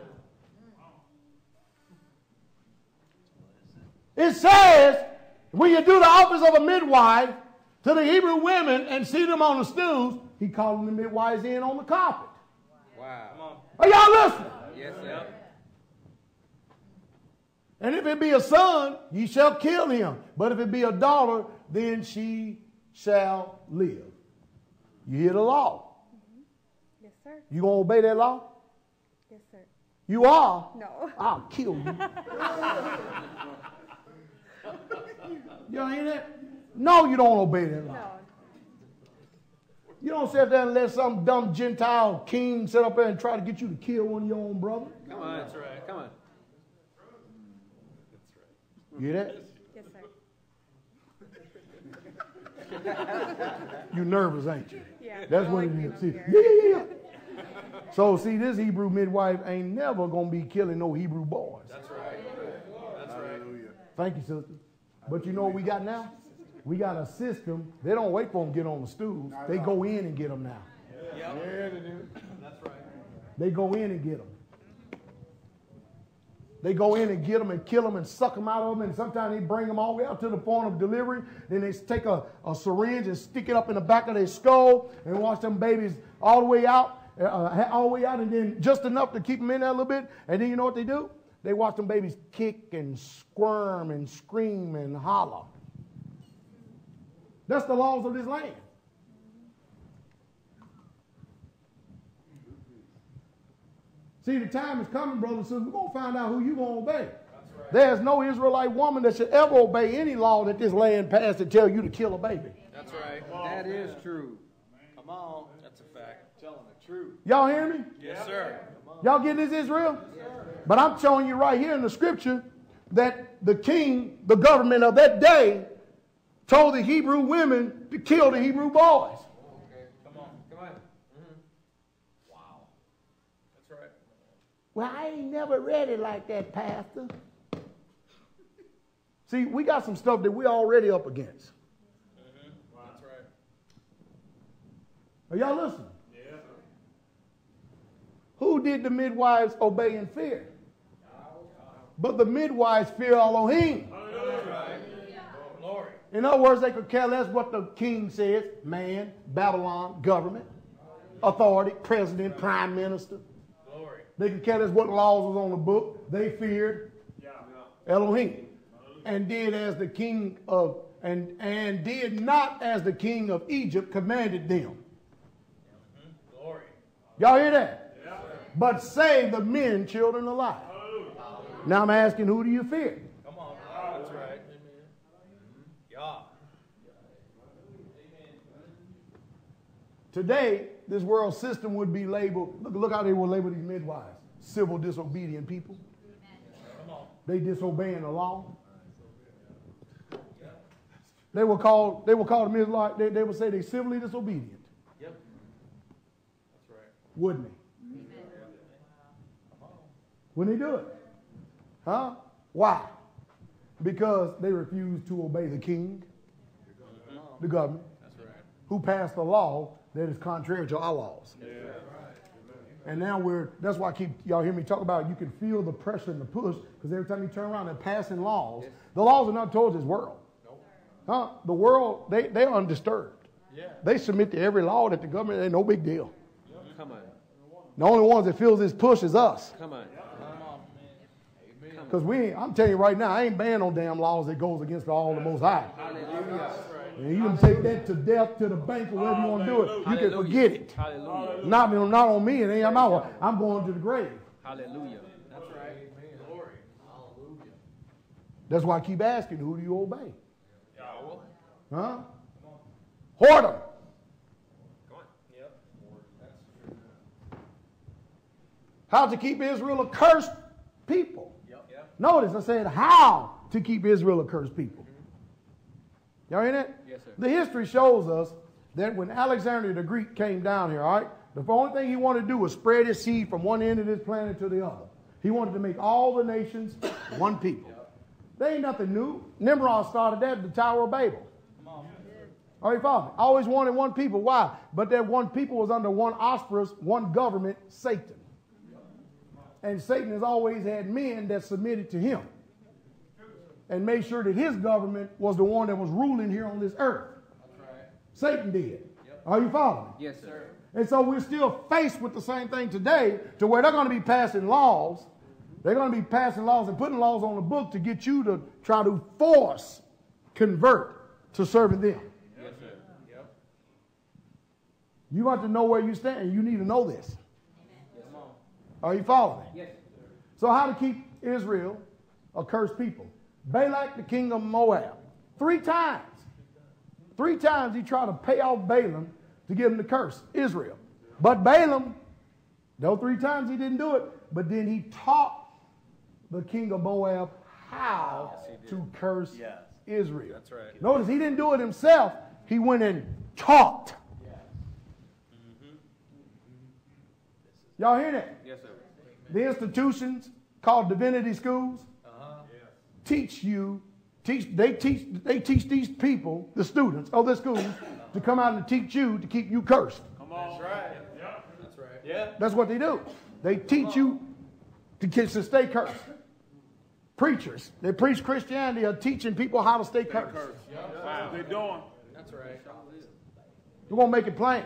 [SPEAKER 2] It says, when you do the office of a midwife to the Hebrew women and see them on the stools, he calling the midwives in on the carpet.
[SPEAKER 4] Wow. Come on.
[SPEAKER 2] Are y'all listening?
[SPEAKER 4] Yes, sir.
[SPEAKER 2] And if it be a son, ye shall kill him. But if it be a daughter, then she shall live. You hear the law?
[SPEAKER 3] Mm-hmm. Yes, sir.
[SPEAKER 2] You going to obey that law?
[SPEAKER 3] Yes, sir.
[SPEAKER 2] You are?
[SPEAKER 3] No.
[SPEAKER 2] I'll kill you. Y'all hear that? No, you don't obey that law.
[SPEAKER 3] No.
[SPEAKER 2] You don't sit there and let some dumb Gentile king sit up there and try to get you to kill one of your own brother.
[SPEAKER 4] Come on. That's right. Come on.
[SPEAKER 2] You hear that?
[SPEAKER 3] Yes, sir.
[SPEAKER 2] You nervous, ain't you?
[SPEAKER 3] Yeah.
[SPEAKER 2] That's
[SPEAKER 3] I
[SPEAKER 2] what
[SPEAKER 3] like
[SPEAKER 2] it
[SPEAKER 3] being
[SPEAKER 2] is.
[SPEAKER 3] up
[SPEAKER 2] See,
[SPEAKER 3] here.
[SPEAKER 2] yeah, yeah, yeah. So, see, this Hebrew midwife ain't never going to be killing no Hebrew boys.
[SPEAKER 4] That's right. That's right.
[SPEAKER 2] Thank you, sister. But you know what we got now? We got a system. They don't wait for them to get on the stools. They go in and get them now.
[SPEAKER 4] Yeah, yeah they do. That's right.
[SPEAKER 2] They go in and get them. They go in and get them and kill them and suck them out of them. And sometimes they bring them all the way out to the point of delivery. Then they take a, a syringe and stick it up in the back of their skull and watch them babies all the way out, uh, all the way out, and then just enough to keep them in there a little bit. And then you know what they do? They watch them babies kick and squirm and scream and holler. That's the laws of this land. See, the time is coming, brothers and sisters. We're going to find out who you're going to obey. Right. There's no Israelite woman that should ever obey any law that this land passed to tell you to kill a baby.
[SPEAKER 4] That's right. That is true. Come on. That's a fact. Telling the truth.
[SPEAKER 2] Y'all hear me?
[SPEAKER 4] Yes, sir.
[SPEAKER 2] Y'all get this, Israel? Yes, but I'm showing you right here in the scripture that the king, the government of that day, told the Hebrew women to kill the Hebrew boys.
[SPEAKER 4] Okay. Come on. Come on. Mm-hmm. Wow. That's right.
[SPEAKER 2] Well, I ain't never read it like that, Pastor. See, we got some stuff that we're already up against.
[SPEAKER 4] Mm-hmm. Wow. That's right.
[SPEAKER 2] Are y'all listening?
[SPEAKER 4] Yes,
[SPEAKER 2] Who did the midwives obey and fear? But the midwives fear Elohim. In other words, they could care less what the king says. Man, Babylon, government, authority, president, prime minister. They could care less what laws was on the book. They feared Elohim. And did as the king of and and did not as the king of Egypt commanded them.
[SPEAKER 4] Glory.
[SPEAKER 2] Y'all hear that? Yeah. But save the men, children alive. Hallelujah. Now I'm asking, who do you fear?
[SPEAKER 4] Come on. Oh, that's right. Amen. Yeah.
[SPEAKER 2] Today, this world system would be labeled, look, look how they will label these midwives. Civil disobedient people.
[SPEAKER 4] Come on.
[SPEAKER 2] They disobeying the law. They will call, they will call the midwives, they, they will say they civilly disobedient.
[SPEAKER 4] Yep. That's right.
[SPEAKER 2] Wouldn't they? Wouldn't they do it? Huh? Why? Because they refuse to obey the king, the government,
[SPEAKER 4] That's right.
[SPEAKER 2] who passed a law that is contrary to our laws.
[SPEAKER 4] Yeah.
[SPEAKER 2] And now we're, that's why I keep, y'all hear me talk about, you can feel the pressure and the push, because every time you turn around, they're passing laws. The laws are not towards this world. Huh? The world, they, they're undisturbed.
[SPEAKER 4] Yeah.
[SPEAKER 2] They submit to every law that the government, ain't no big deal.
[SPEAKER 7] Come on.
[SPEAKER 2] The only ones that feels this push is us.
[SPEAKER 7] Come on.
[SPEAKER 2] Because we ain't, I'm telling you right now, I ain't banned no damn laws that goes against all the Most High.
[SPEAKER 7] Hallelujah.
[SPEAKER 2] And you can take that to death, to the bank, or wherever you want to do it. You can forget it.
[SPEAKER 7] Hallelujah.
[SPEAKER 2] Not, not on me. It ain't I'm out. I'm going to the grave.
[SPEAKER 7] Hallelujah.
[SPEAKER 4] That's right. Amen. Glory. Hallelujah.
[SPEAKER 2] That's why I keep asking, who do you obey?
[SPEAKER 4] Yahweh.
[SPEAKER 2] Huh? Whoredom.
[SPEAKER 4] Come on. Yep.
[SPEAKER 2] How to keep Israel a cursed people.
[SPEAKER 4] Yep. Yep.
[SPEAKER 2] Notice I said how to keep Israel a cursed people. Y'all hear that?
[SPEAKER 7] Yes, sir.
[SPEAKER 2] The history shows us that when Alexander the Greek came down here, all right, the only thing he wanted to do was spread his seed from one end of this planet to the other. He wanted to make all the nations one people. There ain't nothing new. Nimrod started that at the Tower of Babel. Are you following? I always wanted one people. Why? But that one people was under one auspice, one government, Satan. And Satan has always had men that submitted to him and made sure that his government was the one that was ruling here on this earth. Satan did. Are you following?
[SPEAKER 7] Yes, sir.
[SPEAKER 2] And so we're still faced with the same thing today, to where they're going to be passing laws. They're going to be passing laws and putting laws on the book to get you to try to force convert to serving them.
[SPEAKER 4] Yes, sir. Yep.
[SPEAKER 2] You got to know where you stand, and you need to know this.
[SPEAKER 4] Yes, Mom.
[SPEAKER 2] Are you following?
[SPEAKER 7] Yes.
[SPEAKER 2] So how to keep Israel a cursed people? Balak, the king of Moab, three times. Three times he tried to pay off Balaam to give him the curse, Israel. But Balaam, those three times he didn't do it, but then he taught the king of Moab how
[SPEAKER 7] Yes, he did.
[SPEAKER 2] to curse
[SPEAKER 7] Yes.
[SPEAKER 2] Israel.
[SPEAKER 7] That's right.
[SPEAKER 2] Notice he didn't do it himself. He went and taught. Y'all hear that?
[SPEAKER 7] Yes, sir.
[SPEAKER 2] The institutions called divinity schools
[SPEAKER 4] Uh-huh.
[SPEAKER 2] teach you, teach they teach they teach these people, the students of the schools, to come out and teach you to keep you cursed.
[SPEAKER 6] Come on.
[SPEAKER 4] That's right. Yeah. That's right. Yeah.
[SPEAKER 2] That's what they do. They teach you to, get, to stay cursed. Preachers, they preach Christianity, are teaching people how to stay cursed.
[SPEAKER 6] That's what they're doing.
[SPEAKER 4] That's right.
[SPEAKER 2] We're going to make it plain.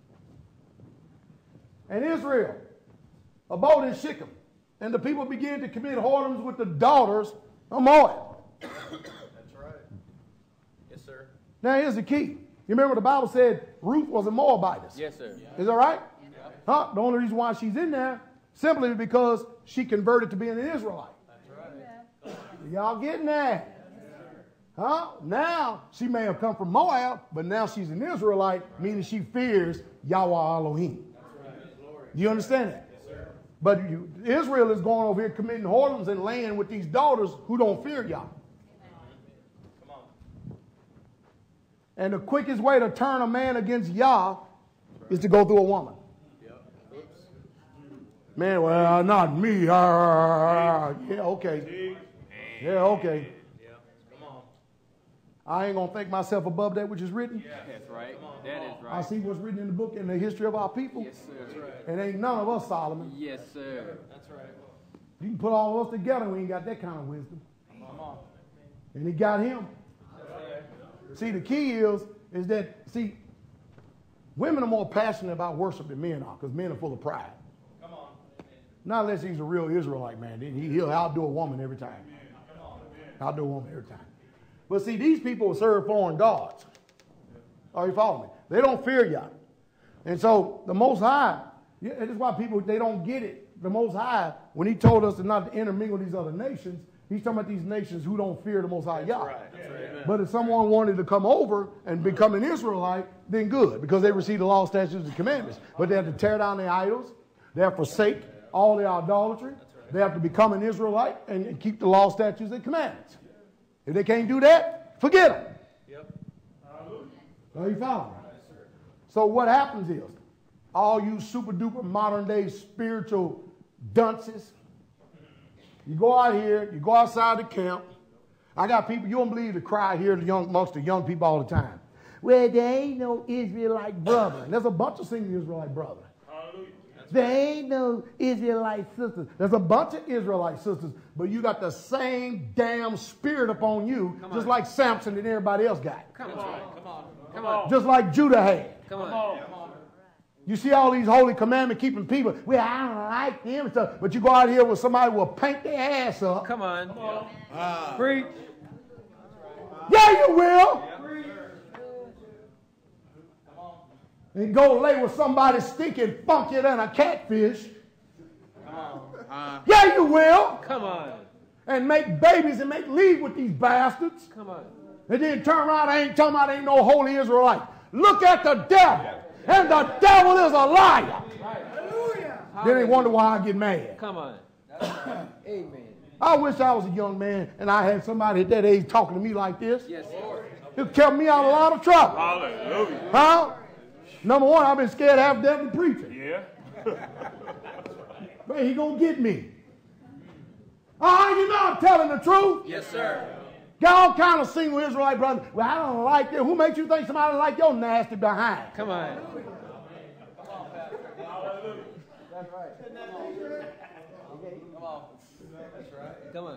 [SPEAKER 2] And Israel abode in Shechem, and the people began to commit whoredoms with the daughters of Moab.
[SPEAKER 4] That's right. Yes, sir.
[SPEAKER 2] Now here's the key. You remember the Bible said Ruth was a Moabitess.
[SPEAKER 7] Yes, sir.
[SPEAKER 2] Is that right? Huh? The only reason why she's in there simply because she converted to being an Israelite.
[SPEAKER 4] That's right.
[SPEAKER 2] Y'all getting that? Huh? Now she may have come from Moab, but now she's an Israelite, meaning she fears Yahweh Elohim. You understand that? But you, Israel is going over here committing whoredoms and laying with these daughters who don't fear Yah.
[SPEAKER 4] Come on.
[SPEAKER 2] And the quickest way to turn a man against Yah is to go through a woman. Man, well, not me. Uh, yeah, okay. Yeah, okay.
[SPEAKER 4] Yeah. Come on.
[SPEAKER 2] I ain't going to think myself above that which is written.
[SPEAKER 7] That's right. That is
[SPEAKER 2] I
[SPEAKER 7] right.
[SPEAKER 2] see what's written in the book in the history of our people.
[SPEAKER 7] Yes, sir. That's right.
[SPEAKER 2] And ain't none of us Solomon.
[SPEAKER 7] Yes, sir.
[SPEAKER 4] That's right.
[SPEAKER 2] You can put all of us together and we ain't got that kind of wisdom.
[SPEAKER 4] Come on.
[SPEAKER 2] And he got him. See, the key is, is that, see, women are more passionate about worship than men are because men are full of pride.
[SPEAKER 4] Come on.
[SPEAKER 2] Not unless he's a real Israelite man. Then he, he'll outdo a woman every time. Outdo a woman every time. But see, these people serve foreign gods. Are you following me? They don't fear Yah. And so the Most High, yeah, that's why people, they don't get it. The Most High, when he told us to not to intermingle these other nations, he's talking about these nations who don't fear the Most High Yah.
[SPEAKER 4] Right. That's right.
[SPEAKER 2] But if someone wanted to come over and become an Israelite, then good, because they receive the law, statutes, and commandments. But they have to tear down their idols. They have to forsake all their idolatry. They have to become an Israelite and, and keep the law, statutes, and commandments. If they can't do that, forget them.
[SPEAKER 4] Yep.
[SPEAKER 2] Are you following me? So what happens is, all you super duper modern day spiritual dunces, you go out here, you go outside the camp. I got people, you don't believe the cry here the young, amongst the young people all the time. Well, there ain't no Israelite brother. And there's a bunch of single Israelite brothers. There ain't no Israelite sisters. There's a bunch of Israelite sisters, but you got the same damn spirit upon you,
[SPEAKER 7] Come
[SPEAKER 2] just
[SPEAKER 7] on.
[SPEAKER 2] like Samson and everybody else got.
[SPEAKER 7] Come on.
[SPEAKER 4] Come on.
[SPEAKER 7] Come on.
[SPEAKER 2] Just like Judah had.
[SPEAKER 7] Come on.
[SPEAKER 2] You see all these holy commandment keeping people, well, I don't like them and stuff, but you go out here with somebody who will paint their ass up.
[SPEAKER 7] Come on. Preach.
[SPEAKER 2] Yeah, you will. And go lay with somebody stinking funkier than a catfish.
[SPEAKER 7] Uh,
[SPEAKER 2] Yeah, you will.
[SPEAKER 7] come on.
[SPEAKER 2] And make babies and make leave with these bastards.
[SPEAKER 7] Come on.
[SPEAKER 2] And then turn around, I ain't talking about ain't no holy Israelite. Look at the devil. And the devil is a liar. Then they wonder why I get mad.
[SPEAKER 7] Come on. Amen.
[SPEAKER 2] I wish I was a young man and I had somebody at that age talking to me like this.
[SPEAKER 7] Yes, sir.
[SPEAKER 2] It kept me out of a lot of trouble.
[SPEAKER 6] Hallelujah.
[SPEAKER 2] Huh? Number one, I've been scared half deaf of preaching.
[SPEAKER 6] Yeah.
[SPEAKER 2] Man, he gonna get me. Oh, you know I'm telling the truth.
[SPEAKER 7] Yes, sir.
[SPEAKER 2] Got all kind of single Israelite brothers. Well, I don't like it. Who makes you think somebody like your nasty behind?
[SPEAKER 7] Come on.
[SPEAKER 4] That's right. Come on. That's right.
[SPEAKER 7] Come on.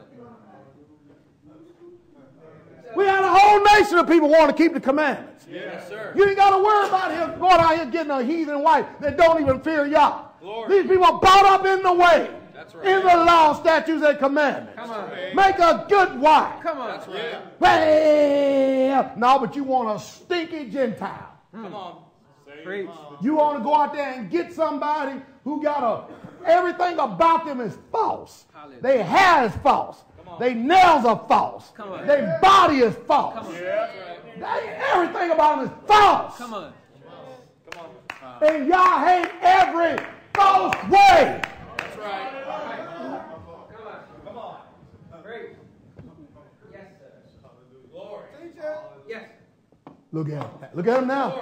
[SPEAKER 2] We had a whole nation of people wanting to keep the commandments.
[SPEAKER 4] Yes, sir.
[SPEAKER 2] You ain't got to worry about him going out here getting a heathen wife that don't even fear Yah.
[SPEAKER 4] Glory.
[SPEAKER 2] These people are brought up in the way.
[SPEAKER 4] That's right.
[SPEAKER 2] In the law, statutes, and commandments.
[SPEAKER 7] Come on.
[SPEAKER 2] Make a good wife.
[SPEAKER 7] Come on.
[SPEAKER 4] That's right.
[SPEAKER 2] Well, no, but you want a stinky Gentile.
[SPEAKER 4] Come on.
[SPEAKER 7] Preach.
[SPEAKER 2] You want to go out there and get somebody who got a, everything about them is false.
[SPEAKER 7] Hallelujah.
[SPEAKER 2] Their hair is false. Their nails are false.
[SPEAKER 7] Come on.
[SPEAKER 2] Their body is false.
[SPEAKER 7] Come on.
[SPEAKER 2] They- everything about them is false.
[SPEAKER 7] Come on.
[SPEAKER 4] Come on.
[SPEAKER 2] And y'all hate every false way.
[SPEAKER 4] That's right.
[SPEAKER 7] Come on. Preach. Yes, sir.
[SPEAKER 4] Glory.
[SPEAKER 7] Yes.
[SPEAKER 2] Look at him. Look at him now.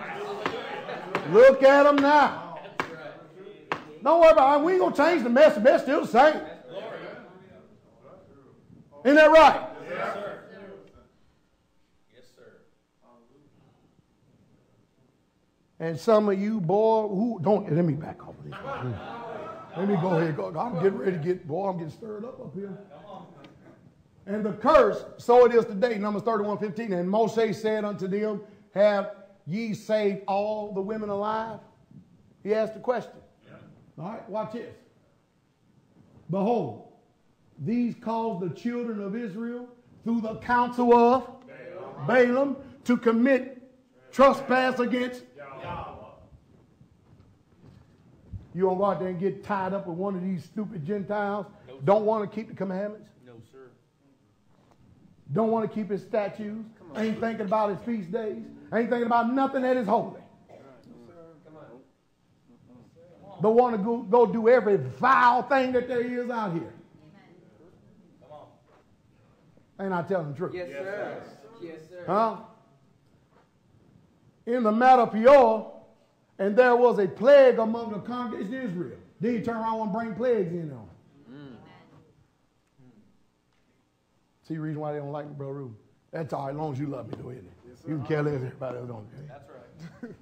[SPEAKER 2] Look at him now. Don't worry about it. We ain't going to change the mess. The mess still the same. Isn't that right?
[SPEAKER 4] Yes, sir. Yes, sir.
[SPEAKER 2] And some of you, boy, who don't, let me back off of this. Let me go ahead. Go. I'm getting ready to get, boy, I'm getting stirred up up here. And the curse, so it is today, Numbers thirty-one fifteen. And Moshe said unto them, have ye saved all the women alive? He asked the question. All right, watch this. Behold, these caused the children of Israel through the counsel of Balaam to commit trespass against. You don't go out there and get tied up with one of these stupid Gentiles. Don't want to keep the commandments.
[SPEAKER 4] No, sir.
[SPEAKER 2] Don't want to keep his statutes. Ain't thinking about his feast days. Ain't thinking about nothing that is holy. But want to go, go do every vile thing that there is out here. Ain't I telling the truth?
[SPEAKER 7] Yes, sir. Yes, sir.
[SPEAKER 2] Huh? In the matter of Peor, and there was a plague among the congregation of Israel. Then he turn around and bring plagues in on them. Mm. See the reason why they don't like me, Brother Reuben? That's all right, as long as you love me, though, isn't it? Yes, you can care less everybody else don't.
[SPEAKER 4] That's right.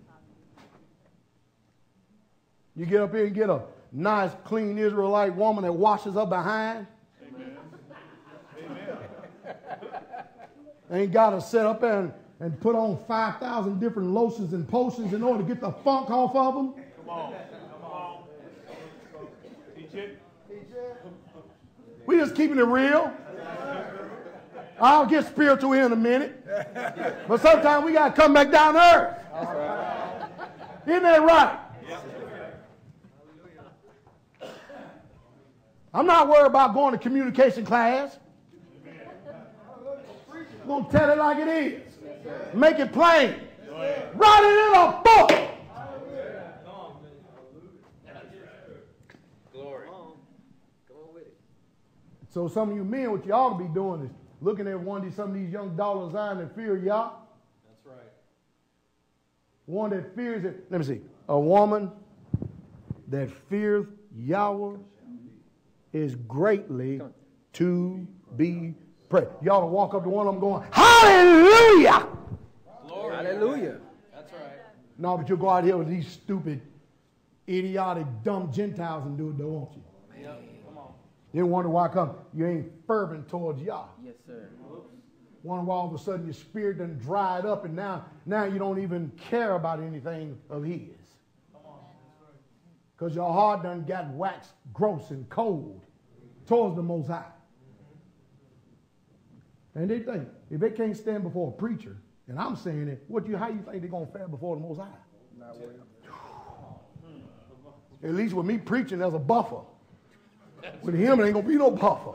[SPEAKER 2] You get up here and get a nice, clean Israelite woman that washes up behind.
[SPEAKER 6] Amen.
[SPEAKER 2] Ain't got to sit up there and, and put on five thousand different lotions and potions in order to get the funk off of them.
[SPEAKER 6] Come on. Come on. Teach it.
[SPEAKER 2] We just keeping it real. I'll get spiritual here in a minute. But sometimes we got to come back down to earth.
[SPEAKER 4] That's right.
[SPEAKER 2] Isn't that right? I'm not worried about going to communication class. I'm going to tell it like it is. Make it plain. Write it in a book.
[SPEAKER 4] Glory. Come on. Come on with it.
[SPEAKER 2] So some of you men, what you ought to be doing is looking at one of these, some of these young dollar signs that fear Yah.
[SPEAKER 4] That's right.
[SPEAKER 2] One that fears it. Let me see. A woman that fears Yahweh is greatly to be praised. You ought to walk up to one of them going, hallelujah!
[SPEAKER 4] Glory. Hallelujah. That's right.
[SPEAKER 2] No, but you'll go out here with these stupid, idiotic, dumb Gentiles and do it, though, won't you?
[SPEAKER 4] Yep. Come on.
[SPEAKER 2] Then wonder why come you ain't fervent towards Yah.
[SPEAKER 4] Yes, sir.
[SPEAKER 2] Wonder why all of a sudden your spirit done dried up and now, now you don't even care about anything of His. Because your heart done got waxed gross and cold towards the Most High. And they think, if they can't stand before a preacher, and I'm saying it, what you, how you think they're going to fare before the Most High? Not well. At least with me preaching, there's a buffer. With him, there ain't going to be no buffer.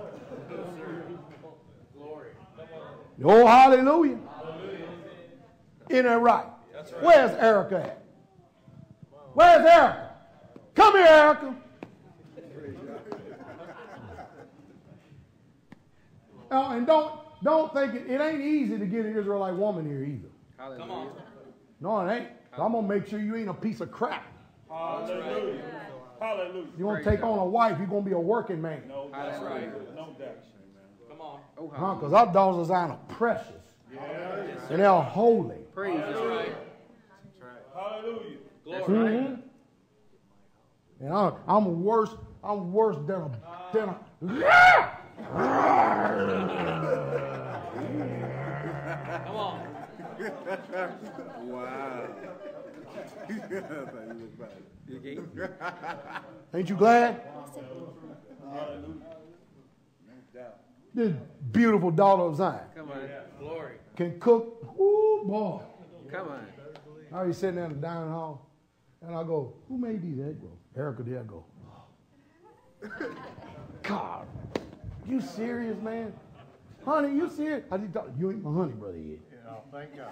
[SPEAKER 4] Glory.
[SPEAKER 2] Oh, hallelujah. Isn't that right?
[SPEAKER 4] That's right.
[SPEAKER 2] Where's Erica at? Where's Erica? Come here, Erica. Oh, and don't don't think it, it ain't easy to get an Israelite woman here either.
[SPEAKER 4] Hallelujah. Come on.
[SPEAKER 2] No, it ain't. I'm gonna make sure you ain't a piece of crap.
[SPEAKER 6] Hallelujah. Hallelujah.
[SPEAKER 2] You want to take on a wife, you're gonna be a working man.
[SPEAKER 6] No,
[SPEAKER 4] That's
[SPEAKER 6] doubt.
[SPEAKER 4] right.
[SPEAKER 6] No doubt.
[SPEAKER 4] Come on.
[SPEAKER 2] Huh? Because our daughters are precious.
[SPEAKER 6] Yes.
[SPEAKER 2] And they're holy.
[SPEAKER 4] Praise. That's right.
[SPEAKER 6] Hallelujah.
[SPEAKER 4] Glory.
[SPEAKER 2] Mm-hmm. And I, I'm worse. I'm worse than a than a.
[SPEAKER 4] Come on.
[SPEAKER 8] Wow.
[SPEAKER 2] Ain't you glad? This beautiful daughter of Zion
[SPEAKER 4] Come on. Glory.
[SPEAKER 2] can cook. Ooh, boy.
[SPEAKER 4] Come on.
[SPEAKER 2] I was sitting there in the dining hall, and I go, "Who made these?" They go, "Erica did." I go, "God, you serious, man? Honey, you serious?" I did. You ain't my honey, brother yet.
[SPEAKER 8] Oh, thank God.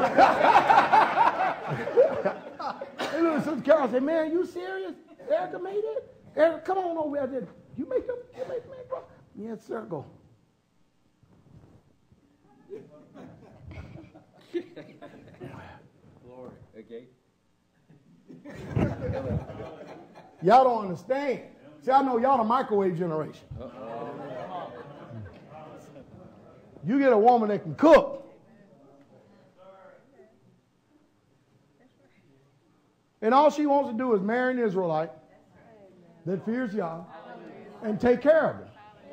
[SPEAKER 2] Okay. Hey, look, Sister Carol said, "Man, you serious? Erica made it? Erica, come on over there. Did you make them? You make them, bro?" Yes, sir. Go.
[SPEAKER 4] Glory. Okay.
[SPEAKER 2] Y'all don't understand. See, I know y'all the microwave generation.
[SPEAKER 4] Uh-oh.
[SPEAKER 2] You get a woman that can cook. And all she wants to do is marry an Israelite that fears Yah and take care of him.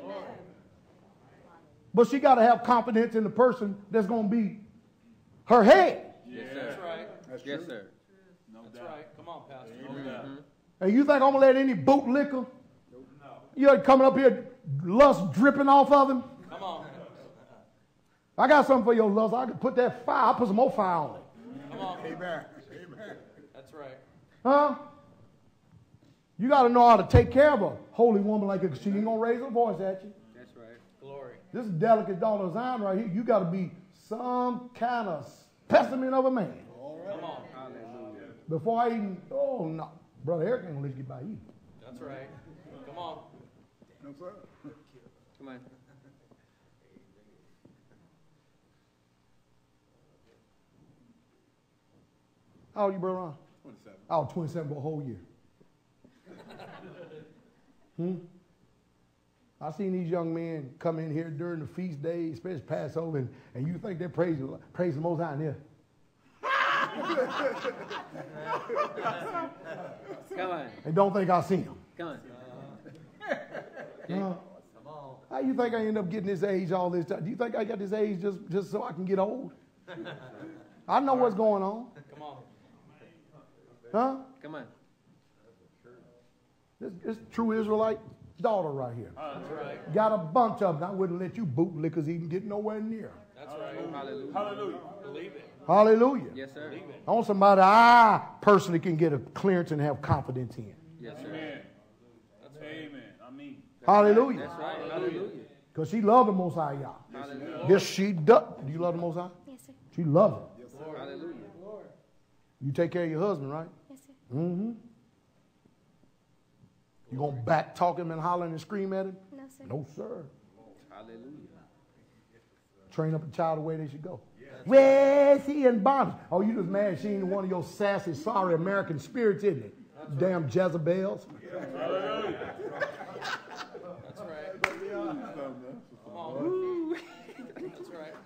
[SPEAKER 2] But she got to have confidence in the person that's going to be her head.
[SPEAKER 4] Yes, that's right.
[SPEAKER 8] That's
[SPEAKER 4] yes,
[SPEAKER 8] true.
[SPEAKER 4] sir.
[SPEAKER 6] No
[SPEAKER 4] That's
[SPEAKER 6] doubt.
[SPEAKER 4] right. Come on, Pastor.
[SPEAKER 6] No doubt.
[SPEAKER 2] And you think I'm going to let any bootlicker, you know, coming up here, lust dripping off of him?
[SPEAKER 4] Come on.
[SPEAKER 2] I got something for your lust. I can put that fire. I'll put some more fire on it.
[SPEAKER 4] Come on.
[SPEAKER 8] Amen. Amen.
[SPEAKER 4] That's right.
[SPEAKER 2] Huh? You got to know how to take care of a holy woman like that because she ain't going to raise her voice at you.
[SPEAKER 4] That's right. Glory.
[SPEAKER 2] This is delicate daughter of Zion right here. You got to be some kind of specimen of a man.
[SPEAKER 4] Come on. Hallelujah.
[SPEAKER 2] Before I even, oh no. Brother Eric ain't going to let you get by you.
[SPEAKER 4] That's right. Come on.
[SPEAKER 8] No, sir.
[SPEAKER 4] Come on.
[SPEAKER 2] How old you, Brother Ron?
[SPEAKER 8] twenty-seven.
[SPEAKER 2] I was twenty-seven for a whole year. Hmm? I seen these young men come in here during the feast days, especially Passover, and, and you think they're praising, praising the Most High in here.
[SPEAKER 7] Come on.
[SPEAKER 2] And don't think I seen them.
[SPEAKER 7] Come on.
[SPEAKER 2] Uh, how you think I end up getting this age all this time? Do you think I got this age just, just so I can get old? I know what's going on.
[SPEAKER 7] Come on.
[SPEAKER 2] Huh?
[SPEAKER 7] Come on.
[SPEAKER 2] This, this true Israelite daughter right here.
[SPEAKER 4] That's right.
[SPEAKER 2] Got a bunch of them. I wouldn't let you bootlickers even get nowhere near.
[SPEAKER 4] That's right.
[SPEAKER 7] Hallelujah.
[SPEAKER 6] Hallelujah.
[SPEAKER 4] Believe it.
[SPEAKER 2] Hallelujah.
[SPEAKER 7] Yes, sir.
[SPEAKER 2] I want somebody I personally can get a clearance and have confidence in.
[SPEAKER 7] Yes, sir.
[SPEAKER 6] Amen. Amen. I mean.
[SPEAKER 2] Hallelujah.
[SPEAKER 7] That's right. Hallelujah.
[SPEAKER 2] Because she loved the Most High, y'all.
[SPEAKER 7] Hallelujah.
[SPEAKER 2] Yes, she does. Do you love the Most High?
[SPEAKER 3] Yes, sir.
[SPEAKER 2] She loves him.
[SPEAKER 7] Hallelujah.
[SPEAKER 2] You take care of your husband, right?
[SPEAKER 3] Yes, sir.
[SPEAKER 2] Mm-hmm. You gonna back talk him and holler and scream at him?
[SPEAKER 3] No, sir.
[SPEAKER 2] No, sir.
[SPEAKER 7] Hallelujah.
[SPEAKER 2] Train up a child the way they should go. Where's he in bondage? Oh, you just mad she ain't one of your sassy, sorry American spirits, isn't it? Damn Jezebels.
[SPEAKER 6] Hallelujah.
[SPEAKER 4] That's right. Come on. That's right.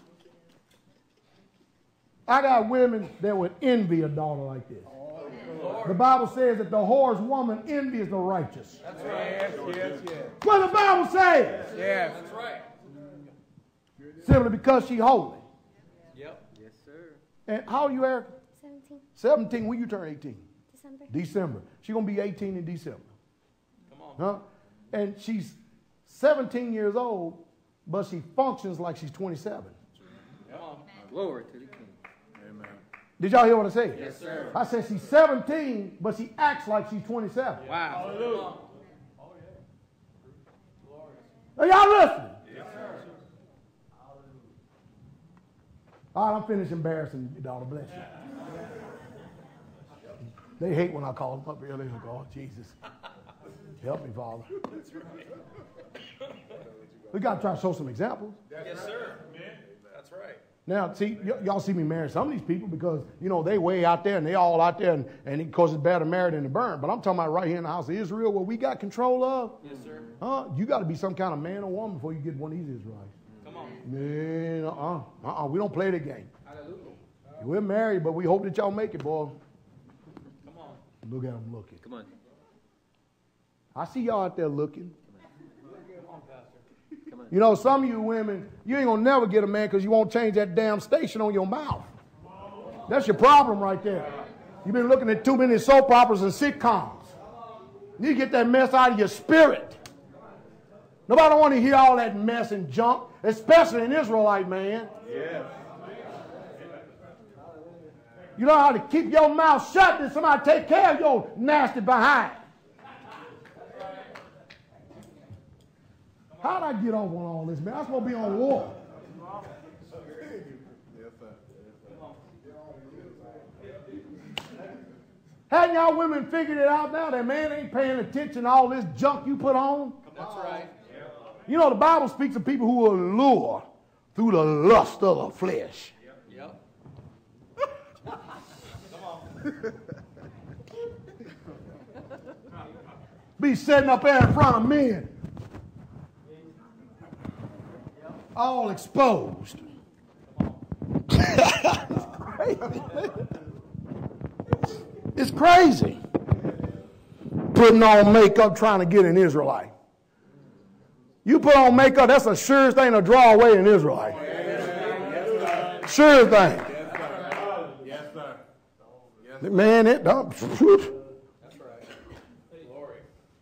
[SPEAKER 2] I got women that would envy a daughter like this. The Bible says that the whore's woman envies the righteous.
[SPEAKER 4] That's right.
[SPEAKER 8] Yes, yes.
[SPEAKER 2] What the Bible says?
[SPEAKER 8] Yes.
[SPEAKER 4] That's right.
[SPEAKER 2] Simply because she holy.
[SPEAKER 4] Yep.
[SPEAKER 7] Yes, sir.
[SPEAKER 2] And how old are you, Eric?
[SPEAKER 3] seventeen.
[SPEAKER 2] seventeen. When you turn eighteen?
[SPEAKER 3] December.
[SPEAKER 2] December. She's going to be eighteen in December.
[SPEAKER 4] Come on.
[SPEAKER 2] Huh? And she's seventeen years old, but she functions like she's twenty-seven.
[SPEAKER 4] Come on.
[SPEAKER 7] Glory to the King.
[SPEAKER 8] Amen.
[SPEAKER 2] Did y'all hear what I said?
[SPEAKER 7] Yes, sir.
[SPEAKER 2] I said she's seventeen, but she acts like she's twenty-seven.
[SPEAKER 7] Wow.
[SPEAKER 6] Hallelujah.
[SPEAKER 2] Are y'all listening? All right, I'm finished embarrassing you, daughter. Bless you. They hate when I call them up here. They go, oh, Jesus. Help me, Father. We got to try to show some examples.
[SPEAKER 4] Yes, sir. That's right.
[SPEAKER 2] Now, see, y- y'all see me marry some of these people because, you know, they way out there and they all out there, and, and of course it's better to marry than to burn. But I'm talking about right here in the house of Israel where we got control of.
[SPEAKER 4] Yes, sir.
[SPEAKER 2] Huh? You got to be some kind of man or woman before you get one of these Israelites.
[SPEAKER 4] Come on.
[SPEAKER 2] Man, uh-uh. Uh-uh. We don't play the game.
[SPEAKER 7] Hallelujah.
[SPEAKER 2] We're married, but we hope that y'all make it, boy.
[SPEAKER 4] Come on.
[SPEAKER 2] Look at them looking.
[SPEAKER 7] Come on.
[SPEAKER 2] I see y'all out there looking.
[SPEAKER 4] Come on, Pastor.
[SPEAKER 7] Come on.
[SPEAKER 2] You know, some of you women, you ain't going to never get a man because you won't change that damn station on your mouth. That's your problem right there. You've been looking at too many soap operas and sitcoms. You need to get that mess out of your spirit. Nobody want to hear all that mess and junk, especially an Israelite man.
[SPEAKER 8] Yes.
[SPEAKER 2] You know how to keep your mouth shut and somebody take care of your nasty behind. How'd I get off on all this, man? I'm supposed to be on war. Hadn't y'all women figured it out now that man ain't paying attention to all this junk you put on?
[SPEAKER 4] That's right.
[SPEAKER 2] You know, the Bible speaks of people who are lured through the lust of the flesh.
[SPEAKER 4] Yep.
[SPEAKER 2] Be sitting up there in front of men, all exposed. It's crazy. It's crazy. Putting on makeup trying to get an Israelite. You put on makeup, that's the surest thing to draw away an Israelite. Sure thing.
[SPEAKER 8] Yes, sir.
[SPEAKER 2] Man, it don't.
[SPEAKER 4] That's right. Glory.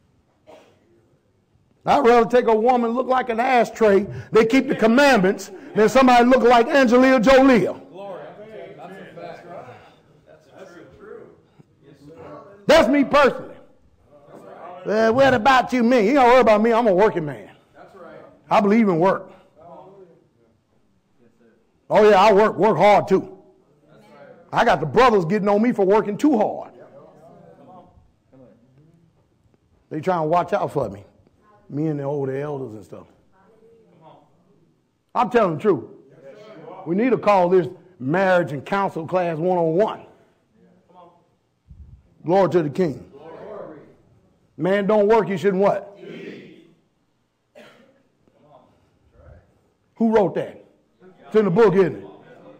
[SPEAKER 2] I'd rather take a woman look like an ashtray, they keep the commandments, than somebody look like Angelina Jolie.
[SPEAKER 4] Glory. That's a fact. That's true. Yes, sir.
[SPEAKER 2] That's me personally. Uh, what about you, me? You don't worry about me. I'm a working man.
[SPEAKER 4] That's right.
[SPEAKER 2] I believe in work. Oh, yeah, I work, work hard too. I got the brothers getting on me for working too hard. They trying to watch out for me. Me and the older elders and stuff. I'm telling the truth. We need to call this marriage and counsel class one oh one. Glory to the King. Man, don't work, you shouldn't what? Eat. Who wrote that? It's in the book, isn't it?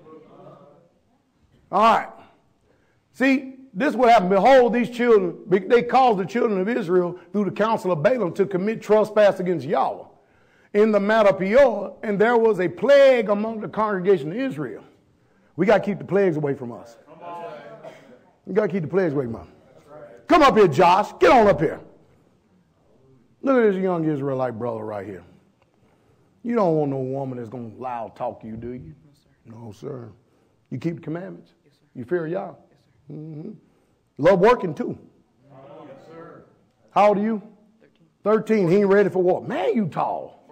[SPEAKER 2] All right. See, this is what happened. Behold, these children, they caused the children of Israel through the counsel of Balaam to commit trespass against Yahweh in the matter of Peor, and there was a plague among the congregation of Israel. We got to keep the plagues away from us. We got to keep the plagues away from us. Come up here, Josh. Get on up here. Look at this young Israelite brother right here. You don't want no woman that's going to loud talk to you, do you? No, sir. You keep the commandments? Yes, sir. You fear Yah? Yes, sir. Mm-hmm. Love working, too. Oh, yes, sir. How old are you? thirteen. thirteen. He ain't ready for what? Man, you tall.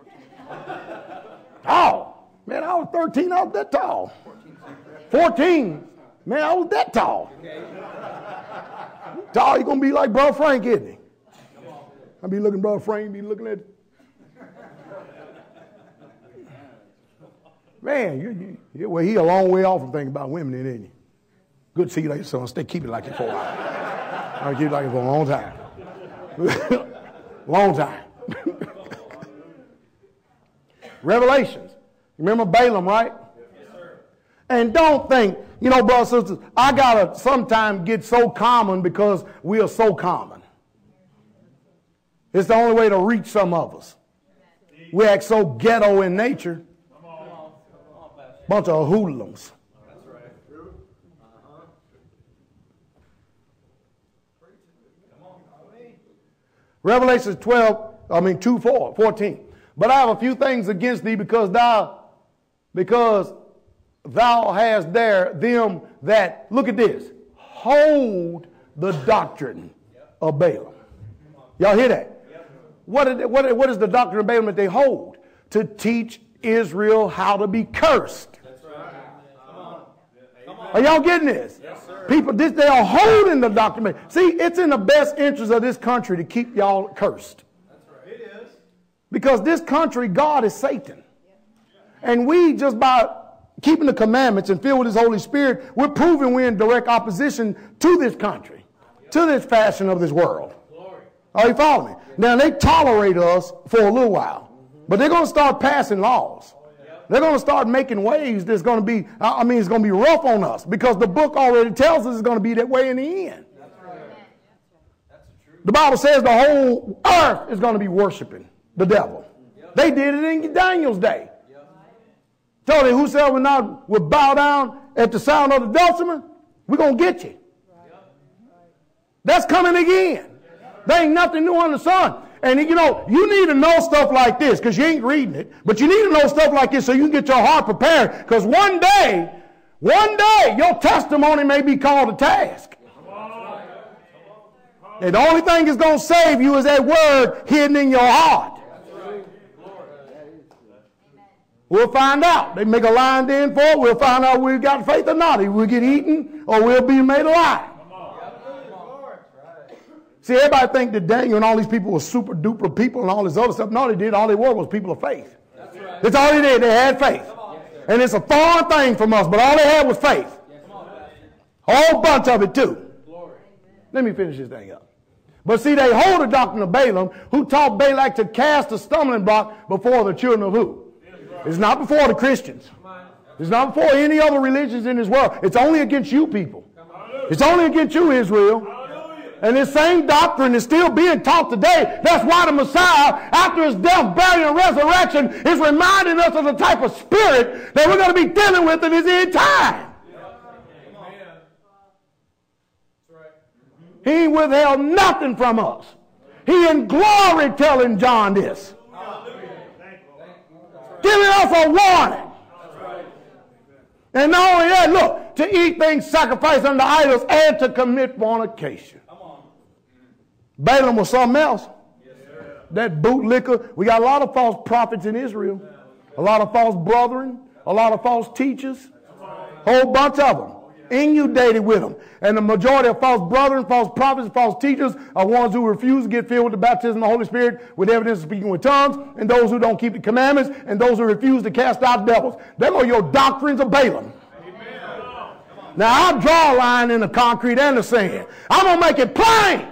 [SPEAKER 2] Tall. Man, I was thirteen. I was that tall. fourteen. Man, I was that tall. Tall, you're going to be like Brother Frank, isn't he? I'll be looking, Brother Frank, be looking at Man, you, you, well, he a long way off from thinking about women, isn't he? Good to see you like son. Stay, keep it like it for a while. I'll keep it like it for a long time. Long time. Revelations. Remember Balaam, right? Yes, sir. And don't think, you know, brothers and sisters, I got to sometimes get so common because we are so common. It's the only way to reach some of us. We act so ghetto in nature. Bunch of hoodlums. That's right. Uh-huh. Come on. Revelation twelve, I mean two, four, fourteen. But I have a few things against thee because thou, because thou hast there them that, look at this, hold the doctrine of Balaam. Y'all hear that? What is, what, what is the doctrine of Balaam that they hold? To teach Israel how to be cursed. Are y'all getting this? Yes, sir. People, this, they are holding the doctrine. See, it's in the best interest of this country to keep y'all cursed. That's right. It is. Because this country, God is Satan. And we, just by keeping the commandments and filled with his Holy Spirit, we're proving we're in direct opposition to this country, to this fashion of this world. Glory. Are you following me? Now, they tolerate us for a little while, but they're going to start passing laws. They're going to start making ways that's going to be, I mean, it's going to be rough on us because the book already tells us it's going to be that way in the end. That's right. That's the truth. The Bible says the whole earth is going to be worshiping the devil. Yep. They did it in Daniel's day. Yep. Told you, whosoever not will bow down at the sound of the dulcimer, we're going to get you. Yep. That's coming again. There ain't nothing new under the sun. And, you know, you need to know stuff like this because you ain't reading it. But you need to know stuff like this so you can get your heart prepared. Because one day, one day, your testimony may be called to task. And the only thing that's going to save you is that word hidden in your heart. We'll find out. They make a line then for it. We'll find out we've got faith or not. We'll get eaten or we'll be made alive. See, everybody think that Daniel and all these people were super duper people and all this other stuff. No, they did. All they were was people of faith. That's right. That's all they did. They had faith. Yes, and it's a foreign thing from us, but all they had was faith. Yes, a whole bunch of it too. Glory. Let me finish this thing up. But see, they hold the doctrine of Balaam, who taught Balak to cast a stumbling block before the children of who? It's not before the Christians. It's not before any other religions in this world. It's only against you people. It's only against you, Israel. And this same doctrine is still being taught today. That's why the Messiah, after his death, burial, and resurrection, is reminding us of the type of spirit that we're going to be dealing with in this end time. He withheld nothing from us. He in glory telling John this. Giving us a warning. And not only that, look, to eat things sacrificed unto idols and to commit fornication. Balaam was something else. Yes, that bootlicker. We got a lot of false prophets in Israel. A lot of false brethren. A lot of false teachers. A whole bunch of them. Inundated with them. And the majority of false brethren, false prophets, false teachers are ones who refuse to get filled with the baptism of the Holy Spirit with evidence of speaking with tongues, and those who don't keep the commandments, and those who refuse to cast out devils. Them are your doctrines of Balaam. Amen. Now I'll draw a line in the concrete and the sand. I'm going to make it plain.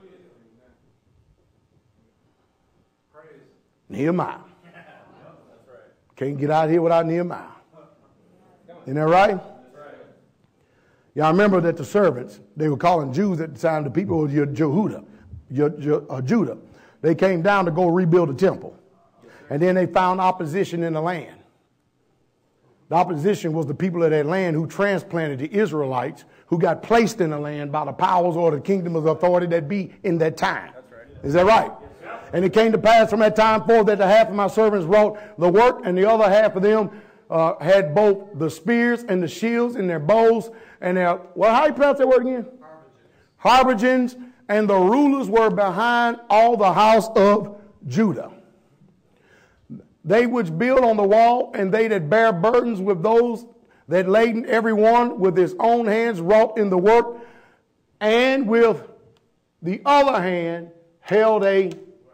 [SPEAKER 2] Nehemiah. Can't get out of here without Nehemiah. Isn't that right? Y'all remember that the servants, they were calling Jews at the time, the people of Jehuda, uh, Judah. They came down to go rebuild the temple. And then they found opposition in the land. The opposition was the people of that land who transplanted the Israelites, who got placed in the land by the powers or the kingdom of authority that be in that time. That's right. Is that right? Yes. And it came to pass from that time forth that the half of my servants wrought the work, and the other half of them uh, had both the spears and the shields in their bows, and their, well, how do you pronounce that word again? Harbigens. Harbigens, and the rulers were behind all the house of Judah. They which build on the wall, and they that bear burdens with those that laden every one with his own hands wrought in the work, and with the other hand held a.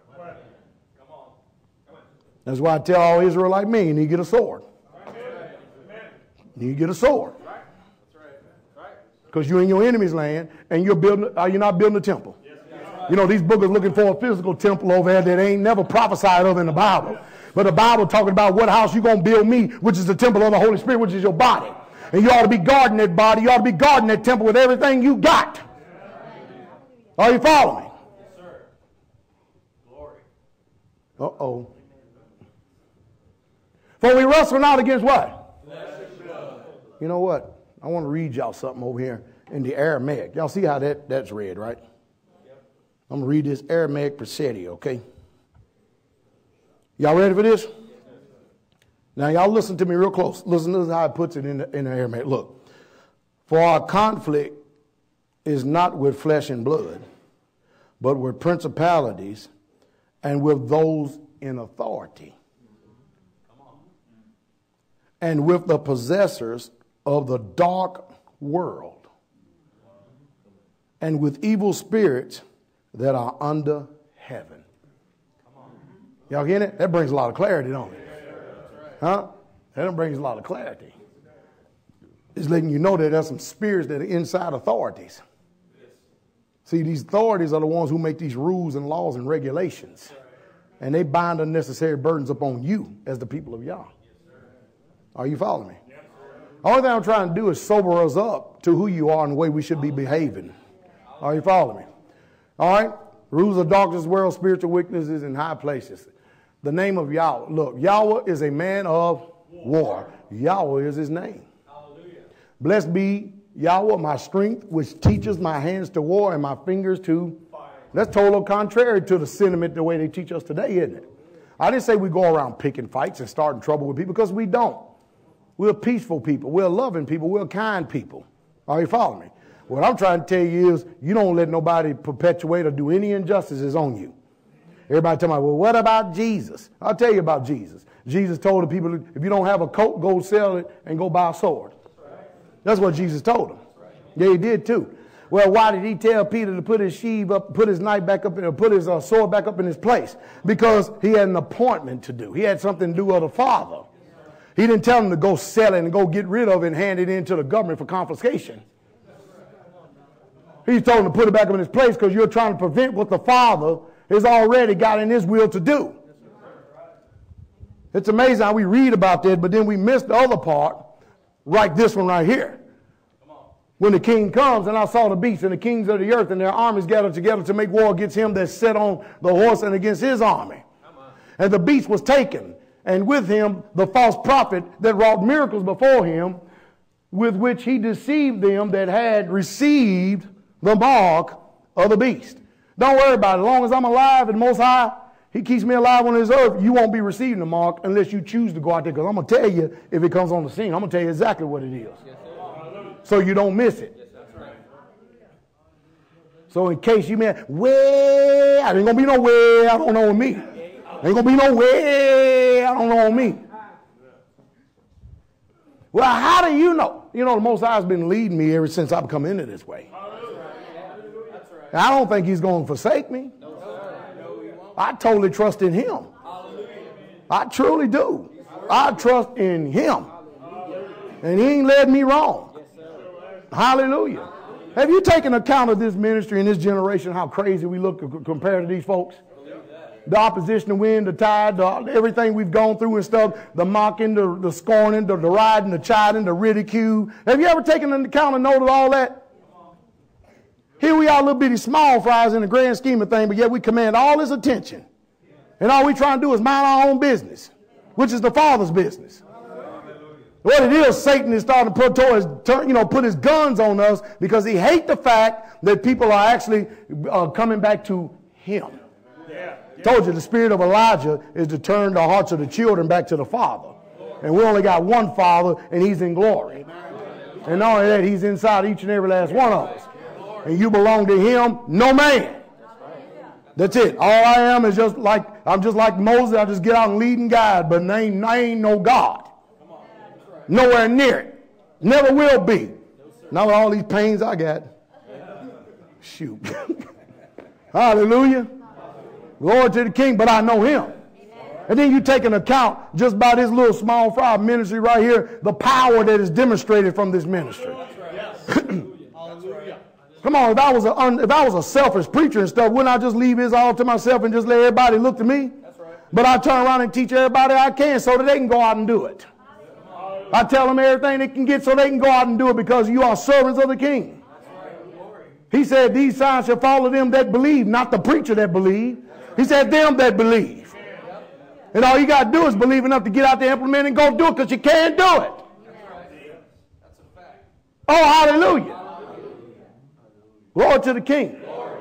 [SPEAKER 2] That's why I tell all Israel like me, you need to get a sword. You need to get a sword. Because you're in your enemy's land, and you're building. Are you not building a temple? You know, these boogers looking for a physical temple over there that ain't never prophesied of in the Bible. But the Bible talking about what house you going to build me, which is the temple of the Holy Spirit, which is your body. And you ought to be guarding that body. You ought to be guarding that temple with everything you got. Are you following me?
[SPEAKER 4] Yes, sir. Glory.
[SPEAKER 2] Uh-oh. For we wrestle not against what?
[SPEAKER 4] Flesh and blood.
[SPEAKER 2] You know what? I want to read y'all something over here in the Aramaic. Y'all see how that, that's read, right? Yep. I'm going to read this Aramaic prosody, okay? Y'all ready for this? Now, y'all listen to me real close. Listen to how it puts it in the, in the Aramaic. Look. For our conflict is not with flesh and blood, but with principalities and with those in authority, and with the possessors of the dark world, and with evil spirits that are under heaven. Y'all get it? That brings a lot of clarity, don't it? Huh? That brings a lot of clarity. It's letting you know that there's some spirits that are inside authorities. See, these authorities are the ones who make these rules and laws and regulations. And they bind unnecessary burdens upon you as the people of Yah. Are you following me? All thing I'm trying to do is sober us up to who you are and the way we should be behaving. Are you following me? All right? Rules of darkness, world, spiritual weaknesses in high places. The name of Yahweh. Look, Yahweh is a man of war. Yahweh is his name. Hallelujah. Blessed be Yahweh, my strength, which teaches my hands to war and my fingers to fire. That's totally contrary to the sentiment the way they teach us today, isn't it? I didn't say we go around picking fights and starting trouble with people, because we don't. We're peaceful people. We're loving people. We're kind people. Are you following me? What I'm trying to tell you is you don't let nobody perpetuate or do any injustices on you. Everybody tell me, well, what about Jesus? I'll tell you about Jesus. Jesus told the people, if you don't have a coat, go sell it and go buy a sword. That's what Jesus told them. Yeah, he did too. Well, why did he tell Peter to put his sheath up, put his knife back up, or put his uh, sword back up in his place? Because he had an appointment to do. He had something to do with the Father. He didn't tell him to go sell it and go get rid of it and hand it in to the government for confiscation. He told him to put it back up in his place because you're trying to prevent what the Father has already got in his will to do. It's amazing how we read about that, but then we miss the other part, like this one right here. When the king comes, and I saw the beasts and the kings of the earth and their armies gathered together to make war against him that sat on the horse and against his army. And the beast was taken, and with him the false prophet that wrought miracles before him, with which he deceived them that had received the mark of the beast. Don't worry about it. As long as I'm alive and Most High, he keeps me alive on this earth, you won't be receiving the mark unless you choose to go out there. Because I'm going to tell you if it comes on the scene. I'm going to tell you exactly what it is. Yes, so you don't miss it. Yes, that's right. So in case you may, well, I ain't going to be no way, I don't know me. Ain't going to be no way, I don't know me. Well, how do you know? You know, the Most High has been leading me ever since I've come into this way. And I don't think he's going to forsake me. I totally trust in him. I truly do. I trust in him. And he ain't led me wrong. Hallelujah. Have you taken account of this ministry in this generation, how crazy we look compared to these folks? the opposition, the wind, the tide, the, everything we've gone through and stuff, the mocking, the, the scorning, the deriding, the chiding, the ridicule. Have you ever taken into account and note of all that? Here we are, little bitty small fries in the grand scheme of things, but yet we command all his attention. And all we try to do is mind our own business, which is the Father's business. What it is, Satan is starting to put towards, turn, you know, put his guns on us because he hates the fact that people are actually uh, coming back to him. Yeah. Yeah. Told you the spirit of Elijah is to turn the hearts of the children back to the Father. And we only got one Father, and he's in glory. And not only that, he's inside each and every last one of us. And you belong to him, no man. That's it. All I am is just like, I'm just like Moses. I just get out and lead and guide, but I ain't, I ain't no God. Nowhere near it. Never will be. Not with all these pains I got. Shoot. Hallelujah. Glory to the King, but I know him. And then you take an account just by this little small fry ministry right here, the power that is demonstrated from this ministry. Come on, if I was a un, if I was a selfish preacher and stuff, wouldn't I just leave this all to myself and just let everybody look to me? That's right. But I turn around and teach everybody I can so that they can go out and do it. I tell them everything they can get so they can go out and do it because you are servants of the King. He said, these signs shall follow them that believe, not the preacher that believe. He said, them that believe. And all you got to do is believe enough to get out there, implement, and go do it because you can't do it. Oh, hallelujah. Glory to the King.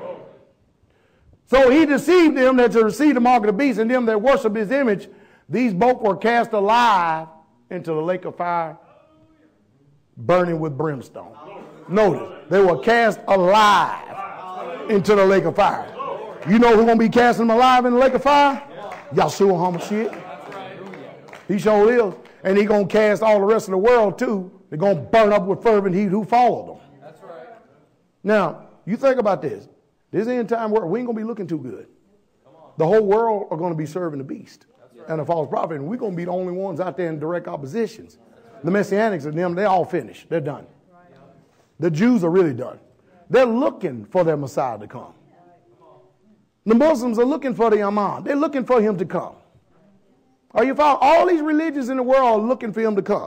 [SPEAKER 2] So he deceived them that to receive the mark of the beast and them that worship his image. These both were cast alive into the lake of fire, burning with brimstone. Notice, they were cast alive into the lake of fire. You know who's going to be casting them alive in the lake of fire? Yahshua HaMashiach. He sure is. And he's going to cast all the rest of the world too. They're going to burn up with fervent heat who followed them. That's right. Now, you think about this. This end time world, we ain't going to be looking too good. The whole world are going to be serving the beast and a false prophet, and we're going to be the only ones out there in direct oppositions. The Messianics and them, they all finished. They're done. The Jews are really done. They're looking for their Messiah to come. The Muslims are looking for the Imam. They're looking for him to come. Are you following? All these religions in the world are looking for him to come.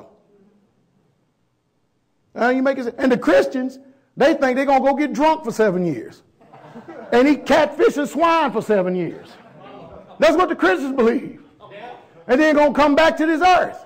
[SPEAKER 2] And, you make it, and the Christians, they think they're going to go get drunk for seven years. And eat catfish and swine for seven years. That's what the Christians believe. And then going to come back to this earth.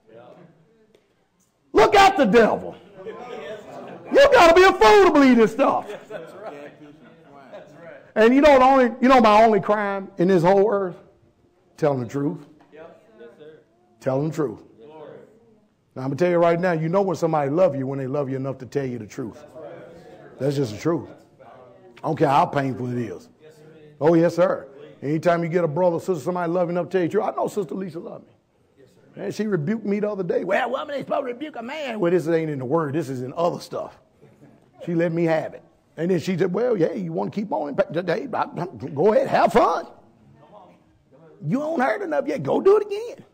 [SPEAKER 2] Look at the devil. You got to be a fool to believe this stuff. And you know the only, you know my only crime in this whole earth? Telling the truth. Telling the truth. Now I'm going to tell you right now, you know when somebody loves you when they love you enough to tell you the truth. That's just the truth. I don't care how painful it is. Oh, yes, sir. Anytime you get a brother or sister, somebody loving enough to tell you the truth. I know Sister Lisa loved me. And she rebuked me the other day. Well, woman ain't supposed to rebuke a man. Well, this ain't in the word. This is in other stuff. She let me have it. And then she said, well, yeah, you want to keep on today? Go ahead, have fun. You don't hurt enough yet. Go do it again.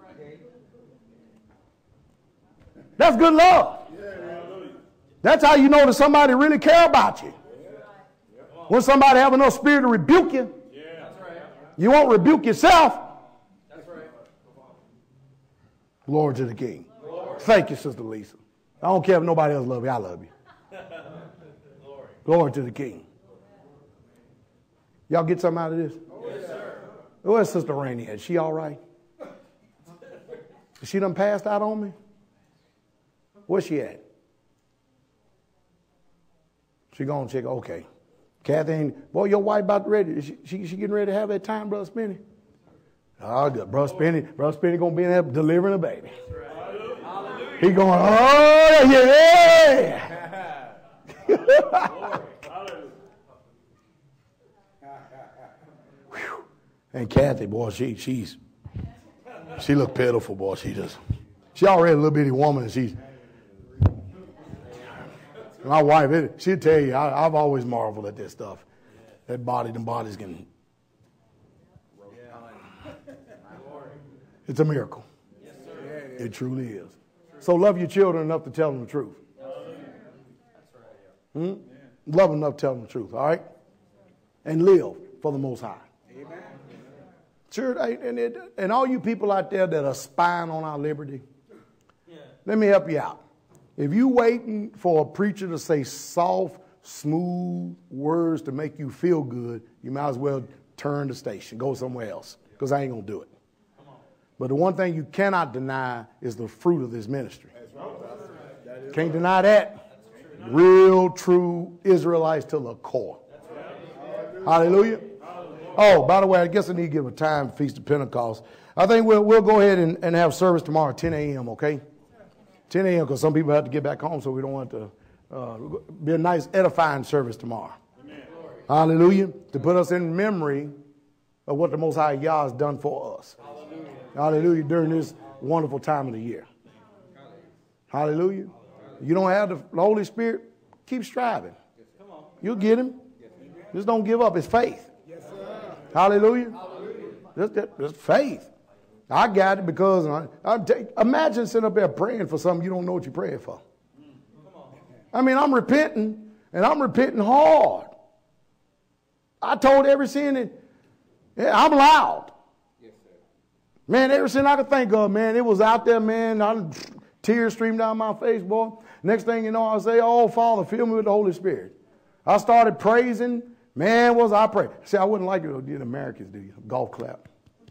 [SPEAKER 2] That's good love. That's how you know that somebody really care about you. When somebody have enough spirit to rebuke you, you won't rebuke yourself. Glory to the King. Thank you, Sister Lisa. I don't care if nobody else loves you. I love you. Glory to the King. Y'all get something out of this? Yes, sir. Where's Sister Rainey at? Is she all right? Is she done passed out on me? Where's she at? She gonna check. Okay. Kathy, boy, your wife about ready. Is she, she, she getting ready to have that time, Brother Spinney? Oh, good. Brother Spinney, Brother Spinney gonna be in there delivering a baby. Right. He going, oh, yeah. And Kathy, boy, she she's she look pitiful, boy. She just she already a little bitty woman, and she's my wife. It, she'll tell you, I, I've always marveled at this stuff. That body, them bodies can. It's a miracle. It truly is. So love your children enough to tell them the truth. Hmm? Love them enough to tell them the truth, all right? And live for the Most High. Amen. Sure, and, it, and all you people out there that are spying on our liberty,
[SPEAKER 4] Yeah.
[SPEAKER 2] let me help you out. If you waiting for a preacher to say soft, smooth words to make you feel good, you might as well turn the station, go somewhere else, because I ain't going to do it. But the one thing you cannot deny is the fruit of this ministry. Can't deny that. Real, true Israelites to the core. Hallelujah. Oh, by the way, I guess I need to give a time for Feast of Pentecost. I think we'll, we'll go ahead and, and have service tomorrow at ten a.m., okay? ten a.m. because some people have to get back home, so we don't want to uh, be a nice edifying service tomorrow. Amen. Hallelujah. To put us in memory of what the Most High Yah has done for us. Hallelujah. Hallelujah. During this wonderful time of the year. Hallelujah. You don't have the Holy Spirit, keep striving. You'll get him. Just don't give up. It's faith. Hallelujah. Just, just faith. I got it because I, I take, imagine sitting up there praying for something you don't know what you're praying for. I mean, I'm repenting, and I'm repenting hard. I told every sin that yeah, I'm loud. Man, every sin I could think of, man, it was out there, man. I, tears streamed down my face, boy. Next thing you know, I say, oh, Father, fill me with the Holy Spirit. I started praising. Man, was I praying. See, I wouldn't like it to the Americans do you. Golf clap.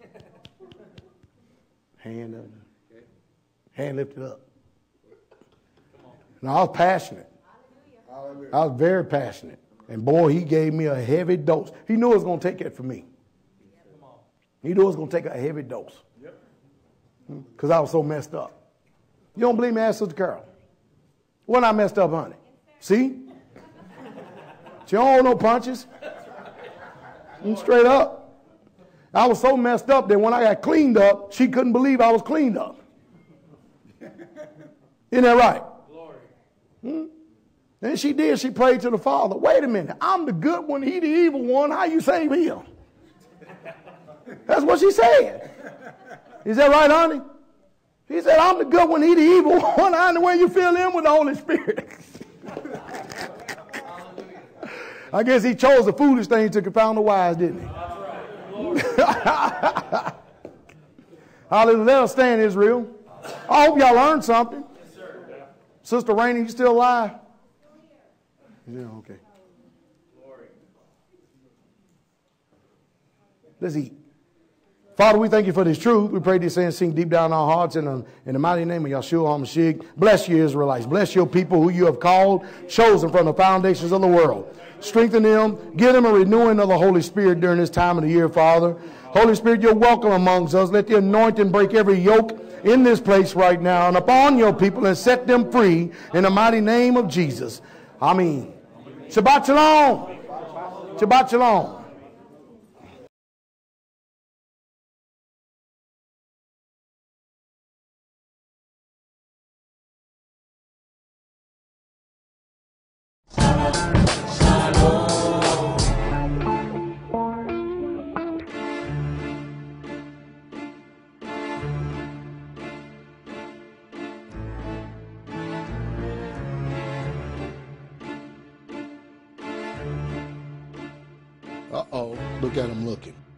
[SPEAKER 2] Hand up. Hand lifted up. Now, I was passionate. I was very passionate. And boy, he gave me a heavy dose. He knew it was going to take it for me. He knew it was going to take a heavy dose. Because I was so messed up. You don't believe me? Ask Sister Carol. When I messed up, honey? See? She don't hold no punches. Straight up. I was so messed up that when I got cleaned up, she couldn't believe I was cleaned up. Isn't that right?
[SPEAKER 4] Glory.
[SPEAKER 2] Hmm? And she did. She prayed to the Father. Wait a minute. I'm the good one. He the evil one. How you save him? That's what she said. Is that right, honey? He said, I'm the good one. He the evil one. I know where you fill in with the Holy Spirit. I guess he chose the foolish thing to confound the wise, didn't he? Hallelujah. Let us stand, Israel. I hope y'all learned something. Yes, sir. Sister Rainey, you still alive? Yeah, okay. Let's eat. Father, we thank you for this truth. We pray this and sing deep down in our hearts in the, in the mighty name of Yahshua HaMashiach. Bless you, Israelites. Bless your people who you have called, chosen from the foundations of the world. Strengthen them. Give them a renewing of the Holy Spirit during this time of the year, Father. Holy Spirit, you're welcome amongst us. Let the anointing break every yoke in this place right now and upon your people and set them free in the mighty name of Jesus. Amen. Shabbat Shalom. Shabbat Shalom. Uh-oh, look at him looking.